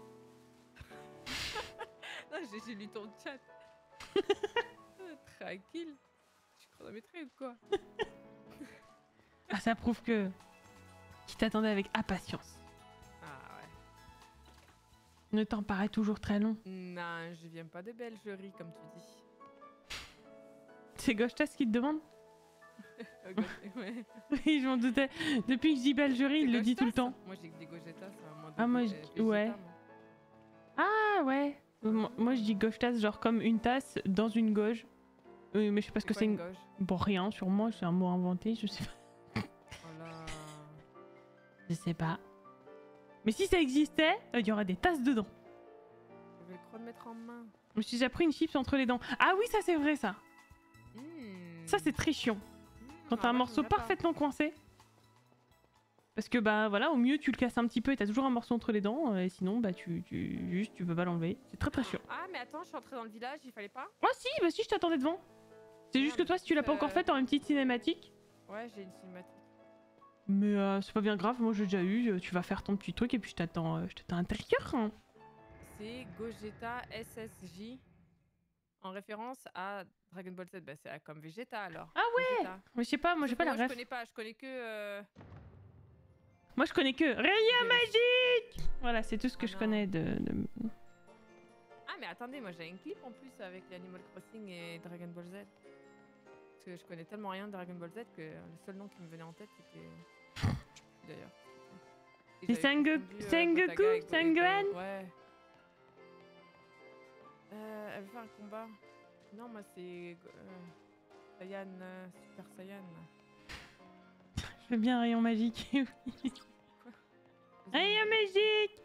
Non, j'ai lu ton chat. Tranquille. Je chronométrée ou quoi? Ah, ça prouve que... Qui t'attendait avec impatience. Ah ouais. Le temps paraît toujours très long. Non, je viens pas de Belgerie, comme tu dis. C'est Gostas qui te demande? Ouais. Oui, je m'en doutais. Depuis que je dis Belgerie, il le dit tout le temps. Moi j'ai que des gogetas, moi. Ah, moi, ouais. Ah ouais. Moi je dis Gostas, genre comme une tasse dans une gauge. Oui, mais je sais pas ce que c'est une... gauge. Bon, rien, sur moi, c'est un mot inventé, je sais pas. Oh là. Je sais pas. Mais si ça existait, il y aurait des tasses dedans. Je vais le chronomètre en main. Je me suis déjà pris une chips entre les dents. Ah oui, ça c'est vrai, ça. Ça c'est très chiant. Quand t'as un morceau parfaitement coincé. Parce que bah voilà, au mieux tu le casses un petit peu et t'as toujours un morceau entre les dents. Et sinon, bah tu peux pas l'enlever. C'est très très chiant. Ah mais attends, je suis entrée dans le village, il fallait pas? Oh si, bah si, je t'attendais devant. C'est juste que toi, si tu l'as pas encore fait, t'auras une petite cinématique. Ouais, j'ai une cinématique. Mais c'est pas bien grave, moi j'ai déjà eu. Tu vas faire ton petit truc et puis je t'attends à l'intérieur. Hein. C'est Gogeta SSJ. En référence à Dragon Ball Z. Bah c'est comme Vegeta alors. Ah ouais. Vegeta. Mais je sais pas, moi j'ai pas la ref. Je connais que... Moi je connais que Rayon magique. Voilà, c'est tout ce que je connais de... Ah mais attendez, moi j'ai un clip en plus avec Animal Crossing et Dragon Ball Z. Parce que je connais tellement rien de Dragon Ball Z que le seul nom qui me venait en tête c'était... D'ailleurs. C'est Sengoku, Sengohan. Ouais. Elle veut faire un combat. Non, moi c'est... Saiyan, Super Saiyan. Je fais bien Rayon magique. Quoi? Rayon magique.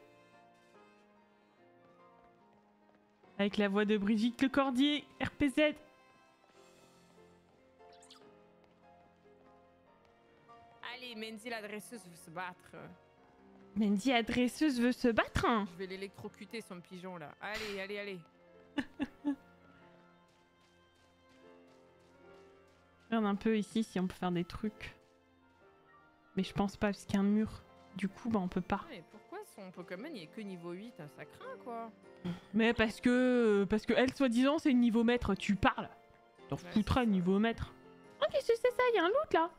Avec la voix de Brigitte Lecordier, RPZ. Allez, Mendy la dresseuse veut se battre. Mendy la dresseuse veut se battre. Je vais l'électrocuter son pigeon là. Allez, allez, allez. Regarde un peu ici si on peut faire des trucs. Mais je pense pas parce qu'il y a un mur. Du coup, bah on peut pas. Mais pourquoi son Pokémon il est que niveau 8 hein, ça craint quoi. Mais parce que elle, soi-disant, c'est niveau maître. Tu parles. T'en foutras niveau maître. Oh, qu'est-ce que c'est ça? Il y a un loot là.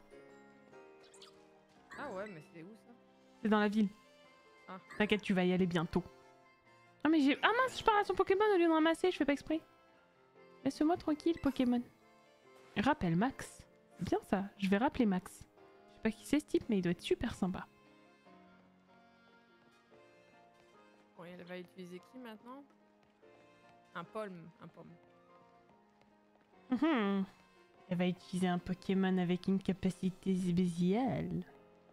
Ah ouais, mais c'est où ça? C'est dans la ville. Ah. T'inquiète, tu vas y aller bientôt. Ah mais j'ai... Ah mince, je parle à son Pokémon au lieu de ramasser, je fais pas exprès. Laisse-moi tranquille, Pokémon. Rappelle Max. C'est bien ça, je vais rappeler Max. Je sais pas qui c'est ce type, mais il doit être super sympa. Bon, elle va utiliser qui maintenant? Un Pomme. Elle va utiliser un Pokémon avec une capacité spéciale.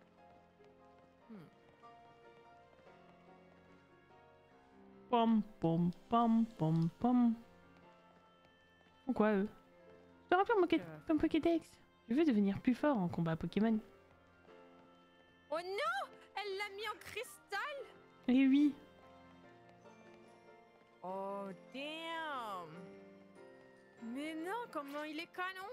Pom pom pom pom pom. Pourquoi eux? Je te rappelle mon Pokédex. Je veux devenir plus fort en combat Pokémon. Oh non! Elle l'a mis en cristal! Eh oui. Oh damn! Mais non, comment il est canon!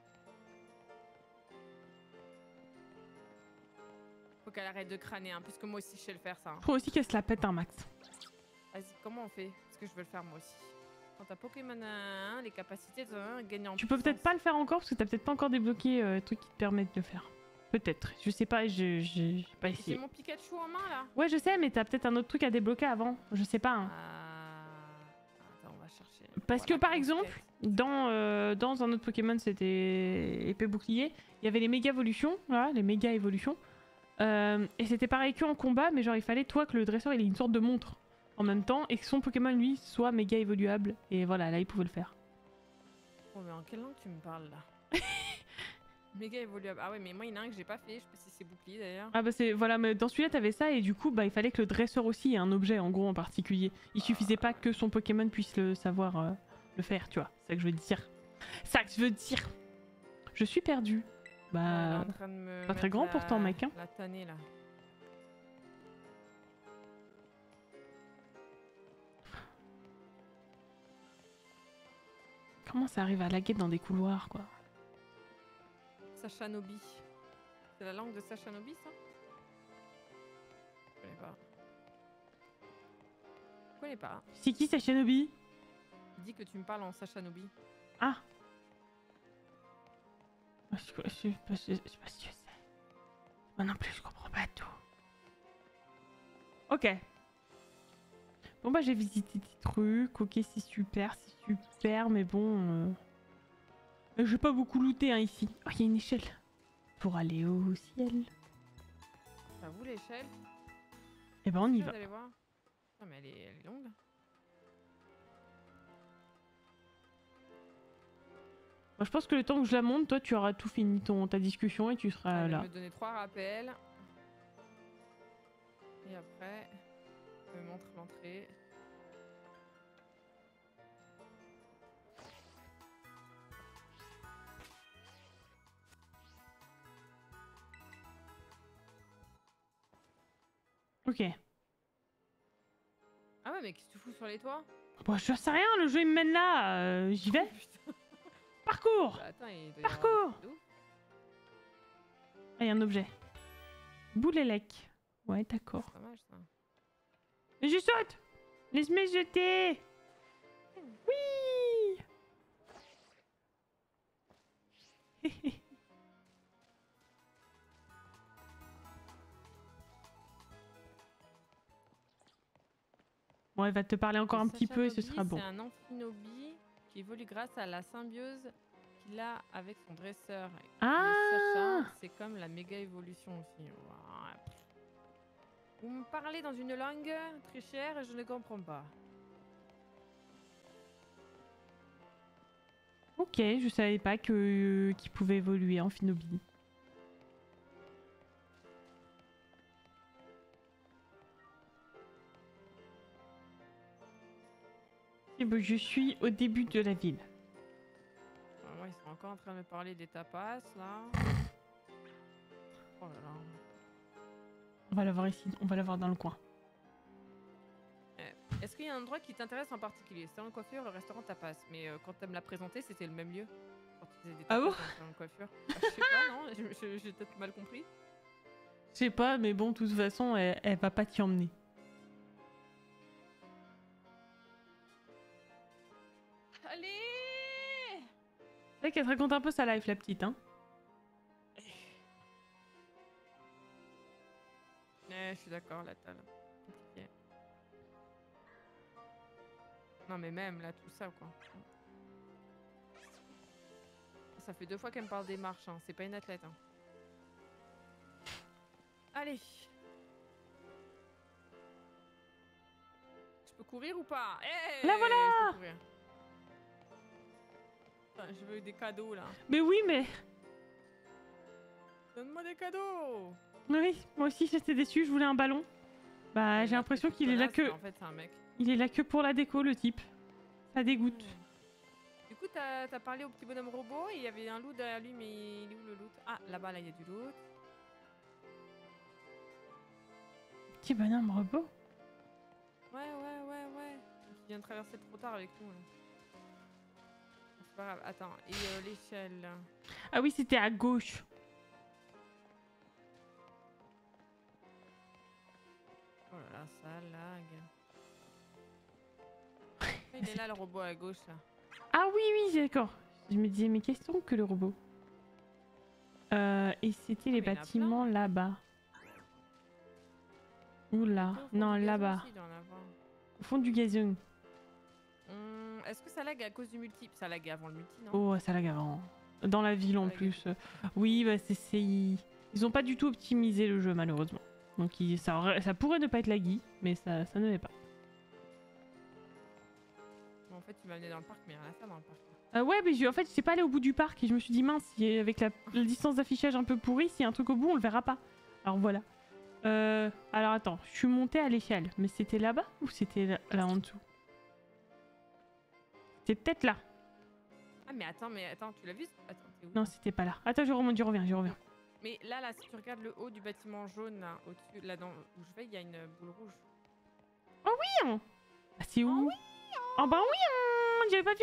Faut qu'elle arrête de crâner, hein, parce que moi aussi je sais le faire ça. Hein. Faut aussi qu'elle se la pète un max. Vas-y, comment on fait? Parce que je veux le faire moi aussi. Quand t'as Pokémon 1, les capacités gagnent en Tu peux peut-être puissance. pas le faire encore parce que t'as peut-être pas encore débloqué le truc qui te permet de le faire. Peut-être. Je sais pas, j'ai pas J'ai essayé. mon Pikachu en main là. Ouais, je sais, mais t'as peut-être un autre truc à débloquer avant. Je sais pas. Hein. Attends, on va chercher. Parce que Voilà, par comment exemple, dans un autre Pokémon, c'était épée bouclier, il y avait les méga évolutions, voilà, les méga évolutions. Et c'était pareil que en combat, mais genre il fallait toi que le dresseur il ait une sorte de montre en même temps et que son Pokémon lui soit méga évoluable. Et voilà, là il pouvait le faire. Oh, mais en quelle langue tu me parles là? Méga évoluable. Ah ouais, mais moi il y en a un que j'ai pas fait. Je sais pas si c'est bouclier d'ailleurs. Ah bah c'est voilà, mais dans celui-là t'avais ça et du coup bah il fallait que le dresseur aussi ait un objet en gros en particulier. Il suffisait pas que son Pokémon puisse le savoir le faire, tu vois. C'est ça que je veux dire. C'est ça que je veux dire. Je suis perdue. Bah pas très grand pourtant mec hein. La tannée là. Comment ça arrive à laguer dans des couloirs quoi? Sachanobi. C'est la langue de Sachanobi ça? Je connais pas. Je connais pas. C'est qui Sachanobi? Dis que tu me parles en Sachanobi. Ah. Je sais pas si je sais. Moi non plus je comprends pas tout. Ok. Bon bah j'ai visité des trucs, ok c'est super, mais bon... j'ai pas beaucoup looté hein, ici. Oh il y a une échelle. Pour aller au ciel. T'avoue l'échelle? Et ben on y va. D'aller voir. Non mais elle est longue. Moi, je pense que le temps que je la monte, toi tu auras tout fini ta discussion et tu seras Elle là. va me donner 3 rappels. Et après, elle me montre l'entrée. Ok. Ah ouais, mais qu'est-ce que tu fous sur les toits? Bon, je sais rien, le jeu il me mène là, j'y vais. Putain. Parcours. Bah, attends, il doit y Parcours. avoir un truc de ouf. Ah, il y a un objet. Boulélec. Ouais, d'accord. C'est dommage ça. Mais je saute. Laisse-moi jeter. Oui. Bon, elle va te parler encore un petit peu et ce sera bon. C'est un amphinobi qui évolue grâce à la symbiose qu'il a avec son dresseur. Ah. Le Sacha, c'est comme la méga évolution aussi. Ouah. Vous me parlez dans une langue très chère et je ne comprends pas. Ok, je savais pas que qu'il pouvait évoluer en Finobi. Et bon, je suis au début de la ville. Moi, ils sont encore en train de me parler des tapas là. Oh là là. On va la voir ici, on va la voir dans le coin. Est-ce qu'il y a un endroit qui t'intéresse en particulier? Salon de coiffure, le restaurant tapas. Mais quand elle me l'a présenté, c'était le même lieu. Quand tu faisais des Ah tapas bon dans le salon de coiffure. Ah, je sais pas, non? J'ai peut-être mal compris. Je sais pas, mais bon, de toute façon, elle va pas t'y emmener. Allez! C'est vrai qu'elle te raconte un peu sa life, la petite, hein. Je suis d'accord, là, t'as compliqué. Non, mais même, là, tout ça, quoi. Ça fait 2 fois qu'elle me parle des marches, hein. C'est pas une athlète, hein. Allez! Je peux courir ou pas? Hey, La voilà! Je peux courir. Putain, je veux des cadeaux, là. Mais oui, mais... Donne-moi des cadeaux! Oui, moi aussi j'étais déçue, je voulais un ballon. Bah, j'ai l'impression qu'il est là que... En fait, c'est un mec. Il est là que pour la déco, le type. Ça dégoûte. Du coup, t'as parlé au petit bonhomme robot et il y avait un loup derrière lui, mais il est où le loot? Ah, là-bas, là, il y a du loot. Petit bonhomme robot. Ouais. Il vient de traverser trop tard avec nous, là. C'est pas grave. Attends, et l'échelle. Ah oui, c'était à gauche. Oh là là, ça lag. il est là le robot à gauche là. Ah oui, oui, d'accord. Je me disais, mais qu'est-ce que le robot et c'était les Mais il y en a bâtiments là-bas. Oula, Plutôt au fond non, du gazon là-bas. aussi, il doit en avoir. Au fond du gazon. Est-ce que ça lag à cause du multi? Ça lag avant le multi, non? Oh, ça lag avant. Dans la ville en Ça lag. plus. Oui, bah ils ont pas du tout optimisé le jeu malheureusement. Donc ça pourrait ne pas être laggy, mais ça ne l'est pas. Bon, en fait, tu m'as amené dans le parc, mais rien à faire dans le parc. Ouais, mais en fait, je sais pas aller au bout du parc et je me suis dit, mince, si avec la distance d'affichage un peu pourrie, s'il y a un truc au bout, on le verra pas. Alors voilà. Alors attends, je suis montée à l'échelle, mais c'était là-bas ou c'était là en dessous? C'était peut-être là. Ah, mais attends, tu l'as vu? Attends, t'es où? Non, c'était pas là. Attends, je remonte, je reviens. Mais là, si tu regardes le haut du bâtiment jaune, là, au-dessus, là où je vais, il y a une boule rouge. Ah, c'est où? Oh bah oui, j'avais pas vu.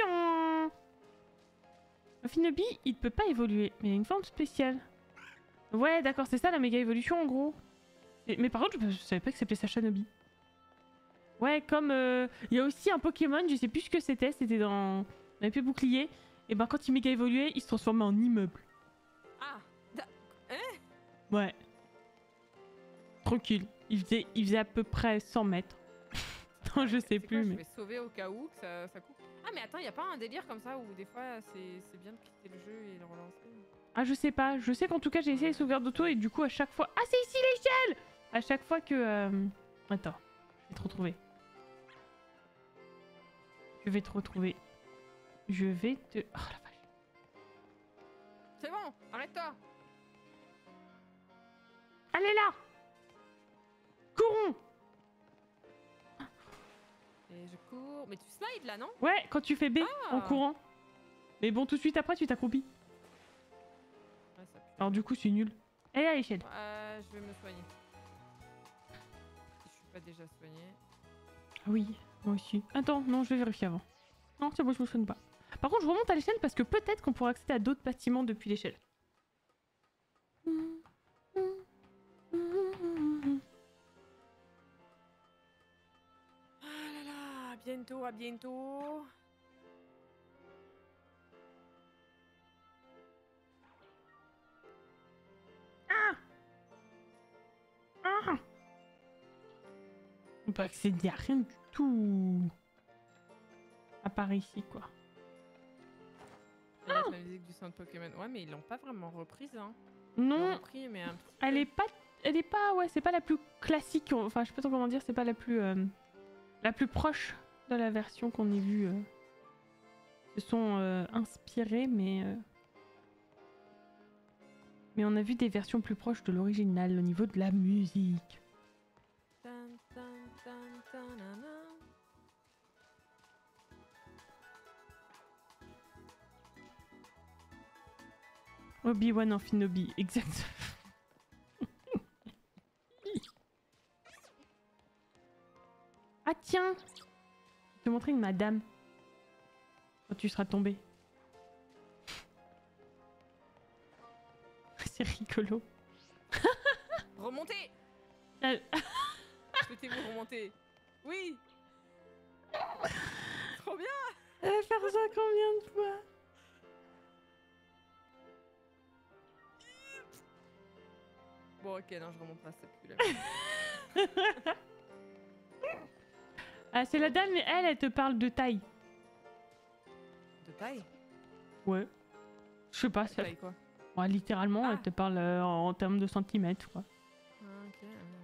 Finobi, il peut pas évoluer, mais il a une forme spéciale. Ouais, d'accord, c'est ça la méga évolution en gros. Mais par contre, je savais pas que ça s'appelait ça Shinobi. Ouais, comme il y a aussi un Pokémon, je sais plus ce que c'était dans l'épée bouclier. Et ben quand il méga évoluait, il se transformait en immeuble. Ah! Ouais. Tranquille. Il faisait à peu près 100 mètres. Non, je sais C'est plus, quoi, mais... Je vais sauver au cas où que ça coupe. Ah, mais attends, y a pas un délire comme ça où des fois c'est bien de quitter le jeu et le relancer? Ah, je sais pas. Je sais qu'en tout cas, j'ai essayé les sauvegardes d'auto et du coup, à chaque fois... Ah, c'est ici l'échelle! À chaque fois que... Attends, je vais te retrouver. Je vais te retrouver. Je vais te... Oh la vache. C'est bon, arrête-toi! Allez là! Courons! Et je cours. Mais tu slides là, non? Ouais, quand tu fais B en courant. Mais bon, tout de suite après, tu t'accroupis. Ouais, ça pue. Alors du coup, c'est nul. Allez à l'échelle. Je vais me soigner. Si je suis pas déjà soignée. Ah oui, moi aussi. Attends, non, je vais vérifier avant. Non, c'est bon, je me soigne pas. Par contre, je remonte à l'échelle parce que peut-être qu'on pourra accéder à d'autres bâtiments depuis l'échelle. Ah là là, à bientôt, à bientôt. On peut accéder à rien du tout. À part ici, quoi. Ça va être la musique du centre Pokémon. Ouais, mais ils l'ont pas vraiment reprise, hein. Ils l'ont Non, repris, mais un petit elle peu. est pas, ouais, c'est pas la plus classique. Enfin, je sais pas trop comment dire, c'est pas la plus proche de la version qu'on ait vue. Se sont inspirés, mais on a vu des versions plus proches de l'original au niveau de la musique. Tan, tan, tan, tanana. Obi-Wan en Finobi, exact. Ah tiens, je vais te montrer une madame. Quand tu seras tombé. C'est rigolo. Remontez! Elle- Souhaitez-vous remonter? Oui! Trop bien! Elle va faire ça combien de fois? Bon, ok, non, je remonte pas, c'est plus la même. Ah, c'est la dame, mais elle te parle de taille. De taille? Ouais. Je sais pas, ça... Taille quoi? Ouais, littéralement, Ah. elle te parle en termes de centimètres, quoi. Ah, ok.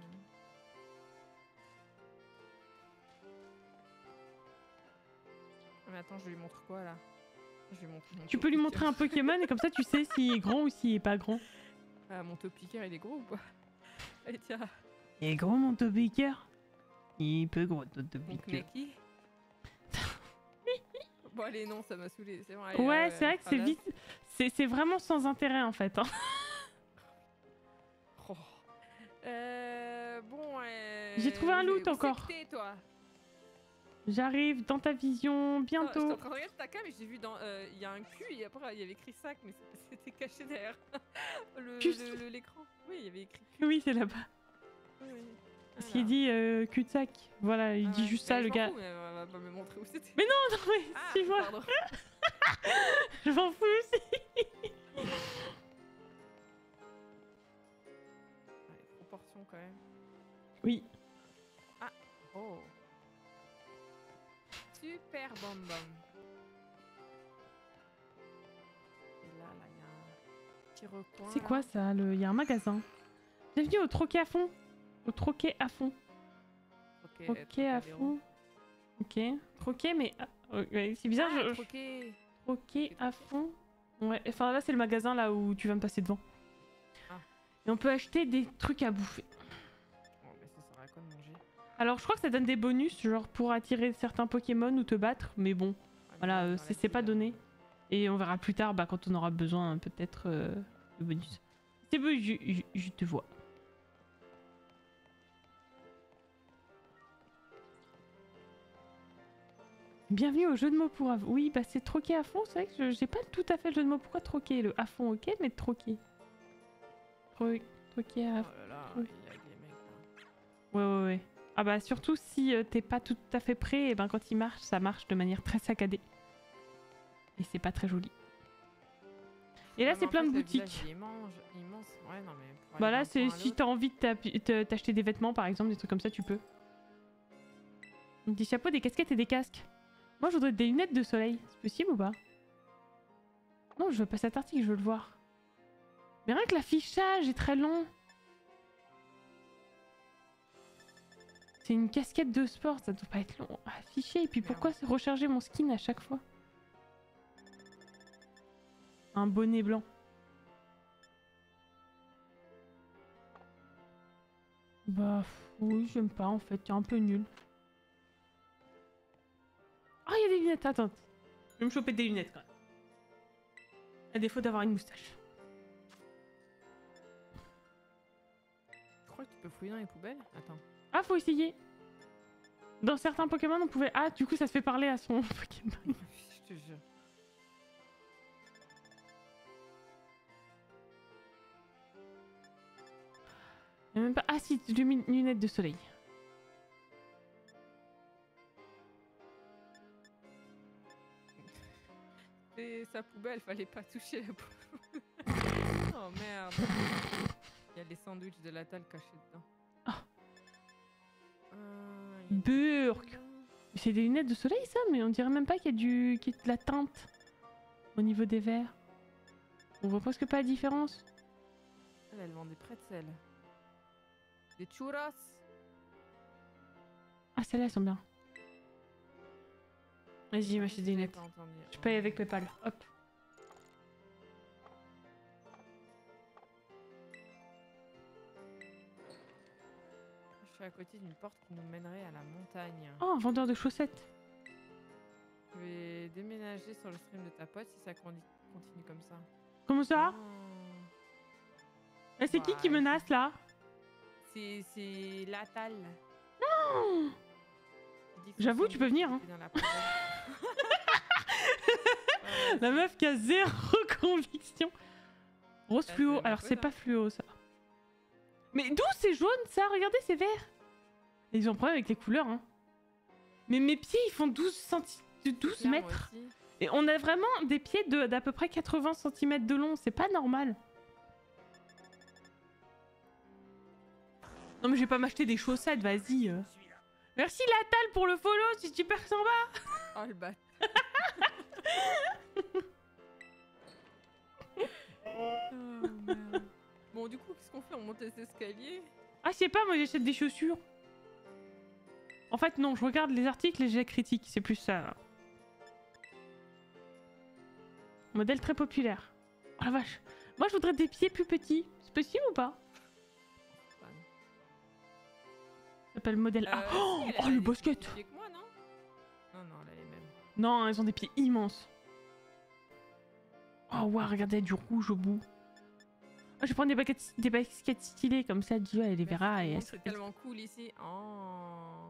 Mais attends, je lui montre quoi là? Je lui montre mon Tu peux lui Topiqueur. montrer un Pokémon et comme ça tu sais s'il est grand ou s'il est pas grand. Ah, mon Topiqueur, il est gros ou pas? Allez, tiens. Il est gros mon Topiqueur? Il est peu gros ton Mon Topiqueur. Knacky. Bon, allez, non, ça m'a saoulé. C'est bon, allez, Ouais, c'est vrai que c'est là. vite... C'est vraiment sans intérêt en fait. Hein. Oh. Bon, J'ai trouvé un loot où c'est encore. que t'es, toi? J'arrive dans ta vision J'étais en bientôt. train de regarder ta cam et j'ai vu dans. Il y a un cul et après il y avait écrit sac, mais c'était caché derrière Juste. l'écran. Oui, il y avait écrit cul. Oui, c'est là-bas. Oui. Parce qu'il dit cul-de-sac. Voilà, il dit juste ça, le gars. Mais elle va pas me montrer où c'était. Mais non, mais Ah, si moi, pardon. je m'en fous aussi. Ah, les proportions quand même. Oui. Oh. Super bonbon. Et là, il y a un petit recoin. C'est là. quoi ça? Il y a un magasin. Bienvenue au troquet à fond. Au troquet à fond. Troquet à fond. Ok. Troquet, mais. Ouais, c'est bizarre. Ah, je- troquet. Troquet à fond. Ouais, enfin là, c'est le magasin là où tu vas me passer devant. Ah. Et on peut acheter des trucs à bouffer. Oh, mais ça sert à quoi de manger? Alors, je crois que ça donne des bonus, genre pour attirer certains Pokémon ou te battre, mais bon, Ah, mais voilà, on va c'est laisser, pas là. donné. Et on verra plus tard, bah, quand on aura besoin, peut-être, de bonus. C'est bon, je te vois. Bienvenue au jeu de mots pour à fond. Oui, bah c'est troquer à fond, c'est vrai que j'ai pas tout à fait le jeu de mots. Pourquoi troquer? Le à fond, ok, mais troquer. Troquer à Oh fond. là là, Oui. il lag les mecs là. Ouais. Ah bah surtout si t'es pas tout à fait prêt, et ben quand il marche, ça marche de manière très saccadée. Et c'est pas très joli. Et là Non, mais c'est en plein fait, de le village, boutiques. il est immense. Ouais, non, mais pour Bah aller là d'un c'est point à si l'autre. t'as envie de t'acheter des vêtements par exemple, des trucs comme ça, tu peux. Des chapeaux, des casquettes et des casques. Moi je voudrais des lunettes de soleil, c'est possible ou pas? Non, je veux pas cet article, je veux le voir. Mais rien que l'affichage est très long. C'est une casquette de sport, ça doit pas être long à afficher. Et puis Merde. pourquoi se recharger mon skin à chaque fois? Un bonnet blanc. Bah oui, j'aime pas en fait, t'es un peu nul. Ah, il y a des lunettes, attends. Je vais me choper des lunettes quand même. À défaut d'avoir une moustache. Tu crois que tu peux fouiller dans les poubelles? Attends. Ah, faut essayer. Dans certains Pokémon, on pouvait... Ah, du coup, ça se fait parler à son Pokémon. Je te jure. Il y a même pas... Ah si, lunettes de soleil. C'est sa poubelle, fallait pas toucher la poubelle. Oh merde. Il y a les sandwichs de la table cachés dedans. Ah. Il y a des Burk. trucs C'est des lunettes de soleil, ça, mais on dirait même pas qu'il y a de la teinte au niveau des verres. On voit presque pas la différence. Elle vend des pretzels. Des churros. Ah, celles-là, elles sont bien. Vas-y, m'achète des J'avais lunettes. pas entendu. Je paye avec PayPal. Hop. Je suis à côté d'une porte qui nous mènerait à la montagne. Oh, un vendeur de chaussettes. Je vais déménager sur le stream de ta pote si ça continue comme ça. Comment ça? Oh. Eh, c'est qui Ouais, menace, là? C'est Latal. Oh, Il dit que son j'avoue, tu peux sandwich venir, hein. était dans la poubelle. La meuf qui a zéro conviction. Rose Bah, fluo. c'est ma Alors, faute, c'est hein. pas fluo, ça. Mais d'où c'est jaune, ça? Regardez, c'est vert. Ils ont un problème avec les couleurs, hein. Mais mes pieds, ils font 12 Claire, moi mètres. aussi. Et on a vraiment des pieds d'à peu près 80 cm de long. C'est pas normal. Non, mais je vais pas m'acheter des chaussettes, vas-y. Merci, Latal, pour le follow. C'est super sympa. Oh le bat. Oh, merde. Bon, du coup, qu'est-ce qu'on fait? On monte les escaliers? Ah, je sais pas, moi j'achète des chaussures. En fait, non, je regarde les articles et je les critique, c'est plus ça. Là. Modèle très populaire. Oh la vache. Moi, je voudrais des pieds plus petits. C'est possible ou pas? Fan. Ça s'appelle modèle A. Si, Oh, elle oh, a le des basket. petits pieds que moi, non? Non, elle a les mêmes. Non, elles ont des pieds immenses. Oh, ouais, regardez, du rouge au bout. Oh, je vais prendre des baskets stylées comme ça, Dio, elle les verra et Merci, elle c'est tellement cool ici. Oh.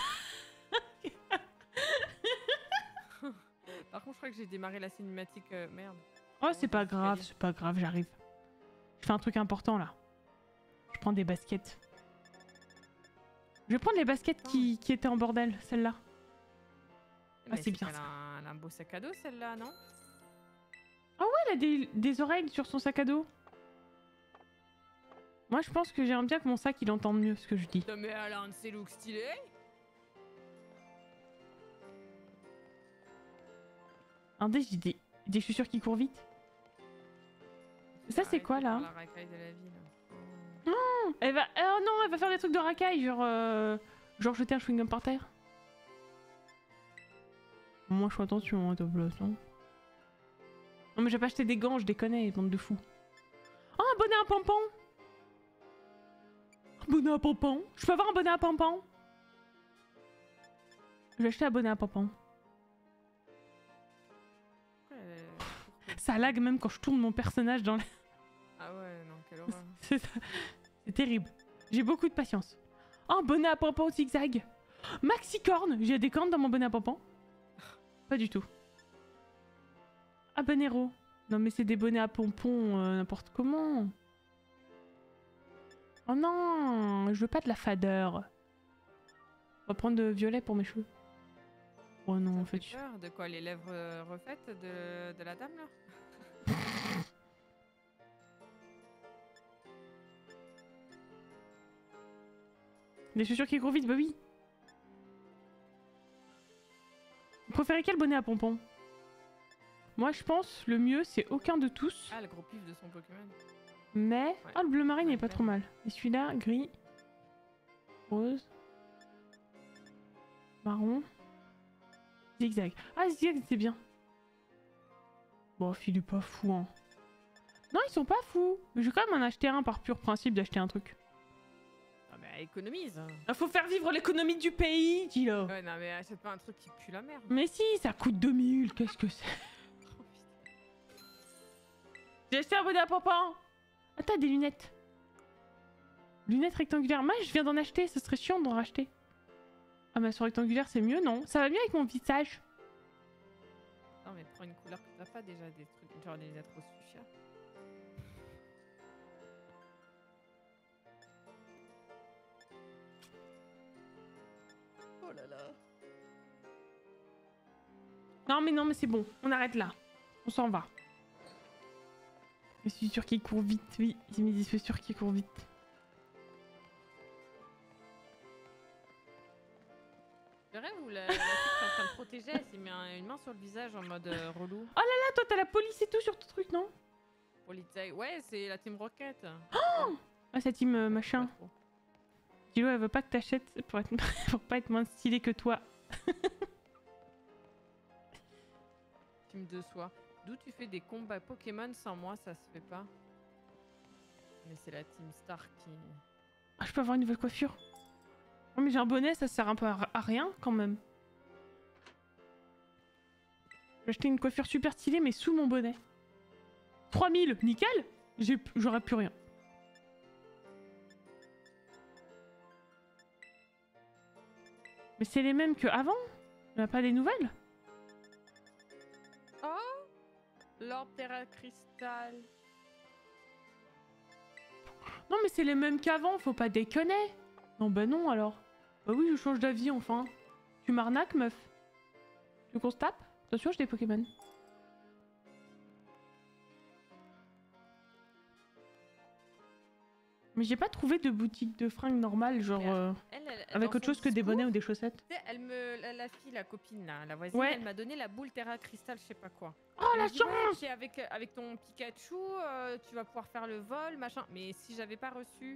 Par contre, je crois que j'ai démarré la cinématique. Merde. Oh, c'est pas les grave, escaliers. c'est pas grave, j'arrive. Je fais un truc important là. Je prends des baskets. Je vais prendre les baskets qui étaient en bordel, celle-là. Mais c'est bien qu'elle ça. Elle a un beau sac à dos celle-là, non? Elle a des oreilles sur son sac à dos. Moi, je pense que j'aimerais bien que mon sac, il entende mieux ce que je dis. Non mais elle a un de ses looks stylés. J'ai des chaussures qui courent vite. Ça, c'est quoi, là? La racaille de la ville. Elle va... Oh non, elle va faire des trucs de racaille, genre jeter un chewing-gum par terre. Moi, je fais attention à ta place, hein. Non, mais j'ai pas acheté des gants, je déconne, bande de fous. Oh, un bonnet à pompon! Un bonnet à pompon? Je peux avoir un bonnet à pompon? Je vais acheter un bonnet à pompon. Ça lag même quand je tourne mon personnage dans les... Ah ouais, non, quelle horreur. C'est terrible. J'ai beaucoup de patience. Oh, un bonnet à pompon zigzag. Maxi corne. J'ai des cornes dans mon bonnet à pompon? Pas du tout. Habanero. Non mais c'est des bonnets à pompons n'importe comment. Oh non, je veux pas de la fadeur. On va prendre de violet pour mes cheveux. Oh non, en Ça fait. fait peur. De quoi? Les lèvres refaites de la dame là? Des chaussures qui courent vite, bah oui. Vous préférez quel bonnet à pompons? Moi je pense le mieux c'est aucun de tous. Ah, le gros pif de son Pokémon. Mais... Ouais. Oh, le bleu marine il est pas Ouais. trop mal. Et celui-là, gris. Rose. Marron. Zigzag. Ah, zigzag c'est bien. Bon, il est pas fou, hein. Non, ils sont pas fous. Mais je vais quand même en acheter un par pur principe d'acheter un truc. Ah mais elle économise. Il faut faire vivre l'économie du pays, dis-le. Ouais, non mais achète pas un truc qui pue la merde. Mais si, ça coûte 2000, qu'est-ce que c'est? Oh, putain. J'ai acheté un bonnet à pompons. Attends, des lunettes. Lunettes rectangulaires. Moi, je viens d'en acheter, ce serait chiant d'en racheter. Ah, mais sur rectangulaire, c'est mieux, non? Ça va mieux avec mon visage. Non mais prends une couleur que t'as pas déjà, des trucs genre des lunettes rose fuchsia. Oh là là. Non, mais c'est bon. On arrête là. On s'en va. Je suis sûre qu'il court vite. Oui, j'ai mis des chaussures qui courent vite. Le rêve où la fille qui est en train de protéger, elle s'est mis une main sur le visage en mode relou. Ah, toi, t'as la police et tout sur ton truc, non? Pour l'Italie. Ouais, c'est la Team Rocket. Ah, cette team machin. Pas trop. Gilo, elle veut pas que t'achètes pour, pour pas être moins stylé que toi. Team de soi. D'où tu fais des combats Pokémon sans moi, ça se fait pas. Mais c'est la Team Star qui... Ah, je peux avoir une nouvelle coiffure. Oh, mais j'ai un bonnet, ça sert un peu à rien quand même. J'ai acheté une coiffure super stylée, mais sous mon bonnet. 3000, nickel. J'aurais plus rien. Mais c'est les mêmes qu'avant. Il n'y a pas des nouvelles? Oh, L'orbe Terra Cristal. Non, mais c'est les mêmes qu'avant, faut pas déconner. Non, bah non alors. Bah oui, je change d'avis enfin. Tu m'arnaques, meuf. Tu veux qu'on se tape? Attention, j'ai des Pokémon. Mais j'ai pas trouvé de boutique de fringues normale, genre avec dans autre son chose que des discours, bonnets ou des chaussettes. tu sais, la fille, la copine là, la voisine, Ouais. elle m'a donné la boule Terra Cristal, je sais pas quoi. Oh Elle la m'a dit, ouais, chance! puis avec ton Pikachu, tu vas pouvoir faire le vol, machin. Mais si j'avais pas reçu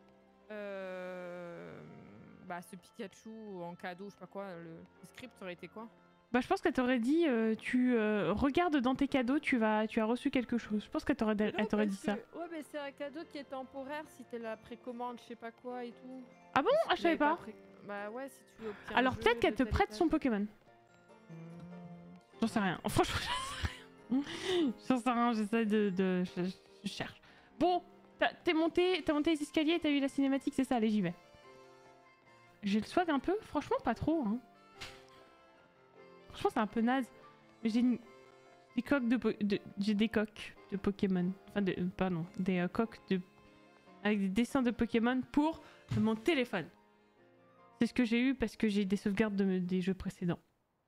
bah, ce Pikachu en cadeau, je sais pas quoi, le script aurait été quoi? Bah je pense qu'elle t'aurait dit, tu regardes dans tes cadeaux, tu as reçu quelque chose. Je pense qu'elle t'aurait dit ça. Ouais, mais c'est un cadeau qui est temporaire si t'es la précommande, je sais pas quoi et tout. Ah bon? Si Ah tu je savais l'avais pas. Bah ouais, si tu veux obtenir Alors un jeu peut-être qu'elle de te tel prête tel. son Pokémon. J'en sais rien. Franchement, j'en sais rien. J'en sais rien, j'essaie je cherche. Bon, t'as monté les escaliers, t'as eu la cinématique, c'est ça, allez, j'y vais. J'ai le swag un peu? Franchement, pas trop, hein. Franchement, c'est un peu naze. Mais j'ai des coques j'ai des coques de Pokémon. Enfin, pardon, des coques avec des dessins de Pokémon pour mon téléphone. C'est ce que j'ai eu parce que j'ai des sauvegardes des jeux précédents.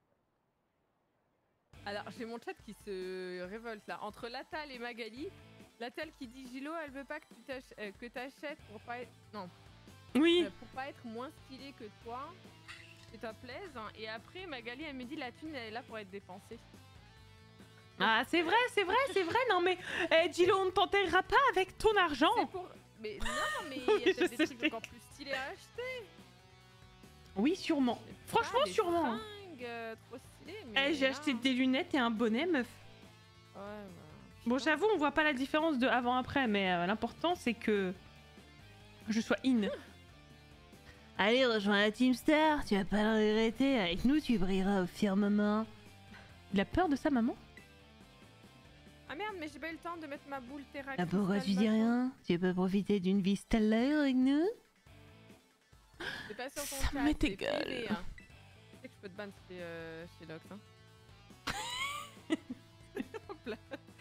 Alors, j'ai mon chat qui se révolte là. Entre Latal et Magali, Latal qui dit Gilo, elle veut pas que t'achètes pour pas être... Non. Oui. Pour pas être moins stylé que toi, que ça plaise. Hein. Et après, Magali, elle me dit la thune, elle est là pour être dépensée. Ah, c'est vrai. Non, mais Gilo, on ne t'enterrera pas avec ton argent. C'est pour... Mais non, mais il Oui, y a je peut-être des sais. trucs encore plus stylés à acheter. Oui, sûrement. Je sais pas, Franchement, des sûrement. hein. fringues, trop stylées, mais J'ai là, acheté des lunettes et un bonnet, meuf. Ouais, bah, Bon, putain. j'avoue, on voit pas la différence de avant-après, mais l'important, c'est que je sois in. Allez, rejoins la Team Star, tu vas pas le regretter. Avec nous, tu brilleras au firmament. Il a peur de sa maman? Ah merde, mais j'ai pas eu le temps de mettre ma boule terra. Ah, pourquoi tu cristal dis bâton. rien? Tu peux profiter d'une vie stellaire avec nous? C'est pas sur ton Ça chat, m'est c'est égal. privé, hein. Tu sais que je peux te ban chez Lox, hein. Hop là.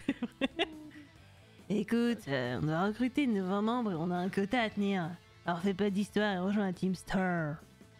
Écoute, on doit recruter de nouveaux membres et on a un quota à tenir. Alors fais pas d'histoire et rejoins la Team Star.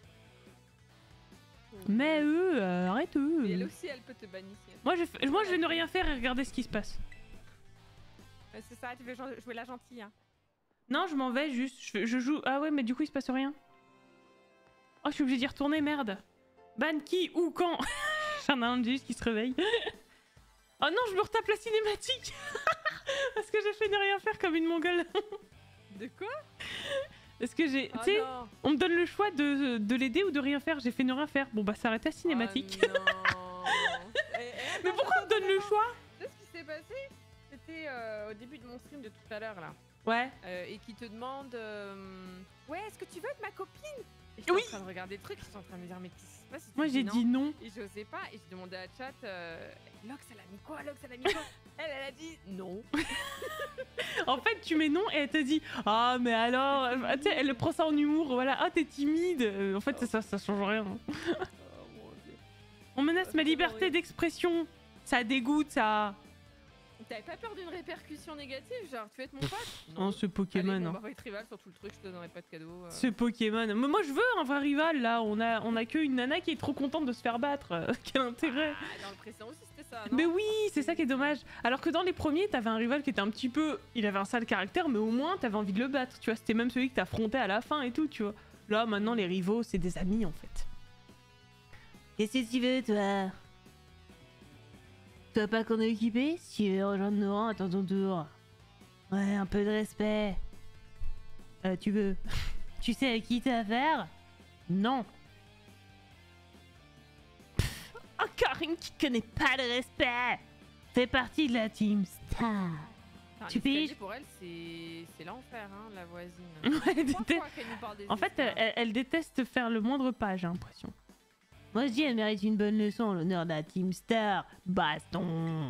Mais eux, arrête Mais elle eux. aussi, elle peut te bannir. Moi je vais ne rien faire et regarder ce qui se passe. C'est ça, tu veux jouer la gentille, hein. Non, je m'en vais juste. Je joue. Ah ouais, mais du coup il se passe rien. Oh, je suis obligée d'y retourner, merde. Ban qui ou quand? J'en ai un juste qui se réveille. Oh non, je me retape la cinématique. Parce que j'ai fait ne rien faire comme une mongole. De quoi? Parce que j'ai. Oh Tu sais, non. on me donne le choix de l'aider ou de rien faire. J'ai fait ne rien faire. Bon bah ça arrête la cinématique. Oh non. Mais pourquoi on me donne le choix? Tu sais ce qui s'est passé? C'était au début de mon stream de tout à l'heure là. Ouais. Et qui te demande ouais, est-ce que tu veux être ma copine? Et j'étais Oui. en train de regarder le truc, j'étais en train de me dire mais qu'est-ce qui se passe si tu Moi dis j'ai non? dit non. Et j'osais pas, et j'ai demandé à chat Lox elle a mis quoi? Lox elle a mis quoi? Elle a dit non. En fait, tu mets non et elle te dit ah mais alors, tu sais, elle prend ça en humour. Voilà, ah t'es timide. En fait ça change rien. Oh mon dieu. On menace ma C'est liberté horrible. d'expression. Ça dégoûte ça. T'avais pas peur d'une répercussion négative? Genre tu veux être mon pote? Oh ce Pokémon. Allez, bon, hein. bah, va être rival sur tout le truc, je te donnerai pas de cadeau. Ce Pokémon. Mais moi je veux un vrai rival là. On a que une nana qui est trop contente de se faire battre. Quel intérêt. Ah, dans le précédent aussi c'était ça, non? Mais oui, c'est ça qui est dommage. Alors que dans les premiers, t'avais un rival qui était un petit peu. Il avait un sale caractère, mais au moins t'avais envie de le battre. Tu vois, c'était même celui que t'affrontais à la fin et tout, tu vois. Là maintenant, les rivaux, c'est des amis en fait. Qu'est-ce que tu veux, toi? Tu vois pas qu'on est occupé? Si tu veux rejoindre nos rangs, attends ton tour. Ouais, un peu de respect. Tu veux. Tu sais à qui t'as affaire? Non. Encore une qui connaît pas le respect. Fait partie de la Team Star. Enfin, Tu l'escalier, piges? pour elle, c'est l'enfer, hein, la voisine. Ouais, elle Trois déteste- fois qu'elle nous parle des En fait, escaliers. elle déteste faire le moindre pas, j'ai l'impression. Moi je dis, elle mérite une bonne leçon en l'honneur de la Team Star. Baston.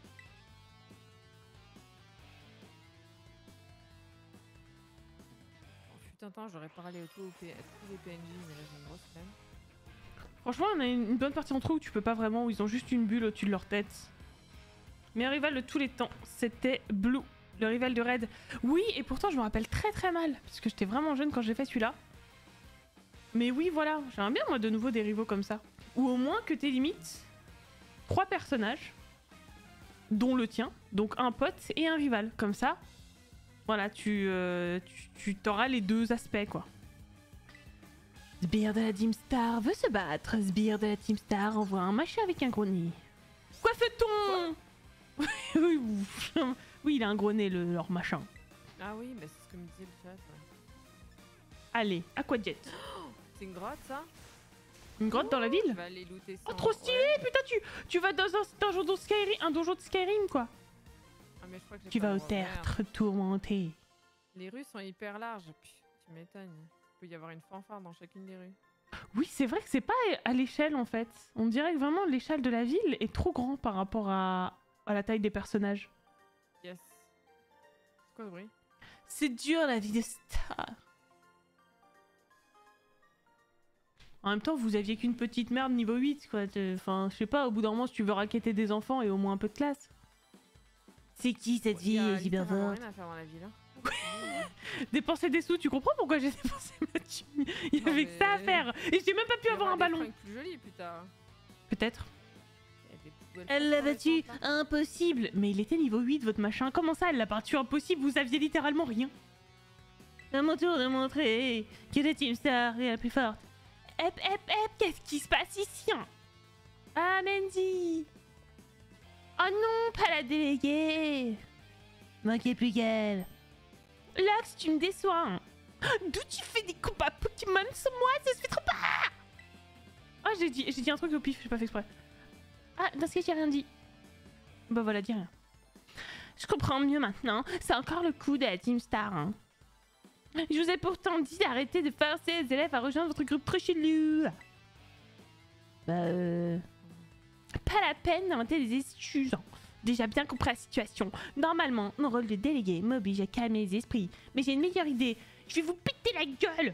Oh, putain, attends, j'aurais parlé à tous les PNJ, mais là j'ai une grosse flemme. Franchement, on a une bonne partie entre eux où tu peux pas vraiment, où ils ont juste une bulle au-dessus de leur tête. Meilleur rival de tous les temps, c'était Blue, le rival de Red. Oui, et pourtant je me rappelle très très mal, parce que j'étais vraiment jeune quand j'ai fait celui-là. Mais oui, voilà, j'aimerais bien moi de nouveau des rivaux comme ça. Ou au moins que t'aies limite 3 personnages, dont le tien, donc un pote et un rival, comme ça. Voilà, tu t'auras les deux aspects quoi. Sbire de la Team Star veut se battre. Sbire de la Team Star envoie un machin avec un gros nez. Quoi fait-on? Oui, oui, il a un gros nez, leur machin. Ah oui, mais c'est ce que me disait le chat. Ouais. Allez, Aquajet. C'est une grotte ça? Une grotte dans la Je ville? vais aller looter ça. Oh, trop stylé! Ouais. Putain, tu vas dans un donjon de Skyrim, quoi. Ah, mais je crois que j'ai Tu pas vas le au droit. Merde. tertre tourmenté. Les rues sont hyper larges. Tu m'étonnes. Il peut y avoir une fanfare dans chacune des rues. Oui, c'est vrai que c'est pas à l'échelle, en fait. On dirait que vraiment l'échelle de la ville est trop grand par rapport à la taille des personnages. Yes. C'est quoi ce bruit? C'est dur, la vie de star. En même temps, vous aviez qu'une petite merde niveau 8, quoi. Enfin, je sais pas, au bout d'un moment, si tu veux racketter des enfants et au moins un peu de classe. C'est qui cette Il y fille a hyper littéralement forte? rien à faire dans la ville. Hein. Dépenser des sous, tu comprends pourquoi j'ai dépensé ma thune? Il y Non, avait que ça à mais- faire. Et j'ai même pas pu Il y avoir aura un des ballon. fringues plus jolies plus tard. Peut-être. Il y a des poubelles Elle l'a battu, fluorescentes, là. impossible. Mais il était niveau 8, votre machin. Comment ça, elle l'a battu impossible? Vous aviez littéralement rien. À mon tour de montrer que la Team Star est la plus forte. Qu'est-ce qui se passe ici hein? Ah, Mandy. Oh non, pas la déléguée. Manquait plus qu'elle. Lux, tu me déçois. Hein. D'où tu fais des combats Pokémon sans moi? Ça se fait trop pas. Ah, j'ai dit un truc au pif, j'ai pas fait exprès. Ah, dans ce cas, j'ai rien dit. Bah voilà, dis rien. Je comprends mieux maintenant. C'est encore le coup de la Team Star. Hein. Je vous ai pourtant dit d'arrêter de forcer les élèves à rejoindre votre groupe trop chelou. Bah Pas la peine d'inventer des excuses. Hein. Déjà bien compris la situation. Normalement, mon rôle de délégué m'oblige à calmer les esprits. Mais j'ai une meilleure idée. Je vais vous péter la gueule.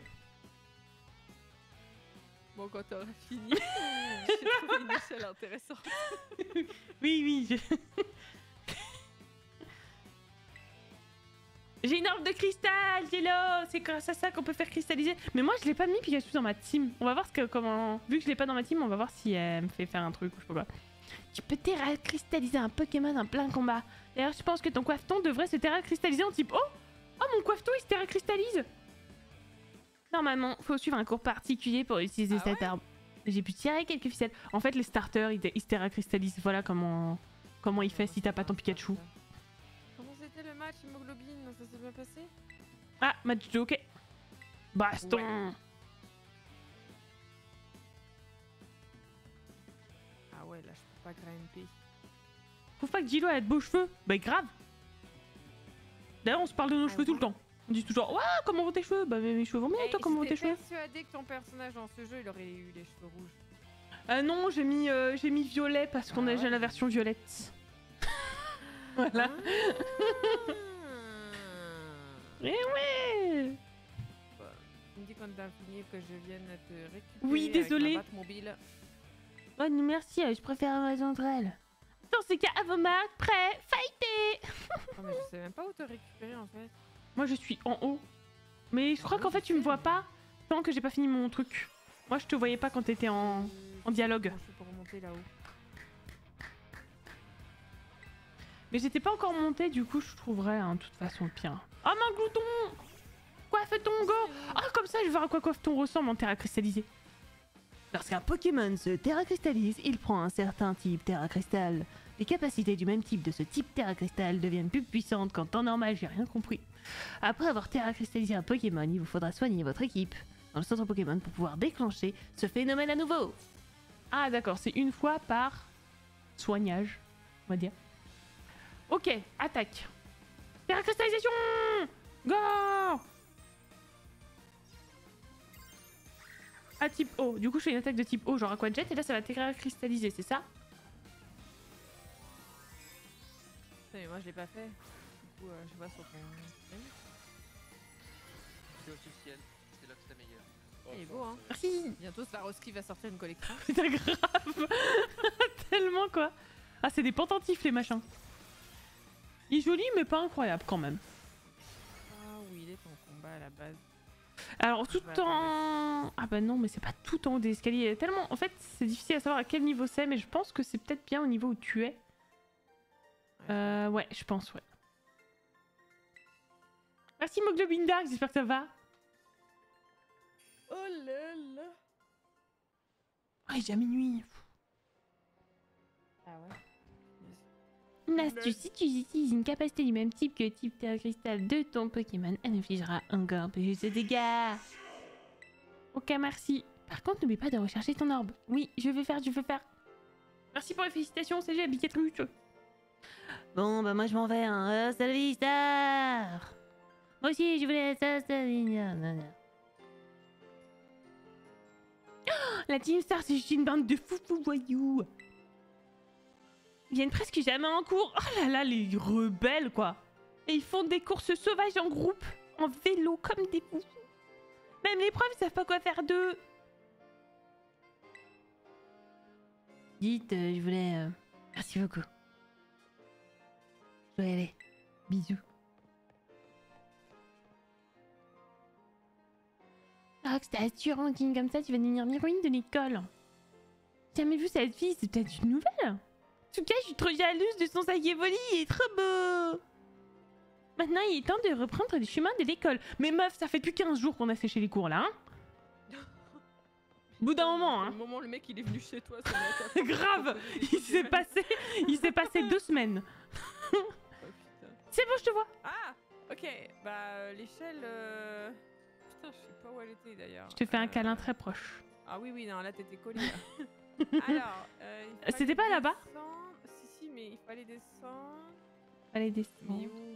Bon, quand t'auras fini, j'ai trouvé une échelle intéressante. Oui. J'ai une orbe de cristal, Yellow. C'est grâce à ça qu'on peut faire cristalliser. Mais moi, je l'ai pas mis Pikachu dans ma team. On va voir comment... Vu que je l'ai pas dans ma team, on va voir si elle me fait faire un truc ou je sais pas quoi. Tu peux terra-cristalliser un Pokémon en plein combat. D'ailleurs, je pense que ton coiffeton devrait se terra-cristalliser en type... Oh, mon coiffeton, il se terra-cristallise. Normalement, faut suivre un cours particulier pour utiliser cette arme. J'ai pu tirer quelques ficelles. En fait, les starters, ils se terra-cristallisent. Voilà comment il fait si t'as pas ton Pikachu. Comment c'était le match hémoglobine? Ça s'est bien passé? Ah, match de hockey. Baston. Ouais. Ah ouais, là, je peux pas grimper. Trouve pas que Gilo a de beaux cheveux? Bah grave. D'ailleurs, on se parle de nos cheveux tout le temps. On dit toujours, ouais, comment vont tes cheveux? Bah mes cheveux vont bien, toi, comment vont tes cheveux? J'étais persuadée que ton personnage dans ce jeu, il aurait eu les cheveux rouges. Non, j'ai mis violet parce qu'on a déjà la version violette. Voilà. Eh ouais. Tu me dis quand t'as fini que je vienne te récupérer. Oui, désolé. Avec ma Batmobile. Oh, non, merci, je préfère Amazon entre elles. Dans ces cas, à vos marques, prêts, fighter. Oh, mais je sais même pas où te récupérer en fait. Moi, je suis en haut. Mais je crois qu'en fait, tu me vois pas tant que j'ai pas fini mon truc. Moi, je te voyais pas quand t'étais en dialogue. Comment je fais pour remonter là-haut? Mais j'étais pas encore montée, du coup, je trouverais de toute façon le pire. Oh, mon glouton! Coiffe-ton, go! Ah, comme ça, je vais voir à quoi coiffe-ton ressemble en terra cristallisé. Lorsqu'un Pokémon se terra-cristallise, il prend un certain type terra-cristal. Les capacités du même type de ce type terra-cristal deviennent plus puissantes qu'en temps normal, j'ai rien compris. Après avoir terra-cristallisé un Pokémon, il vous faudra soigner votre équipe dans le centre Pokémon pour pouvoir déclencher ce phénomène à nouveau. Ah d'accord, c'est une fois par soignage, on va dire. Ok, attaque. Terra-cristallisation! Go! À type O. Du coup, je fais une attaque de type O, genre Aqua Jet, et là, ça va terra-cristalliser, c'est ça? Mais moi je l'ai pas fait. Du coup, je vois sur ton stream. C'est officiel, c'est là que c'est meilleur. Il est beau, hein. Merci! Bientôt, Swarovski va sortir une collection. Putain, grave! Tellement, quoi! Ah, c'est des pendentifs, les machins. Il est joli, mais pas incroyable, quand même. Ah oui, il est en combat à la base. Alors, tout en... Ah bah non, mais c'est pas tout en haut des escaliers. Tellement... En fait, c'est difficile à savoir à quel niveau c'est, mais je pense que c'est peut-être bien au niveau où tu es. Ouais, je pense, ouais. Merci Moglobin Dark, j'espère que ça va. Oh là là. Ah, il est déjà minuit. Ah ouais. Une astuce, si tu utilises une capacité du même type que le type Terra Cristal de ton Pokémon, elle infligera encore plus de dégâts. Ok, merci. Par contre, n'oublie pas de rechercher ton orbe. Oui, je vais faire. Merci pour les félicitations, c'est j'ai habité truc. Bon, bah moi je m'en vais, hein. Salut Star. Moi aussi, je voulais ça, la Team Star, c'est juste une bande de fous voyous. Ils viennent presque jamais en cours. Oh là là, les rebelles, quoi. Et ils font des courses sauvages en groupe, en vélo, comme des fous. Même les profs, ils savent pas quoi faire d'eux. Dites, je voulais... Merci beaucoup. Je dois y aller. Bisous. Ah, que c'est assurant, comme ça, tu vas devenir l'héroïne de l'école. J'ai jamais vu cette fille, c'est peut-être une nouvelle. En tout cas, je suis trop jalouse de son sac Evoli, il est trop beau. Maintenant, il est temps de reprendre les chemins de l'école. Mais meuf, ça fait depuis 15 jours qu'on a séché les cours, là, hein. Au bout d'un moment, hein. Le moment où le mec il est venu chez toi, ça m'a été Grave. Il s'est passé 2 semaines. Oh, putain. C'est bon, je te vois. Ah, ok. Bah, l'échelle. Putain, je sais pas où elle était d'ailleurs. Je te fais un câlin très proche. Ah oui, oui, non, là t'étais collée. Là. Alors, C'était pas là-bas? Si, mais il fallait descendre. Allez, Mais descends. où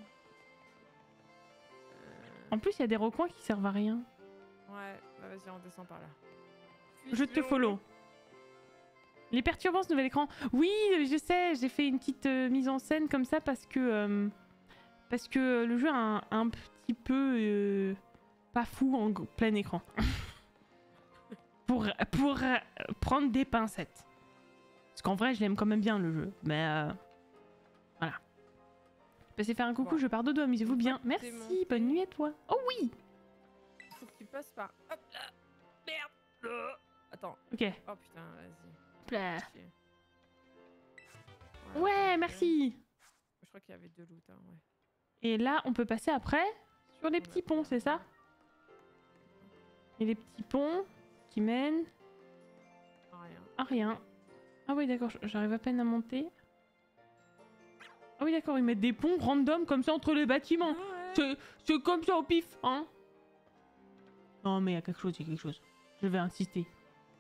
En plus, il y a des recoins qui servent à rien. Ouais, bah vas-y, on descend par là. Je te follow. Les perturbances, nouvel écran. Oui, je sais, j'ai fait une petite mise en scène comme ça parce que le jeu a un petit peu pas fou en plein écran. pour prendre des pincettes. Parce qu'en vrai, je l'aime quand même bien le jeu. Mais voilà. Passez faire un coucou, Bon. je pars dodo, amusez-vous bien. C'est Merci, monté. bonne nuit à toi. Oh oui. Faut que tu passes par. Hop là. Merde. Attends. Ok. Oh putain, vas-y. Là. Chier. Ouais, Voilà, merci. Je crois qu'il y avait 2 loots, hein, ouais. Et là, on peut passer après sur les petits ponts, c'est ça? Et les petits ponts qui mènent Rien. à rien. Ah oui, d'accord, j'arrive à peine à monter. Ah oui, d'accord, ils mettent des ponts random comme ça entre les bâtiments. C'est comme ça au pif, hein? Non, mais il y a quelque chose, il y a quelque chose. Je vais insister.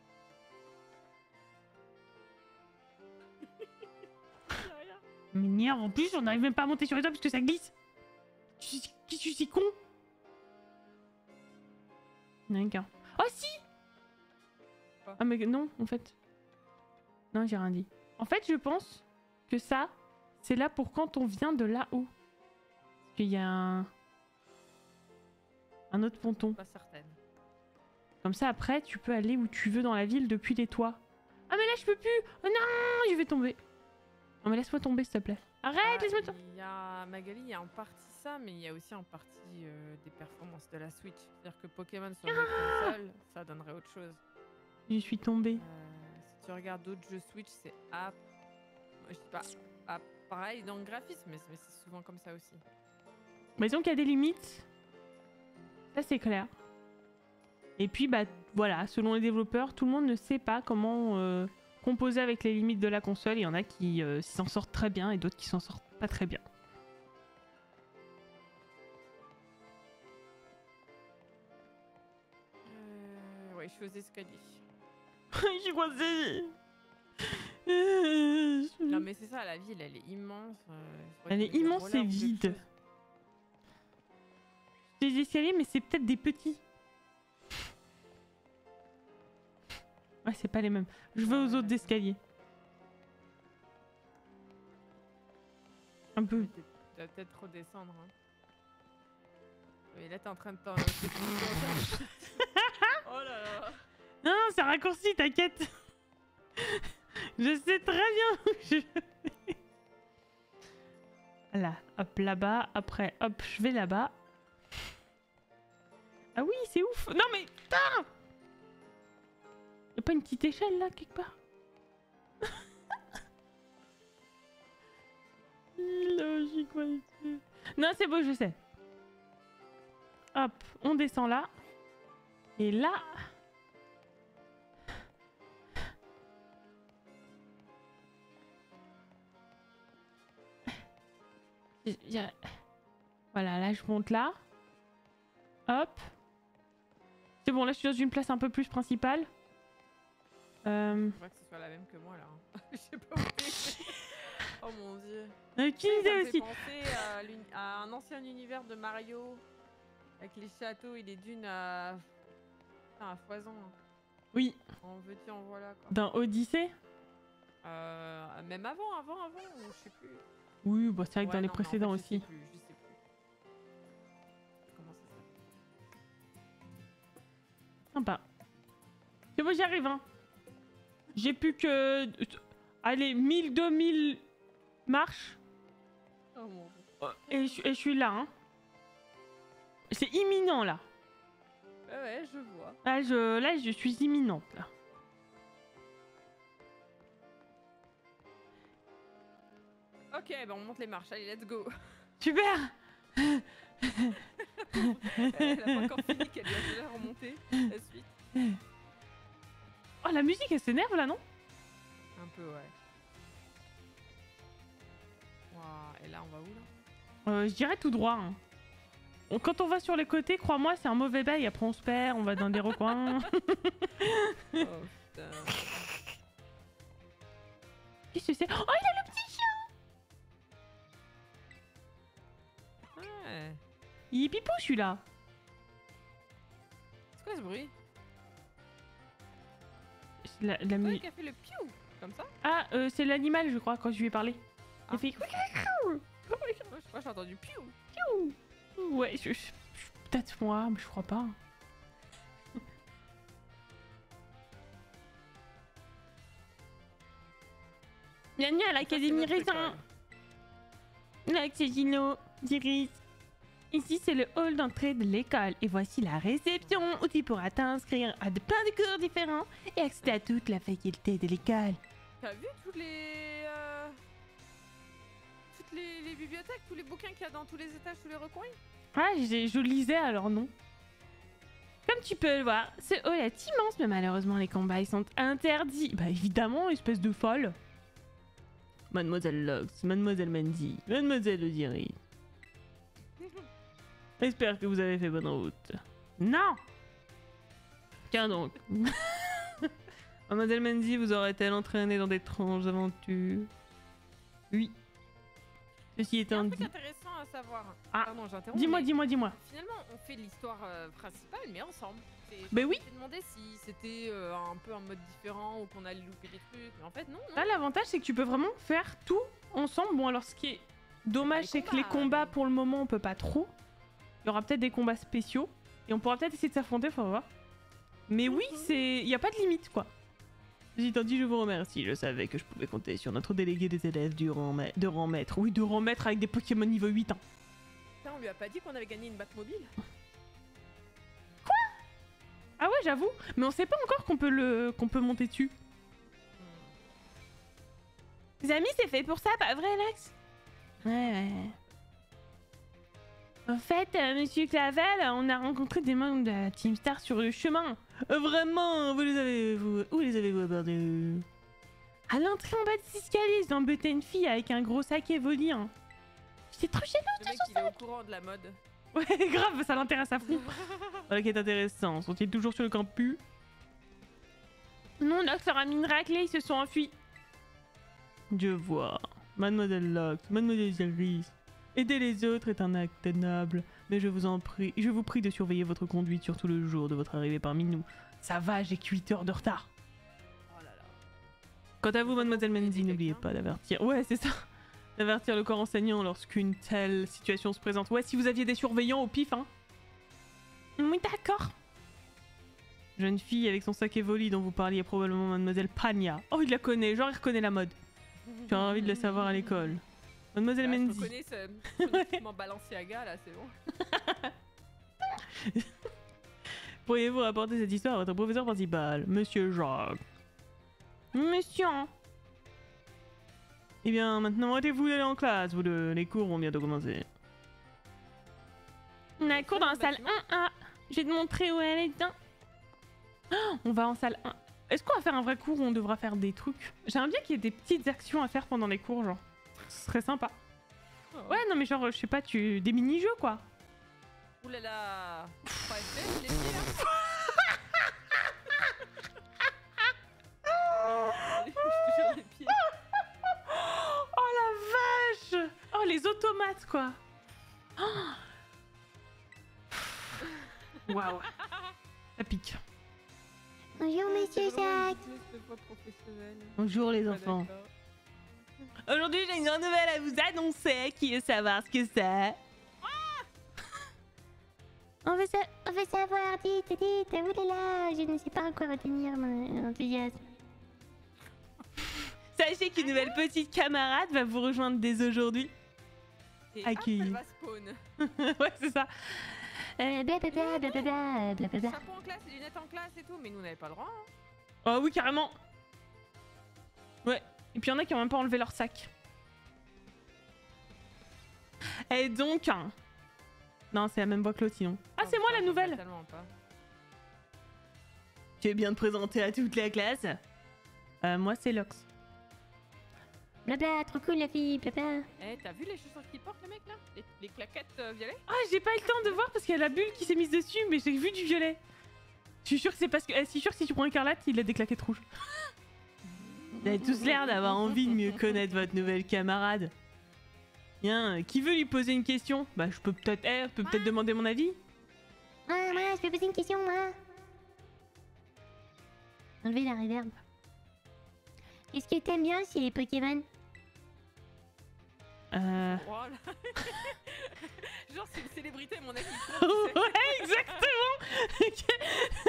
Mais merde, en plus, on n'arrive même pas à monter sur les toits parce que ça glisse. Je suis si con. Il y en a qu'un. Oh si! Quoi? Ah mais non, en fait. Non, j'ai rien dit. En fait, je pense que ça, c'est là pour quand on vient de là-haut. Parce qu'il y a un autre ponton. Pas certaine. Comme ça, après, tu peux aller où tu veux dans la ville depuis les toits. Ah mais là, je peux plus! Oh non! Je vais tomber. Non mais laisse-moi tomber, s'il te plaît. Arrête, laisse-moi tomber. Il y a Magali, il y a en partie ça, mais il y a aussi en partie des performances de la Switch. C'est-à-dire que Pokémon sur les consoles, ça donnerait autre chose. Je suis tombée. Si tu regardes d'autres jeux Switch, c'est je dis pas pareil dans le graphisme, mais c'est souvent comme ça aussi. Mais disons qu'il y a des limites. Ça, c'est clair. Et puis, bah voilà, selon les développeurs, tout le monde ne sait pas comment composer avec les limites de la console. Il y en a qui s'en sortent très bien et d'autres qui s'en sortent pas très bien. Ouais, je suis aux escaliers. Je suis coincée. Non mais c'est ça, la ville, elle est immense. Elle est immense et vide. C'est des escaliers, mais c'est peut-être des petits. Ouais, c'est pas les mêmes. Je vais aux autres escaliers. Un peu. Tu vas peut-être redescendre. Hein. Mais là, t'es en train de t'en... Oh là là. Non, non, c'est un raccourci, t'inquiète. Je sais très bien où je vais. Là, hop, là-bas. Après, hop, je vais là-bas. Ah oui, c'est ouf. Non mais, putain! Y'a pas une petite échelle, là, quelque part? Logique, ouais. Non, c'est beau, je sais. Hop, on descend là. Et là... Voilà, là je monte là. Hop. C'est bon, là je suis dans une place un peu plus principale. Je vois que ce soit la même que moi là. Hein. Je sais pas où t'es. Oh mon dieu. Aucune Ça idée me fait aussi. penser à un ancien univers de Mario. Avec les châteaux et les dunes à foison. Hein. Oui, En veux-tu, en voilà quoi. dans Odyssey. Même avant, ou je sais plus. Oui, bah, c'est vrai que Ouais, dans les non, mais en précédents fait, aussi. Je sais plus. Comment ça s'appelle? Sympa. C'est bon, j'y arrive, hein. J'ai plus que... Allez, 1000-2000 marches. Oh mon dieu. Et je suis là, hein. C'est imminent, là. Ouais, je vois. Là, je suis imminente, là. Ok, bah on monte les marches, allez, let's go. Super. Elle a pas encore fini qu'elle doit déjà remonter la suite. Oh, la musique, elle s'énerve, là, non? Un peu, ouais. Waouh, et là, on va où, là? Je dirais tout droit, hein. Quand on va sur les côtés, crois-moi, c'est un mauvais bail. Après, on se perd, on va dans des recoins. Oh, putain. Qu'est-ce que c'est? Oh, il a le petit chien! Ouais. Il est pipou, celui-là. C'est quoi ce bruit? C'est la C'est toi musique. qui a fait le piou, comme ça? Ah, c'est l'animal, je crois, quand je lui ai parlé. Ah. Il fait... Moi, je crois que j'ai entendu piou. Ouais, peut-être moi, mais je crois pas. Bienvenue à l'Académie Ça, c'est notre Raisin. école. Là, c'est Gino, d'Iris. Ici, c'est le hall d'entrée de l'école. Et voici la réception où tu pourras t'inscrire à plein de cours différents et accéder à toute la faculté de l'école. T'as vu toutes les bibliothèques, tous les bouquins qu'il y a dans tous les étages, tous les recoins? Ah, je lisais alors non. Comme tu peux le voir, ce hall est immense, mais malheureusement les combats ils sont interdits. Bah évidemment, espèce de folle. Mademoiselle Lox, Mademoiselle Mandy, Mademoiselle Osiris. J'espère que vous avez fait bonne route. Non! Tiens donc. Mademoiselle Mandy vous aurait-elle entraîné dans d'étranges aventures? Oui. Ceci Il y a étant un truc dit... intéressant à savoir. Ah, Pardon, j'interromps. Dis-moi, mais dis-moi. Finalement, on fait l'histoire principale, mais ensemble. Ben oui. Je me suis demandé si c'était un peu un mode différent ou qu'on allait louper des trucs, mais en fait, non. Là, l'avantage, c'est que tu peux vraiment faire tout ensemble. Bon, alors, ce qui est dommage, les c'est que les combats, combats, mais- pour le moment, on peut pas trop. Il y aura peut-être des combats spéciaux. Et on pourra peut-être essayer de s'affronter, faut voir. Mais oui, c'est... Il n'y a pas de limite, quoi. Ceci étant dit, je vous remercie. Je savais que je pouvais compter sur notre délégué des élèves de rang maître. Oui, de rang maître avec des Pokémon niveau 8. Hein. Putain, on lui a pas dit qu'on avait gagné une Batmobile? Ah ouais, j'avoue. Mais on sait pas encore qu'on peut monter dessus. Les amis, c'est fait pour ça, pas vrai, Lex? Ouais. En fait, monsieur Clavel, on a rencontré des membres de la Team Star sur le chemin. Vraiment, où les avez-vous abordés? À l'entrée en bas de ces escaliers, ils ont embêté une fille avec un gros sac Evoli. Hein. C'est trop chelou, Le mec, il est au courant de la mode. Ouais, grave, ça l'intéresse à fond. Voilà qui est intéressant. Sont-ils toujours sur le campus? Non, Nox leur a mis une raclée, ils se sont enfuis. Je vois. Mademoiselle Lox, Mademoiselle Iris. Aider les autres est un acte noble, mais je vous prie de surveiller votre conduite, surtout le jour de votre arrivée parmi nous. Ça va, j'ai que 8 heures de retard. Oh là là. Quant à vous, Mademoiselle Aider Mandy, n'oubliez quelqu'un. pas d'avertir. Ouais, c'est ça. D'avertir le corps enseignant lorsqu'une telle situation se présente. Ouais, si vous aviez des surveillants au pif, hein. Oui, d'accord. Jeune fille avec son sac Evoli dont vous parliez probablement Mademoiselle Pania. Oh, il la connaît, genre il reconnaît la mode. J'ai envie de la savoir à l'école. Mademoiselle Ah, je Mandy. reconnais ce équipement Balenciaga là, c'est bon. Pourriez-vous rapporter cette histoire à votre professeur principal, Monsieur Jacques? Monsieur. Eh bien, maintenant, arrêtez-vous d'aller en classe. Vous deux, les cours vont bientôt commencer. On a cours dans la salle 1A. Je vais te montrer où elle est. On va en salle 1. Est-ce qu'on va faire un vrai cours où on devra faire des trucs? J'aimerais bien qu'il y ait des petites actions à faire pendant les cours, genre. Ce serait sympa. Ouais, non, mais genre, je sais pas, des mini-jeux, quoi. Ouh là là. Pas fait, les pieds là. Je te jure, les pieds. Oh la vache! Oh, les automates, quoi. Waouh. Ça pique. Bonjour, monsieur Jacques. Bonjour, les enfants. Aujourd'hui, j'ai une grande nouvelle à vous annoncer. Qui veut savoir ce que c'est? On veut savoir, dites, oulala, je ne sais pas quoi retenir mon enthousiasme. Sachez qu'une nouvelle petite camarade va vous rejoindre dès aujourd'hui. Et Accueilli. hop, elle va spawn. Ouais, c'est ça. Blablabla, blablabla, blablabla. Chapeau en classe, les lunettes en classe et tout, mais nous on n'avait pas le droit. Hein. Oh oui, carrément. Ouais. Et puis il y en a qui ont même pas enlevé leur sac. Et donc... Non, c'est la même voix que l'autre sinon. Ah, Non, c'est moi ça, la ça me nouvelle. va tellement pas. Tu es bien te présenter à toute la classe. Moi, c'est Lox. Blabla, trop cool la fille, blabla. Eh, t'as vu les chaussures qu'ils portent, les mecs là les claquettes violettes. Ah, j'ai pas eu le temps de voir parce qu'il y a la bulle qui s'est mise dessus, mais j'ai vu du violet. Je suis sûre que c'est parce que... je suis sûre que si tu prends un écarlate, il a des claquettes rouges. Vous avez tous l'air d'avoir envie de mieux connaître votre nouvelle camarade. Bien, qui veut lui poser une question? Bah, je peux peut-être demander mon avis. Ah, moi, je vais poser une question, moi. Enlever la réverb. Qu'est-ce que t'aimes bien chez les Pokémon? Voilà. Genre, c'est une célébrité, mon équipe. Tu sais. Ouais, exactement.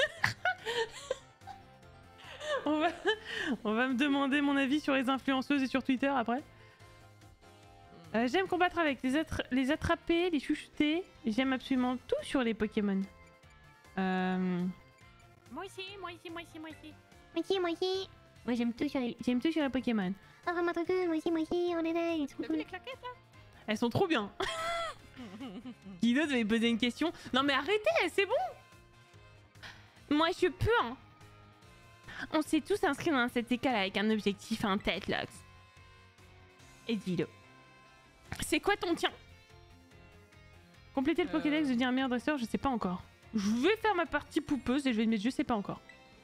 On va me demander mon avis sur les influenceuses et sur Twitter après. J'aime combattre avec les attraper, les chuchoter. J'aime absolument tout sur les Pokémon. Moi aussi, moi aussi, moi aussi, moi aussi. Moi aussi, moi aussi. Moi j'aime tout sur les Pokémon. Oh, vraiment trop cool, moi aussi, on est là, ils sont T'as vu cool. les claquettes là? Elles sont trop bien. Qui d'autre va me poser une question? Non mais arrêtez, c'est bon. Moi je peux. Hein. On s'est tous inscrits dans cette école avec un objectif en tête, Lox. Et dis-le. C'est quoi ton tien? Compléter le Pokédex, devenir un meilleur dresseur, je sais pas encore. Je vais faire ma partie poupeuse et je vais le mettre, je sais pas encore.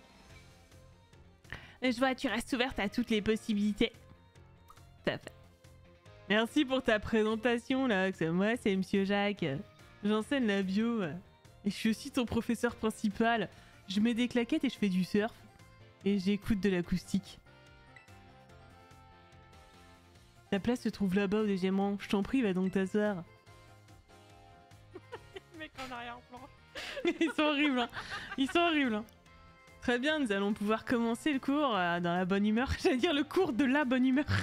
Et je vois, tu restes ouverte à toutes les possibilités. Tout à fait. Merci pour ta présentation, Lox. Moi, c'est Monsieur Jacques. J'enseigne la bio. Et je suis aussi ton professeur principal. Je mets des claquettes et je fais du surf. Et j'écoute de l'acoustique. Ta place se trouve là-bas au deuxième rang. Je t'en prie, va donc t'asseoir. Le mec en arrière-plan. Ils sont horribles, hein. Ils sont horribles, hein. Très bien, nous allons pouvoir commencer le cours dans la bonne humeur. J'allais dire le cours de la bonne humeur.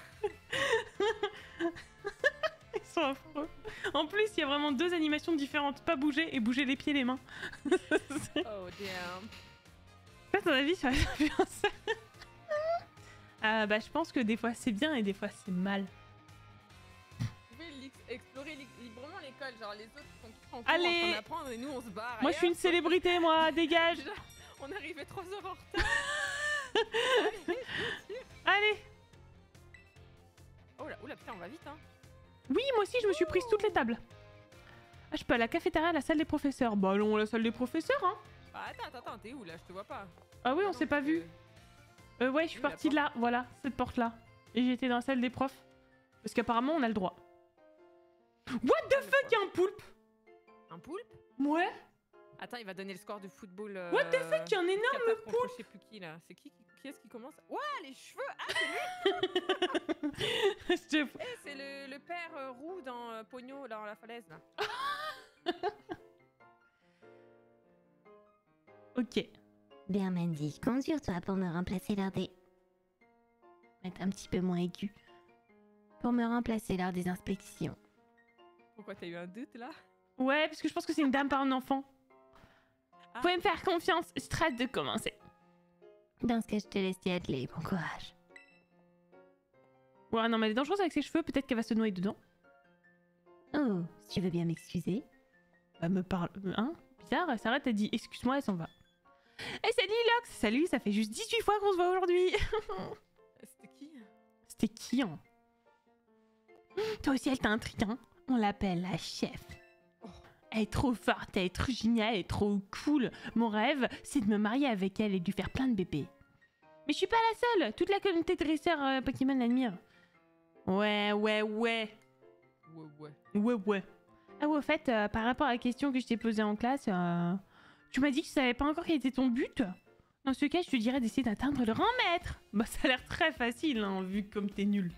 Ils sont affreux. En plus, il y a vraiment deux animations différentes. Pas bouger et bouger les pieds et les mains. Oh damn. Quel est ton avis sur les influenceurs? Bah, je pense que des fois c'est bien et des fois c'est mal. Vous pouvez explorer librement l'école, genre les autres sont tous en cours Allez. en train d'apprendre et nous on se barre. Moi, je suis une célébrité, moi. Dégage. Déjà, on arrivait 3 heures en retard. Allez. Oh là, oula, putain, on va vite hein. Oui, moi aussi, je me suis prise toutes les tables. Ah, je peux à la cafétéria, à la salle des professeurs. Bah non, la salle des professeurs, hein. Bah attends, t'es où là? Je te vois pas. Ah oui, on non, s'est pas parce vu. que- Ouais, je suis Oui, la partie de là, voilà, cette porte-là. Et j'étais dans la salle des profs. Parce qu'apparemment, on a le droit. What the fuck, y'a un poulpe? Un poulpe? Ouais. Attends, il va donner le score de football. What the fuck, y'a un énorme Qatar contre je sais plus qui là. C'est qui est-ce qui commence? Ouais, les cheveux. Ah, Je te- c'est le père roux dans Pogno dans la falaise là. Ok. Bien, Mandy, je compte sur toi pour me remplacer lors des... Mettre un petit peu moins aigu. Pour me remplacer lors des inspections. Pourquoi t'as eu un doute là? Ouais, parce que je pense que c'est une dame par un enfant. Ah. Vous pouvez me faire confiance, Strat de commencer. Dans ce cas, je te laisse t'y atteler. Bon courage. Ouais, non, mais elle est dangereuse avec ses cheveux, peut-être qu'elle va se noyer dedans. Oh, si tu veux bien m'excuser. Elle me parle. Hein? Bizarre, elle s'arrête, elle dit excuse-moi, elle s'en va. Eh, salut Lox! Salut, ça fait juste 18 fois qu'on se voit aujourd'hui! C'était qui? C'était qui, hein? Toi aussi, elle t'intrigue, hein? On l'appelle la chef. Elle est trop forte, elle est trop géniale, elle est trop cool. Mon rêve, c'est de me marier avec elle et de lui faire plein de bébés. Mais je suis pas la seule! Toute la communauté de dresseurs Pokémon l'admire. Ouais. Ouais. Ouais. Ah ouais, au fait, par rapport à la question que je t'ai posée en classe, tu m'as dit que tu savais pas encore quel était ton but. Dans ce cas, je te dirais d'essayer d'atteindre le rang maître. Bah, ça a l'air très facile, hein, vu comme t'es nul.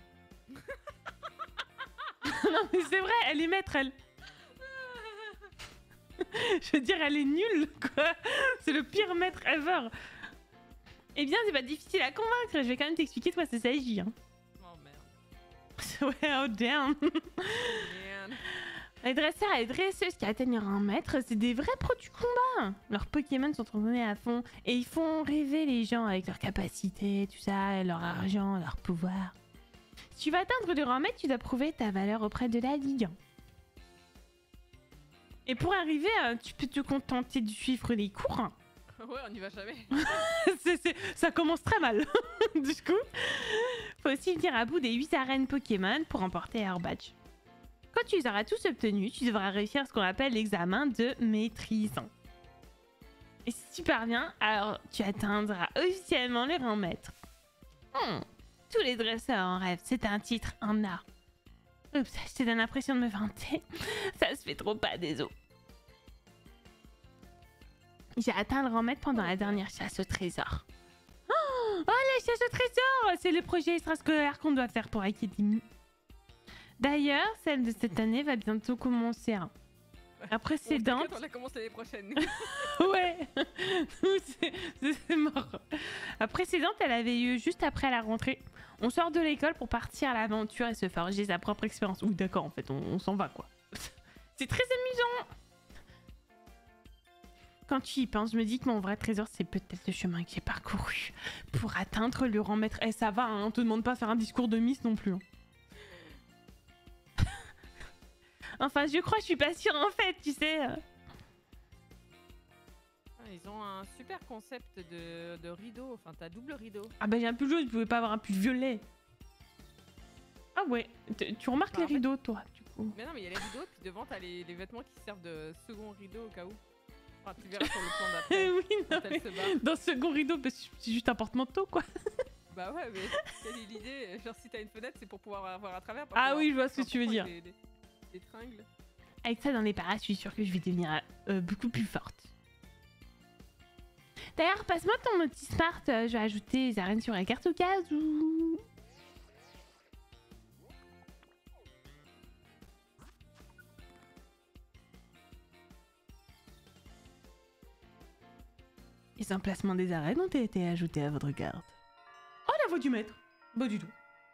Non, mais c'est vrai, elle est maître, elle. Je veux dire, elle est nulle, quoi. C'est le pire maître ever. Eh bien, c'est pas difficile à convaincre. Je vais quand même t'expliquer de quoi ça s'agit. Hein. Oh merde. Ouais, oh damn. Merde. Les dresseurs et les dresseuses qui atteignent leur 1 mètre, c'est des vrais pros du combat. Leurs Pokémon sont entraînés à fond et ils font rêver les gens avec leurs capacités, tout ça, leur argent, leur pouvoir. Si tu vas atteindre le rang 1 mètre, tu dois prouver ta valeur auprès de la Ligue 1. Et pour arriver, tu peux te contenter de suivre les cours. Ouais, on n'y va jamais. Ça commence très mal. Du coup, faut aussi venir à bout des 8 arènes Pokémon pour remporter leur badge. Quand tu les auras tous obtenus, tu devras réussir ce qu'on appelle l'examen de maîtrise. Et si tu parviens, alors tu atteindras officiellement le rang maître. Tous les dresseurs en rêvent, c'est un titre en art. Oups, je te donne l'impression de me vanter. Ça se fait trop pas, désolé. J'ai atteint le rang maître pendant la dernière chasse au trésor. Oh, la chasse au trésor! C'est le projet extrascolaire qu'on doit faire pour Academy. D'ailleurs, celle de cette année va bientôt commencer. La précédente... On la commence l'année prochaine. Ouais. C'est mort. La précédente, elle avait eu juste après la rentrée. On sort de l'école pour partir à l'aventure et se forger sa propre expérience. Oui, d'accord, en fait, on s'en va, quoi. C'est très amusant. Quand tu y penses, je me dis que mon vrai trésor, c'est peut-être le chemin que j'ai parcouru pour atteindre le rang maître. Eh, ça va, hein, on te demande pas de faire un discours de Miss non plus. Hein. Enfin, je crois, je suis pas sûre en fait, tu sais. Ils ont un super concept de rideau. Enfin, t'as double rideau. Ah bah j'ai un pull jaune, je pouvais pas avoir un pull violet. Ah ouais, tu remarques les rideaux, toi, du coup. Mais non, mais il y a les rideaux, puis devant, t'as les vêtements qui servent de second rideau au cas où. Enfin, tu verras sur le plan d'après. Oui, non, mais dans ce second rideau, bah, c'est juste un porte-manteau, quoi. Bah ouais, mais quelle est l'idée? Genre, si t'as une fenêtre, c'est pour pouvoir voir à travers. Ah oui, je vois ce que tu veux dire. Des tringles. Avec ça dans les paras, je suis sûre que je vais devenir beaucoup plus forte. D'ailleurs, passe-moi ton petit smart, je vais ajouter les arènes sur la carte au cas où... Les emplacements des arènes ont été ajoutés à votre carte. Oh, la voix du maître! Bah du tout.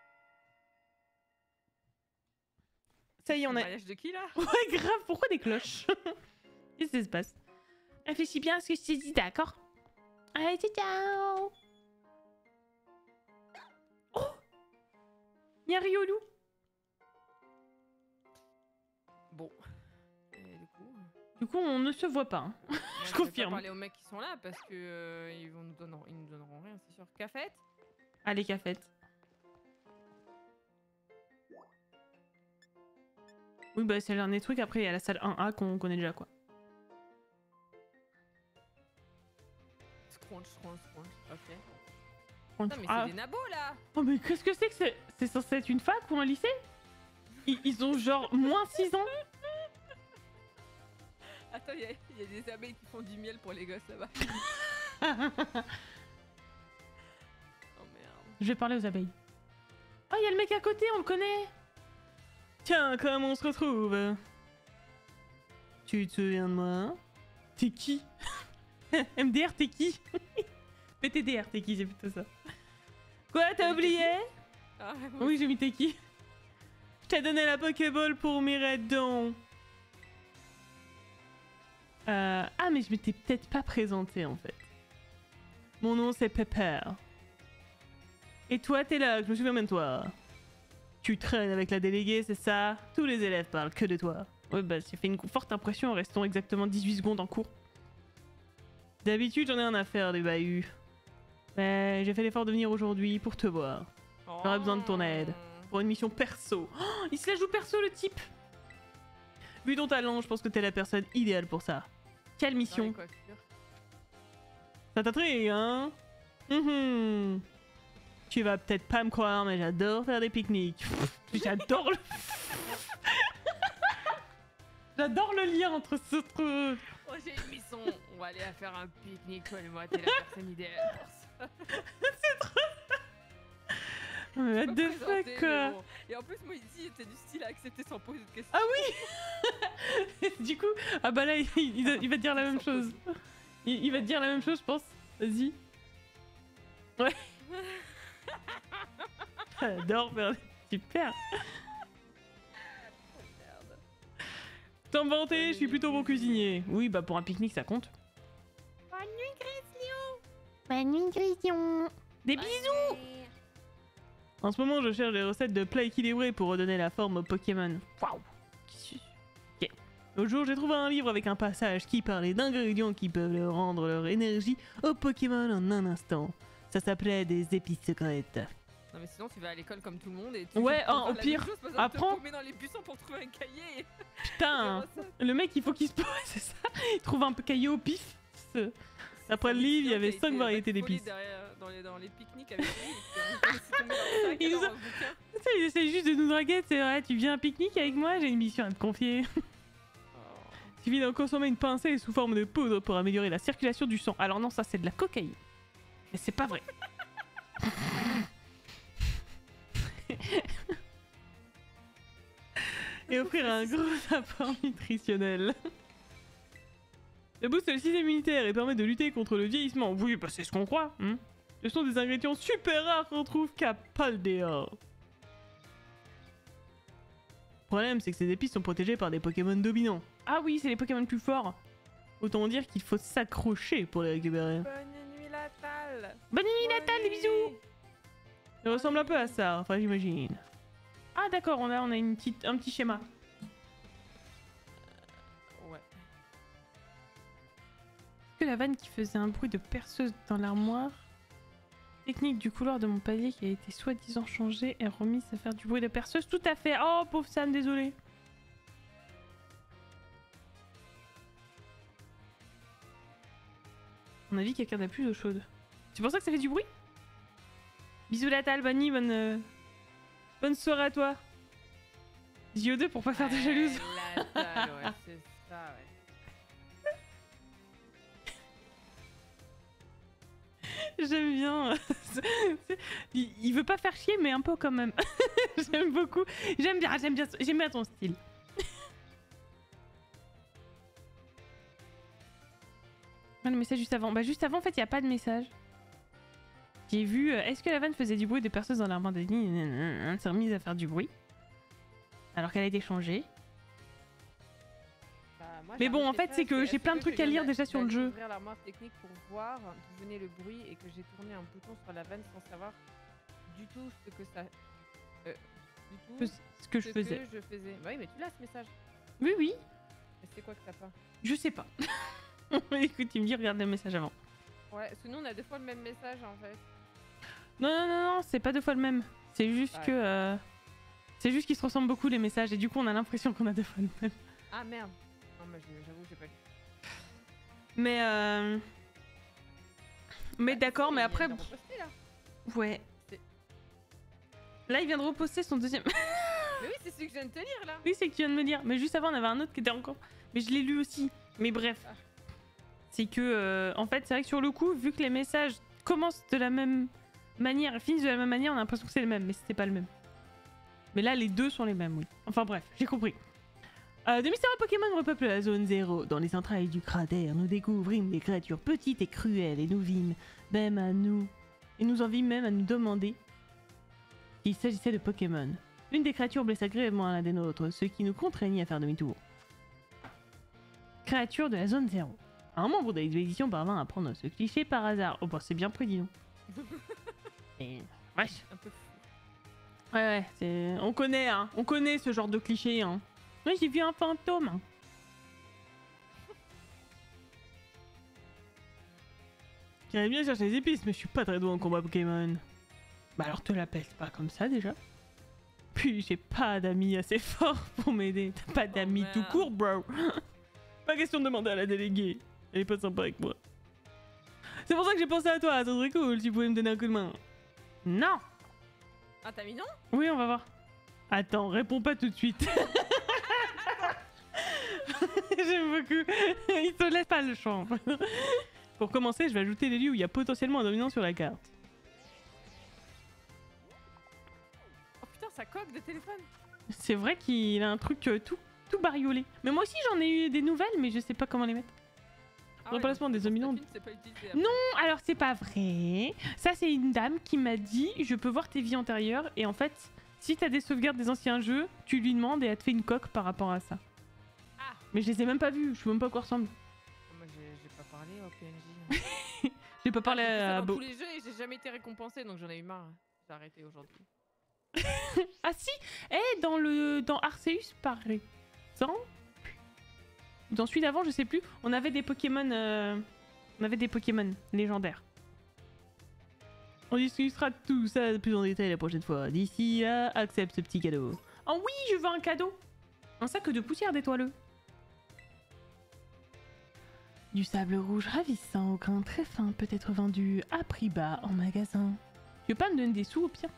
Ça y est, on a... Le mariage de qui, là? Ouais, grave, pourquoi des cloches? Qu'est-ce qui se passe? Réfléchis bien à ce que je t'ai dit, d'accord? Allez, ciao! Oh! Y'a Riolu! Bon. Du coup, on ne se voit pas. Hein. Je confirme. Je vais pas parler aux mecs qui sont là parce que ils nous donneront rien, c'est sûr. Cafette? Allez, cafette. Oui, bah c'est le dernier truc. Après, il y a la salle 1A qu'on connaît déjà, quoi. Scrunch, ok. Non, mais c'est des nabos, là! Oh, mais qu'est-ce que c'est que c'est censé être une fac ou un lycée? Ils ont genre moins 6 ans. Attends, il y a des abeilles qui font du miel pour les gosses, là-bas. Oh, merde. Je vais parler aux abeilles. Oh, il y a le mec à côté, on le connaît. Tiens, comment on se retrouve? Tu te souviens de moi? T'es qui? MDR, t'es qui? PTDR, t'es qui? C'est plutôt ça. Quoi, t'as oublié? Ah, oui, j'ai mis t'es qui? Je t'ai donné la Pokéball pour Miredon. Ah, mais je m'étais peut-être pas présentée en fait. Mon nom c'est Pepper. Et toi, t'es là, je me souviens même de toi. Tu traînes avec la déléguée, c'est ça? Tous les élèves parlent que de toi. Ouais, bah, j'ai fait une forte impression en restant exactement 18 secondes en cours. D'habitude, j'en ai un à faire des bahuts. Mais j'ai fait l'effort de venir aujourd'hui pour te voir. J'aurais besoin de ton aide. Pour une mission perso. Oh, il se la joue perso, le type! Vu ton talent, je pense que t'es la personne idéale pour ça. Quelle mission? Ça t'intrigue, hein? Tu vas peut-être pas me croire, mais j'adore faire des pique-niques. J'adore le... J'adore le lien entre ce truc. Oh, j'ai une mission. On va aller faire un pique-nique, toi et moi. T'es la personne idéale pour ça. C'est trop ça. What the fuck, quoi. Bon. Et en plus, moi, ici, t'es du style à accepter sans poser de questions. Ah oui. Du coup, ah bah là, il va te dire la même chose. Il va te dire la même chose, je pense. Vas-y. Ouais. J'adore faire des... Super. Sans me vanter, je suis plutôt bon cuisinier. Oui, bah pour un pique-nique, ça compte. Bonne nuit, Christian. Des bisous. En ce moment, je cherche des recettes de plats équilibrés pour redonner la forme aux Pokémon. Waouh. Ok. L'autre jour, j'ai trouvé un livre avec un passage qui parlait d'ingrédients qui peuvent leur rendre leur énergie aux Pokémon en un instant. Ça s'appelait des épices secrètes. Non mais sinon tu vas à l'école comme tout le monde et tu Ouais, vas au faire la pire, même chose, par exemple, apprends. te paumer dans les buissons pour trouver un cahier. Putain, le mec, il faut qu'il se pose, c'est ça. Il trouve un caillou au pif. Après le livre, il y avait 5 variétés d'épices. Dans les pique-niques avec lui, et puis on s'est tombé dans le sac, Il nous alors, a- un bouquin. Tu sais, il essaie juste de nous draguer, c'est vrai, tu viens à un pique-nique avec moi, j'ai une mission à te confier. Il suffit d'en consommer une pincée sous forme de poudre pour améliorer la circulation du sang. Alors non, ça c'est de la cocaïne. Mais c'est pas vrai. Et offrir un gros apport nutritionnel. Ça booste le système immunitaire et permet de lutter contre le vieillissement. Oui, bah c'est ce qu'on croit. Hein. Ce sont des ingrédients super rares qu'on trouve qu'à Paldea. Le problème, c'est que ces épices sont protégées par des Pokémon dominants. Ah oui, c'est les Pokémon plus forts. Autant dire qu'il faut s'accrocher pour les récupérer. Bonne nuit Natal. Bonne nuit Natal, des bisous. bisous. Ça ressemble un peu à ça, enfin j'imagine. Ah d'accord, on a un petit schéma. Ouais. Est-ce que la vanne qui faisait un bruit de perceuse dans l'armoire, technique du couloir de mon palier qui a été soi-disant changée et remise à faire du bruit de perceuse? Tout à fait. Oh pauvre Sam, désolé. À mon avis, quelqu'un n'a plus d'eau chaude. C'est pour ça que ça fait du bruit? Bisous Natal, bonne nuit, bonne soirée à toi. JO2 pour pas faire de jalouse. Natal, ouais, c'est ça, ouais. J'aime bien. Il veut pas faire chier, mais un peu quand même. J'aime beaucoup. J'aime bien ton style. Ah, le message juste avant. Bah juste avant, en fait, il y a pas de message. J'ai vu. Est-ce que la vanne faisait du bruit de perceuse dans l'armoire des nids? Elle s'est remise à faire du bruit. Alors qu'elle a été changée. Bah, moi, Mais j'ai bon, un en fait, message, c'est que c'est, j'ai est-ce plein de que trucs je à viens lire déjà sur le jeu. d'ouvrir l'armoire technique pour voir d'où venait le bruit et que j'ai tourné un bouton sur la vanne sans savoir du tout ce que ça. Du tout Ce que je faisais. Que je faisais. Bah oui, mais tu l'as ce message. Oui, oui. Mais c'est quoi que t'as pas? Je sais pas. Écoute, il me dit regarde le message avant. Ouais, parce que nous on a deux fois le même message en fait. Non, c'est pas deux fois le même. C'est juste Ouais. que. C'est juste qu'ils se ressemblent beaucoup les messages et du coup on a l'impression qu'on a deux fois le même. Ah merde. Non, mais j'avoue, j'ai pas lu. Mais Ah, d'accord, si, mais il après. vient de reposter, là. Ouais. C'est- Là il vient de reposter son deuxième. Mais oui, c'est celui que je viens de te lire là. Oui, c'est que tu viens de me dire. Mais juste avant on avait un autre qui était encore. Mais je l'ai lu aussi. Mais bref. Ah. C'est que. En fait, c'est vrai que sur le coup, vu que les messages commencent de la même manière et finissent de la même manière, on a l'impression que c'est le même. Mais c'était pas le même. Mais là, les deux sont les mêmes, oui. Enfin bref, j'ai compris. De mystérieux Pokémon repeuplent la zone 0. Dans les entrailles du cratère, nous découvrîmes des créatures petites et cruelles et nous vîmes même à nous. Et nous en vîmes même à nous demander qu'il s'agissait de Pokémon. L'une des créatures blessa grièvement l'un des nôtres, ce qui nous contraignit à faire demi-tour. Créature de la zone 0. Un membre de l'expédition parvint à prendre ce cliché par hasard. Oh bah c'est bien pris, dis donc. Et... wesh. Un peu fou. Ouais, on connaît ce genre de cliché, hein. Ouais, j'ai vu un fantôme. J'aimerais bien chercher les épices, mais je suis pas très doué en combat Pokémon. Bah alors te la pèse pas comme ça déjà. Puis j'ai pas d'amis assez forts pour m'aider. T'as pas d'amis tout merde. court, bro. Pas question de demander à la déléguée. Elle est pas sympa avec moi. C'est pour ça que j'ai pensé à toi, ça serait cool si tu pouvais me donner un coup de main. Non. Ah, t'as mis non? Oui, on va voir. Attends, réponds pas tout de suite. J'aime beaucoup. Il te laisse pas le champ. Pour commencer, je vais ajouter les lieux où il y a potentiellement un dominant sur la carte. Oh putain, ça coque de téléphone. C'est vrai qu'il a un truc tout bariolé. Mais moi aussi, j'en ai eu des nouvelles, mais je sais pas comment les mettre. Ah Remplacement donc, des dominants. c'est pas utilisé, Non. Alors, c'est pas vrai. Ça, c'est une dame qui m'a dit je peux voir tes vies antérieures. Et en fait, si t'as des sauvegardes des anciens jeux, tu lui demandes et elle te fait une coque par rapport à ça. Ah, Mais je les ai même pas vus, je sais même pas à quoi ressemble. Moi, j'ai pas parlé au PNJ. J'ai pas parlé J'ai fait ça à dans Beau. tous les jeux et j'ai jamais été récompensé, donc j'en ai eu marre. J'ai arrêté aujourd'hui. Ah si, dans Arceus par exemple, dans celui d'avant je sais plus, on avait des Pokémon légendaires. On discutera de tout ça plus en détail la prochaine fois. D'ici là, accepte ce petit cadeau. Oh oui, je veux un cadeau. Un sac de poussière d'étoileux. Du sable rouge ravissant au grain très fin peut être vendu à prix bas en magasin. Tu veux pas me donner des sous au pire?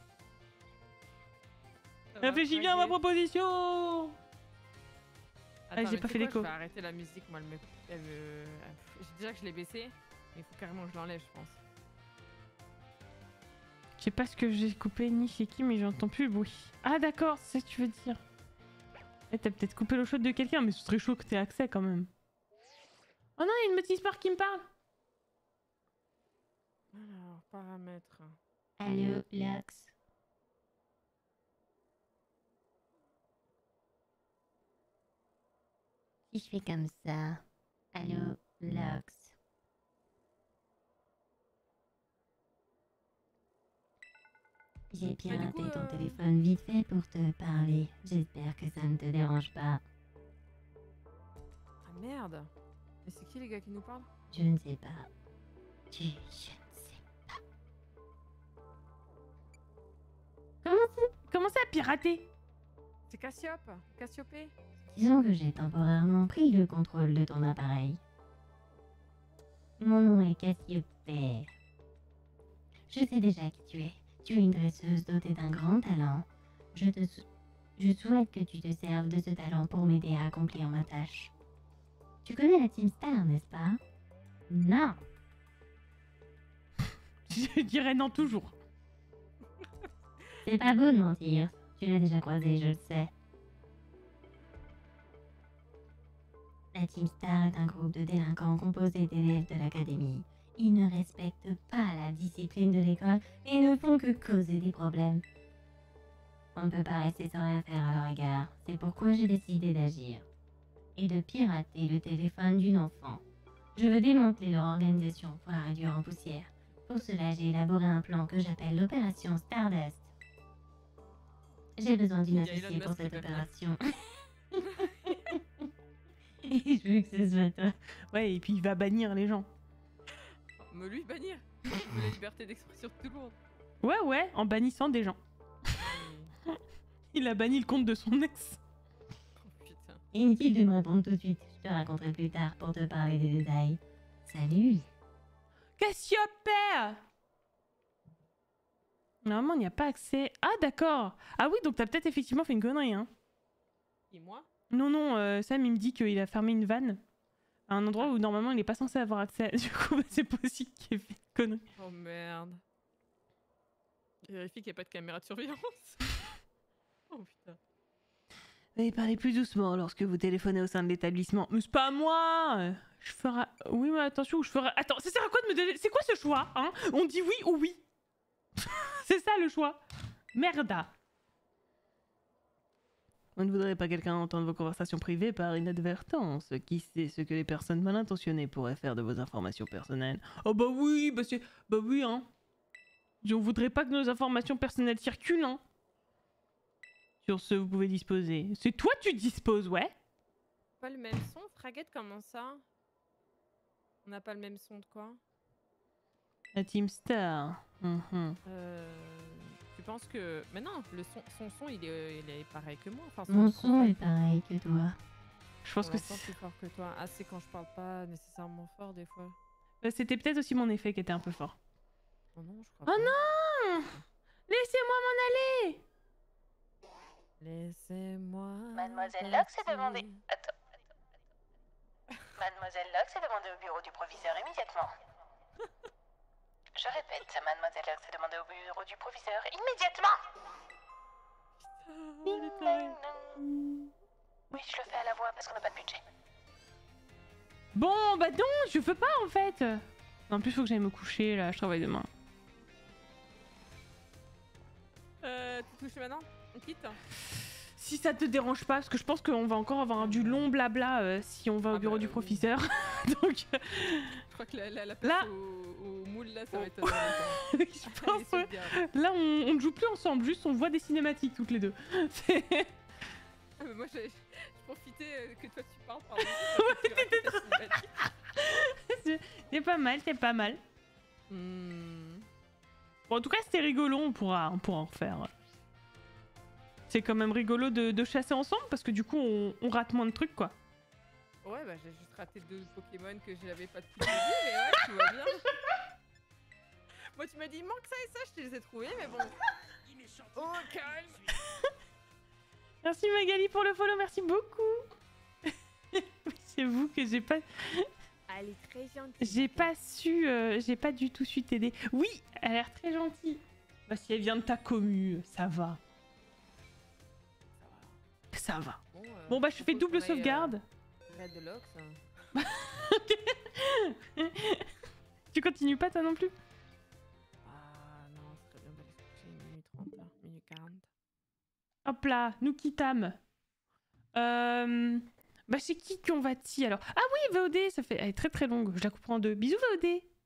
Réfléchis bien à ma proposition. Attends, j'ai pas fait l'écho. Je vais arrêter la musique, moi, déjà que je l'ai baissé, mais il faut carrément que je l'enlève, je pense. Je sais pas ce que j'ai coupé ni chez qui, mais j'entends plus le bruit. Ah d'accord, c'est ce que tu veux dire. Eh, t'as peut-être coupé l'eau chaude de quelqu'un, mais ce serait chaud que t'aies accès quand même. Oh non, il y a une petite Spark qui me parle. Alors, paramètres. Allô, Lux. Si je fais comme ça. Allô, Lux. J'ai bien du coup, raté ton téléphone vite fait pour te parler. J'espère que ça ne te dérange pas. Ah merde. Mais c'est qui les gars qui nous parlent? Je ne sais pas. Je ne sais. Comment ça, pirater? C'est Cassiopée. Disons que j'ai temporairement pris le contrôle de ton appareil. Mon nom est Cassiopée. Je sais déjà qui tu es. Tu es une dresseuse dotée d'un grand talent. Je souhaite que tu te serves de ce talent pour m'aider à accomplir ma tâche. Tu connais la Team Star, n'est-ce pas? Non. Je dirais non toujours. C'est pas beau de mentir. Tu l'as déjà croisé, je le sais. La Team Star est un groupe de délinquants composé d'élèves de l'académie. Ils ne respectent pas la discipline de l'école et ne font que causer des problèmes. On ne peut pas rester sans rien faire à leur égard. C'est pourquoi j'ai décidé d'agir. Et de pirater le téléphone d'une enfant. Je veux démanteler leur organisation pour la réduire en poussière. Pour cela, j'ai élaboré un plan que j'appelle l'opération Stardust. J'ai besoin d'une Il y a Elon associée pour Musk cette qui fait opération. Et je veux que ce soit toi. Ouais, et puis il va bannir les gens. Me lui bannir. Je veux la liberté d'expression de tout le monde. Ouais, en bannissant des gens. Il a banni le compte de son ex. Oh putain. Inutile de me répondre tout de suite. Je te raconterai plus tard pour te parler des détails. Salut. Cassiopée! Normalement, il n'y a pas accès. Ah, d'accord. Ah oui, donc t'as peut-être effectivement fait une connerie, hein. Et moi? Non, Sam, il me dit qu'il a fermé une vanne à un endroit où normalement il n'est pas censé avoir accès. Du coup, bah, c'est possible qu'il ait fait une connerie. Oh merde. Vérifie qu'il n'y a pas de caméra de surveillance. Oh putain. Veuillez parler plus doucement lorsque vous téléphonez au sein de l'établissement. Mais c'est pas à moi. Je ferai... Oui, mais attention, je ferai... Attends, ça sert à quoi de me donner... C'est quoi ce choix, hein? On dit oui ou oui? C'est ça le choix. Merda. Vous ne voudrez pas quelqu'un entendre vos conversations privées par inadvertance. Qui sait ce que les personnes mal intentionnées pourraient faire de vos informations personnelles? Oh bah oui, bah oui, hein. On voudrait pas que nos informations personnelles circulent, hein. Sur ce, vous pouvez disposer. C'est toi tu disposes, ouais? Pas le même son, Fraguette, comment ça? On n'a pas le même son de quoi? La Team Star. Tu penses que... Mais non, son son, il est pareil que moi. Enfin, Mon son est pareil que toi. Je pense on que l'entend plus fort que toi. Ah, c'est quand je parle pas nécessairement fort des fois. c'était peut-être aussi mon effet qui était un peu fort. Oh non, je crois Oh pas. non! Laissez-moi m'en aller! Laissez-moi... Mademoiselle Locke s'est demandé... Attends. Mademoiselle Locke s'est demandée au bureau du proviseur immédiatement. Je répète, Mademoiselle Locke s'est demandée au bureau du proviseur immédiatement. il est taré. Oui, je le fais à la voix parce qu'on n'a pas de budget. Bon, bah non, je veux pas en fait! En plus, faut que j'aille me coucher là, je travaille demain. Tu te couches maintenant? On quitte? Si ça te dérange pas, parce que je pense qu'on va encore avoir du long blabla si on va au bureau du oui. professeur. Donc, Je crois que la place Là- au moule là, ça Oh. va être. oui, je pense, ouais. Là, on ne joue plus ensemble, juste on voit des cinématiques toutes les deux. C'est- Ah, mais moi, je profitais que toi tu parles. Pardon, pour que tu racontes ta cinématique. C'est pas mal, c'est pas mal. Hmm. Bon, en tout cas, c'était rigolo, on pourra en refaire. C'est quand même rigolo de chasser ensemble parce que du coup, on rate moins de trucs, quoi. Ouais, bah j'ai juste raté 2 Pokémon que j'avais pas depuis le début, mais ouais, tout va bien. Moi, tu m'as dit, il manque ça et ça, je te les ai trouvés, mais bon. Oh, calme. Merci Magali pour le follow, merci beaucoup. C'est vous que j'ai pas Elle est très gentille. j'ai pas du tout su t'aider. Oui, elle a l'air très gentille. Bah si elle vient de ta commu, ça va. Ça va. Bon bah je fais double sauvegarde. Red Locks. Tu continues pas toi non plus? Ah non, c'est très bien d'aller se coucher minuit 30 là, minuit 40. Hop là, nous quittâmes. Bah c'est qui qu'on va-t-il alors? Ah oui, VOD, ça fait... Elle est très très longue, je la couperai en deux. Bisous VOD.